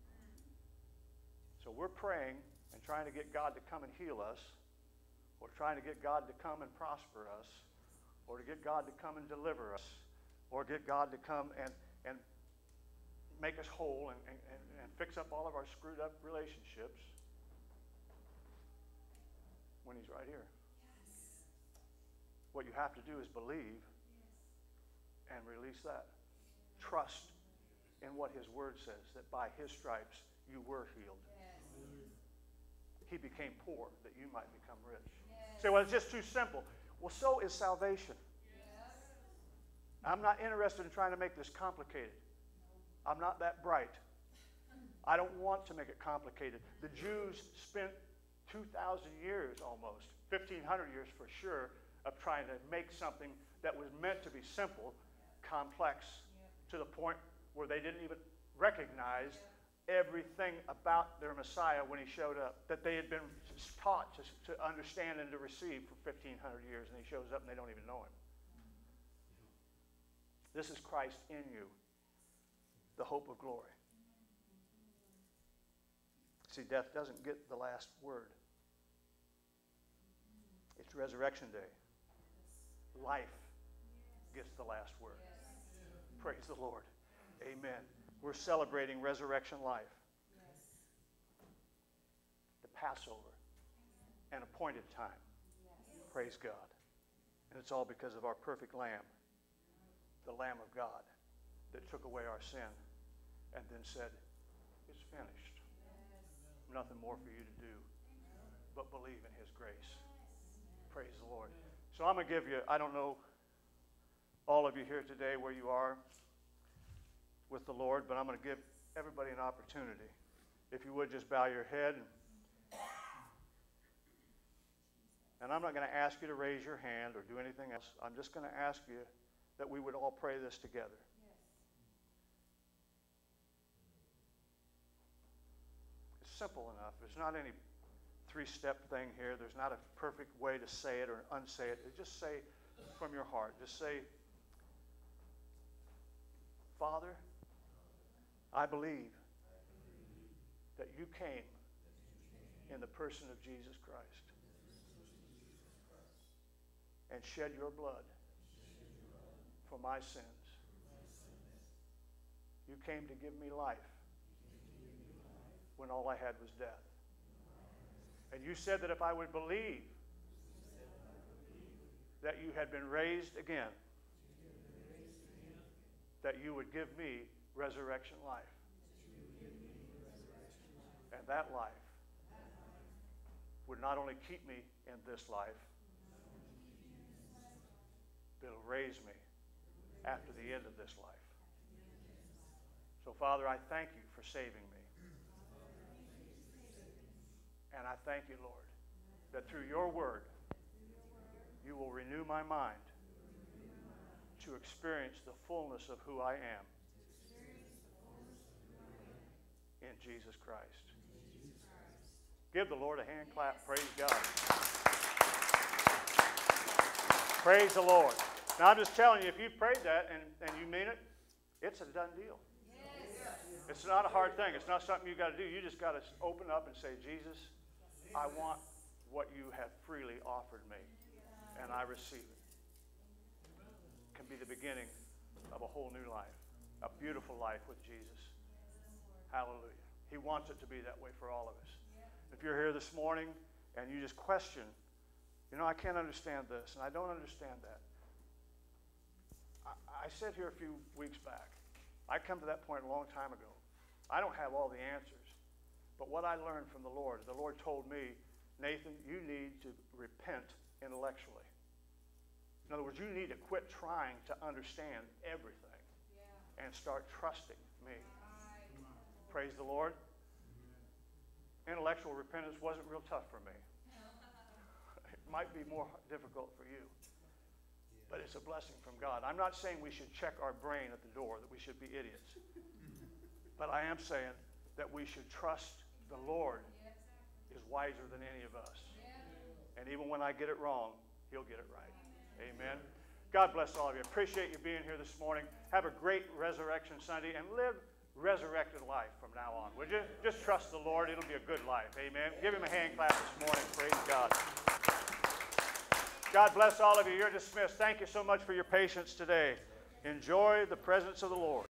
So we're praying and trying to get God to come and heal us, or trying to get God to come and prosper us, or to get God to come and deliver us, or get God to come and, and make us whole and, and, and fix up all of our screwed up relationships when he's right here. What you have to do is believe and release that. Trust in what his word says, that by his stripes you were healed. He became poor that you might become rich. You say, well, it's just too simple. Well, so is salvation. I'm not interested in trying to make this complicated. I'm not that bright. I don't want to make it complicated. The Jews spent two thousand years almost, fifteen hundred years for sure, of trying to make something that was meant to be simple, complex, to the point where they didn't even recognize everything about their Messiah when he showed up, that they had been taught to, to understand and to receive for fifteen hundred years, and he shows up and they don't even know him. This is Christ in you, the hope of glory. See, death doesn't get the last word. It's resurrection day. Life gets the last word. Praise the Lord. Amen. We're celebrating resurrection life. The Passover. An appointed time. Praise God. And it's all because of our perfect Lamb. The Lamb of God that took away our sin and then said, it's finished. Nothing more for you to do but believe in his grace. Praise the Lord. So I'm going to give you, I don't know all of you here today where you are with the Lord, but I'm going to give everybody an opportunity. If you would just bow your head. And, and I'm not going to ask you to raise your hand or do anything else. I'm just going to ask you that we would all pray this together. It's simple enough. There's not any three-step thing here. There's not a perfect way to say it or unsay it. Just say from your heart. Just say, Father, I believe that you came in the person of Jesus Christ and shed your blood for my sins. You came to give me life when all I had was death. And you said that if I would believe that you had been raised again, that you would give me resurrection life. And that life would not only keep me in this life, but it'll raise me after the end of this life. So, Father, I thank you for saving me. And I thank you, Lord, that through your word, you will renew my mind to experience the fullness of who I am in Jesus Christ. Give the Lord a hand clap. Praise God. Praise the Lord. Now, I'm just telling you, if you prayed that and, and you mean it, it's a done deal. It's not a hard thing. It's not something you got to do. You just got to open up and say, Jesus, I want what you have freely offered me, and I receive it. It can be the beginning of a whole new life, a beautiful life with Jesus. Hallelujah. He wants it to be that way for all of us. If you're here this morning and you just question, you know, I can't understand this, and I don't understand that. I, I said here a few weeks back, I come to that point a long time ago. I don't have all the answers, but what I learned from the Lord, the Lord told me, Nathan, you need to repent intellectually. In other words, you need to quit trying to understand everything yeah. and start trusting me. Right. Praise the Lord. Amen. Intellectual repentance wasn't real tough for me. It might be more difficult for you, but it's a blessing from God. I'm not saying we should check our brain at the door, that we should be idiots. But I am saying that we should trust the Lord is wiser than any of us. And even when I get it wrong, He'll get it right. Amen. God bless all of you. Appreciate you being here this morning. Have a great Resurrection Sunday and live resurrected life from now on. Would you? Just trust the Lord. It'll be a good life. Amen. Give Him a hand clap this morning. Praise God. God bless all of you. You're dismissed. Thank you so much for your patience today. Enjoy the presence of the Lord.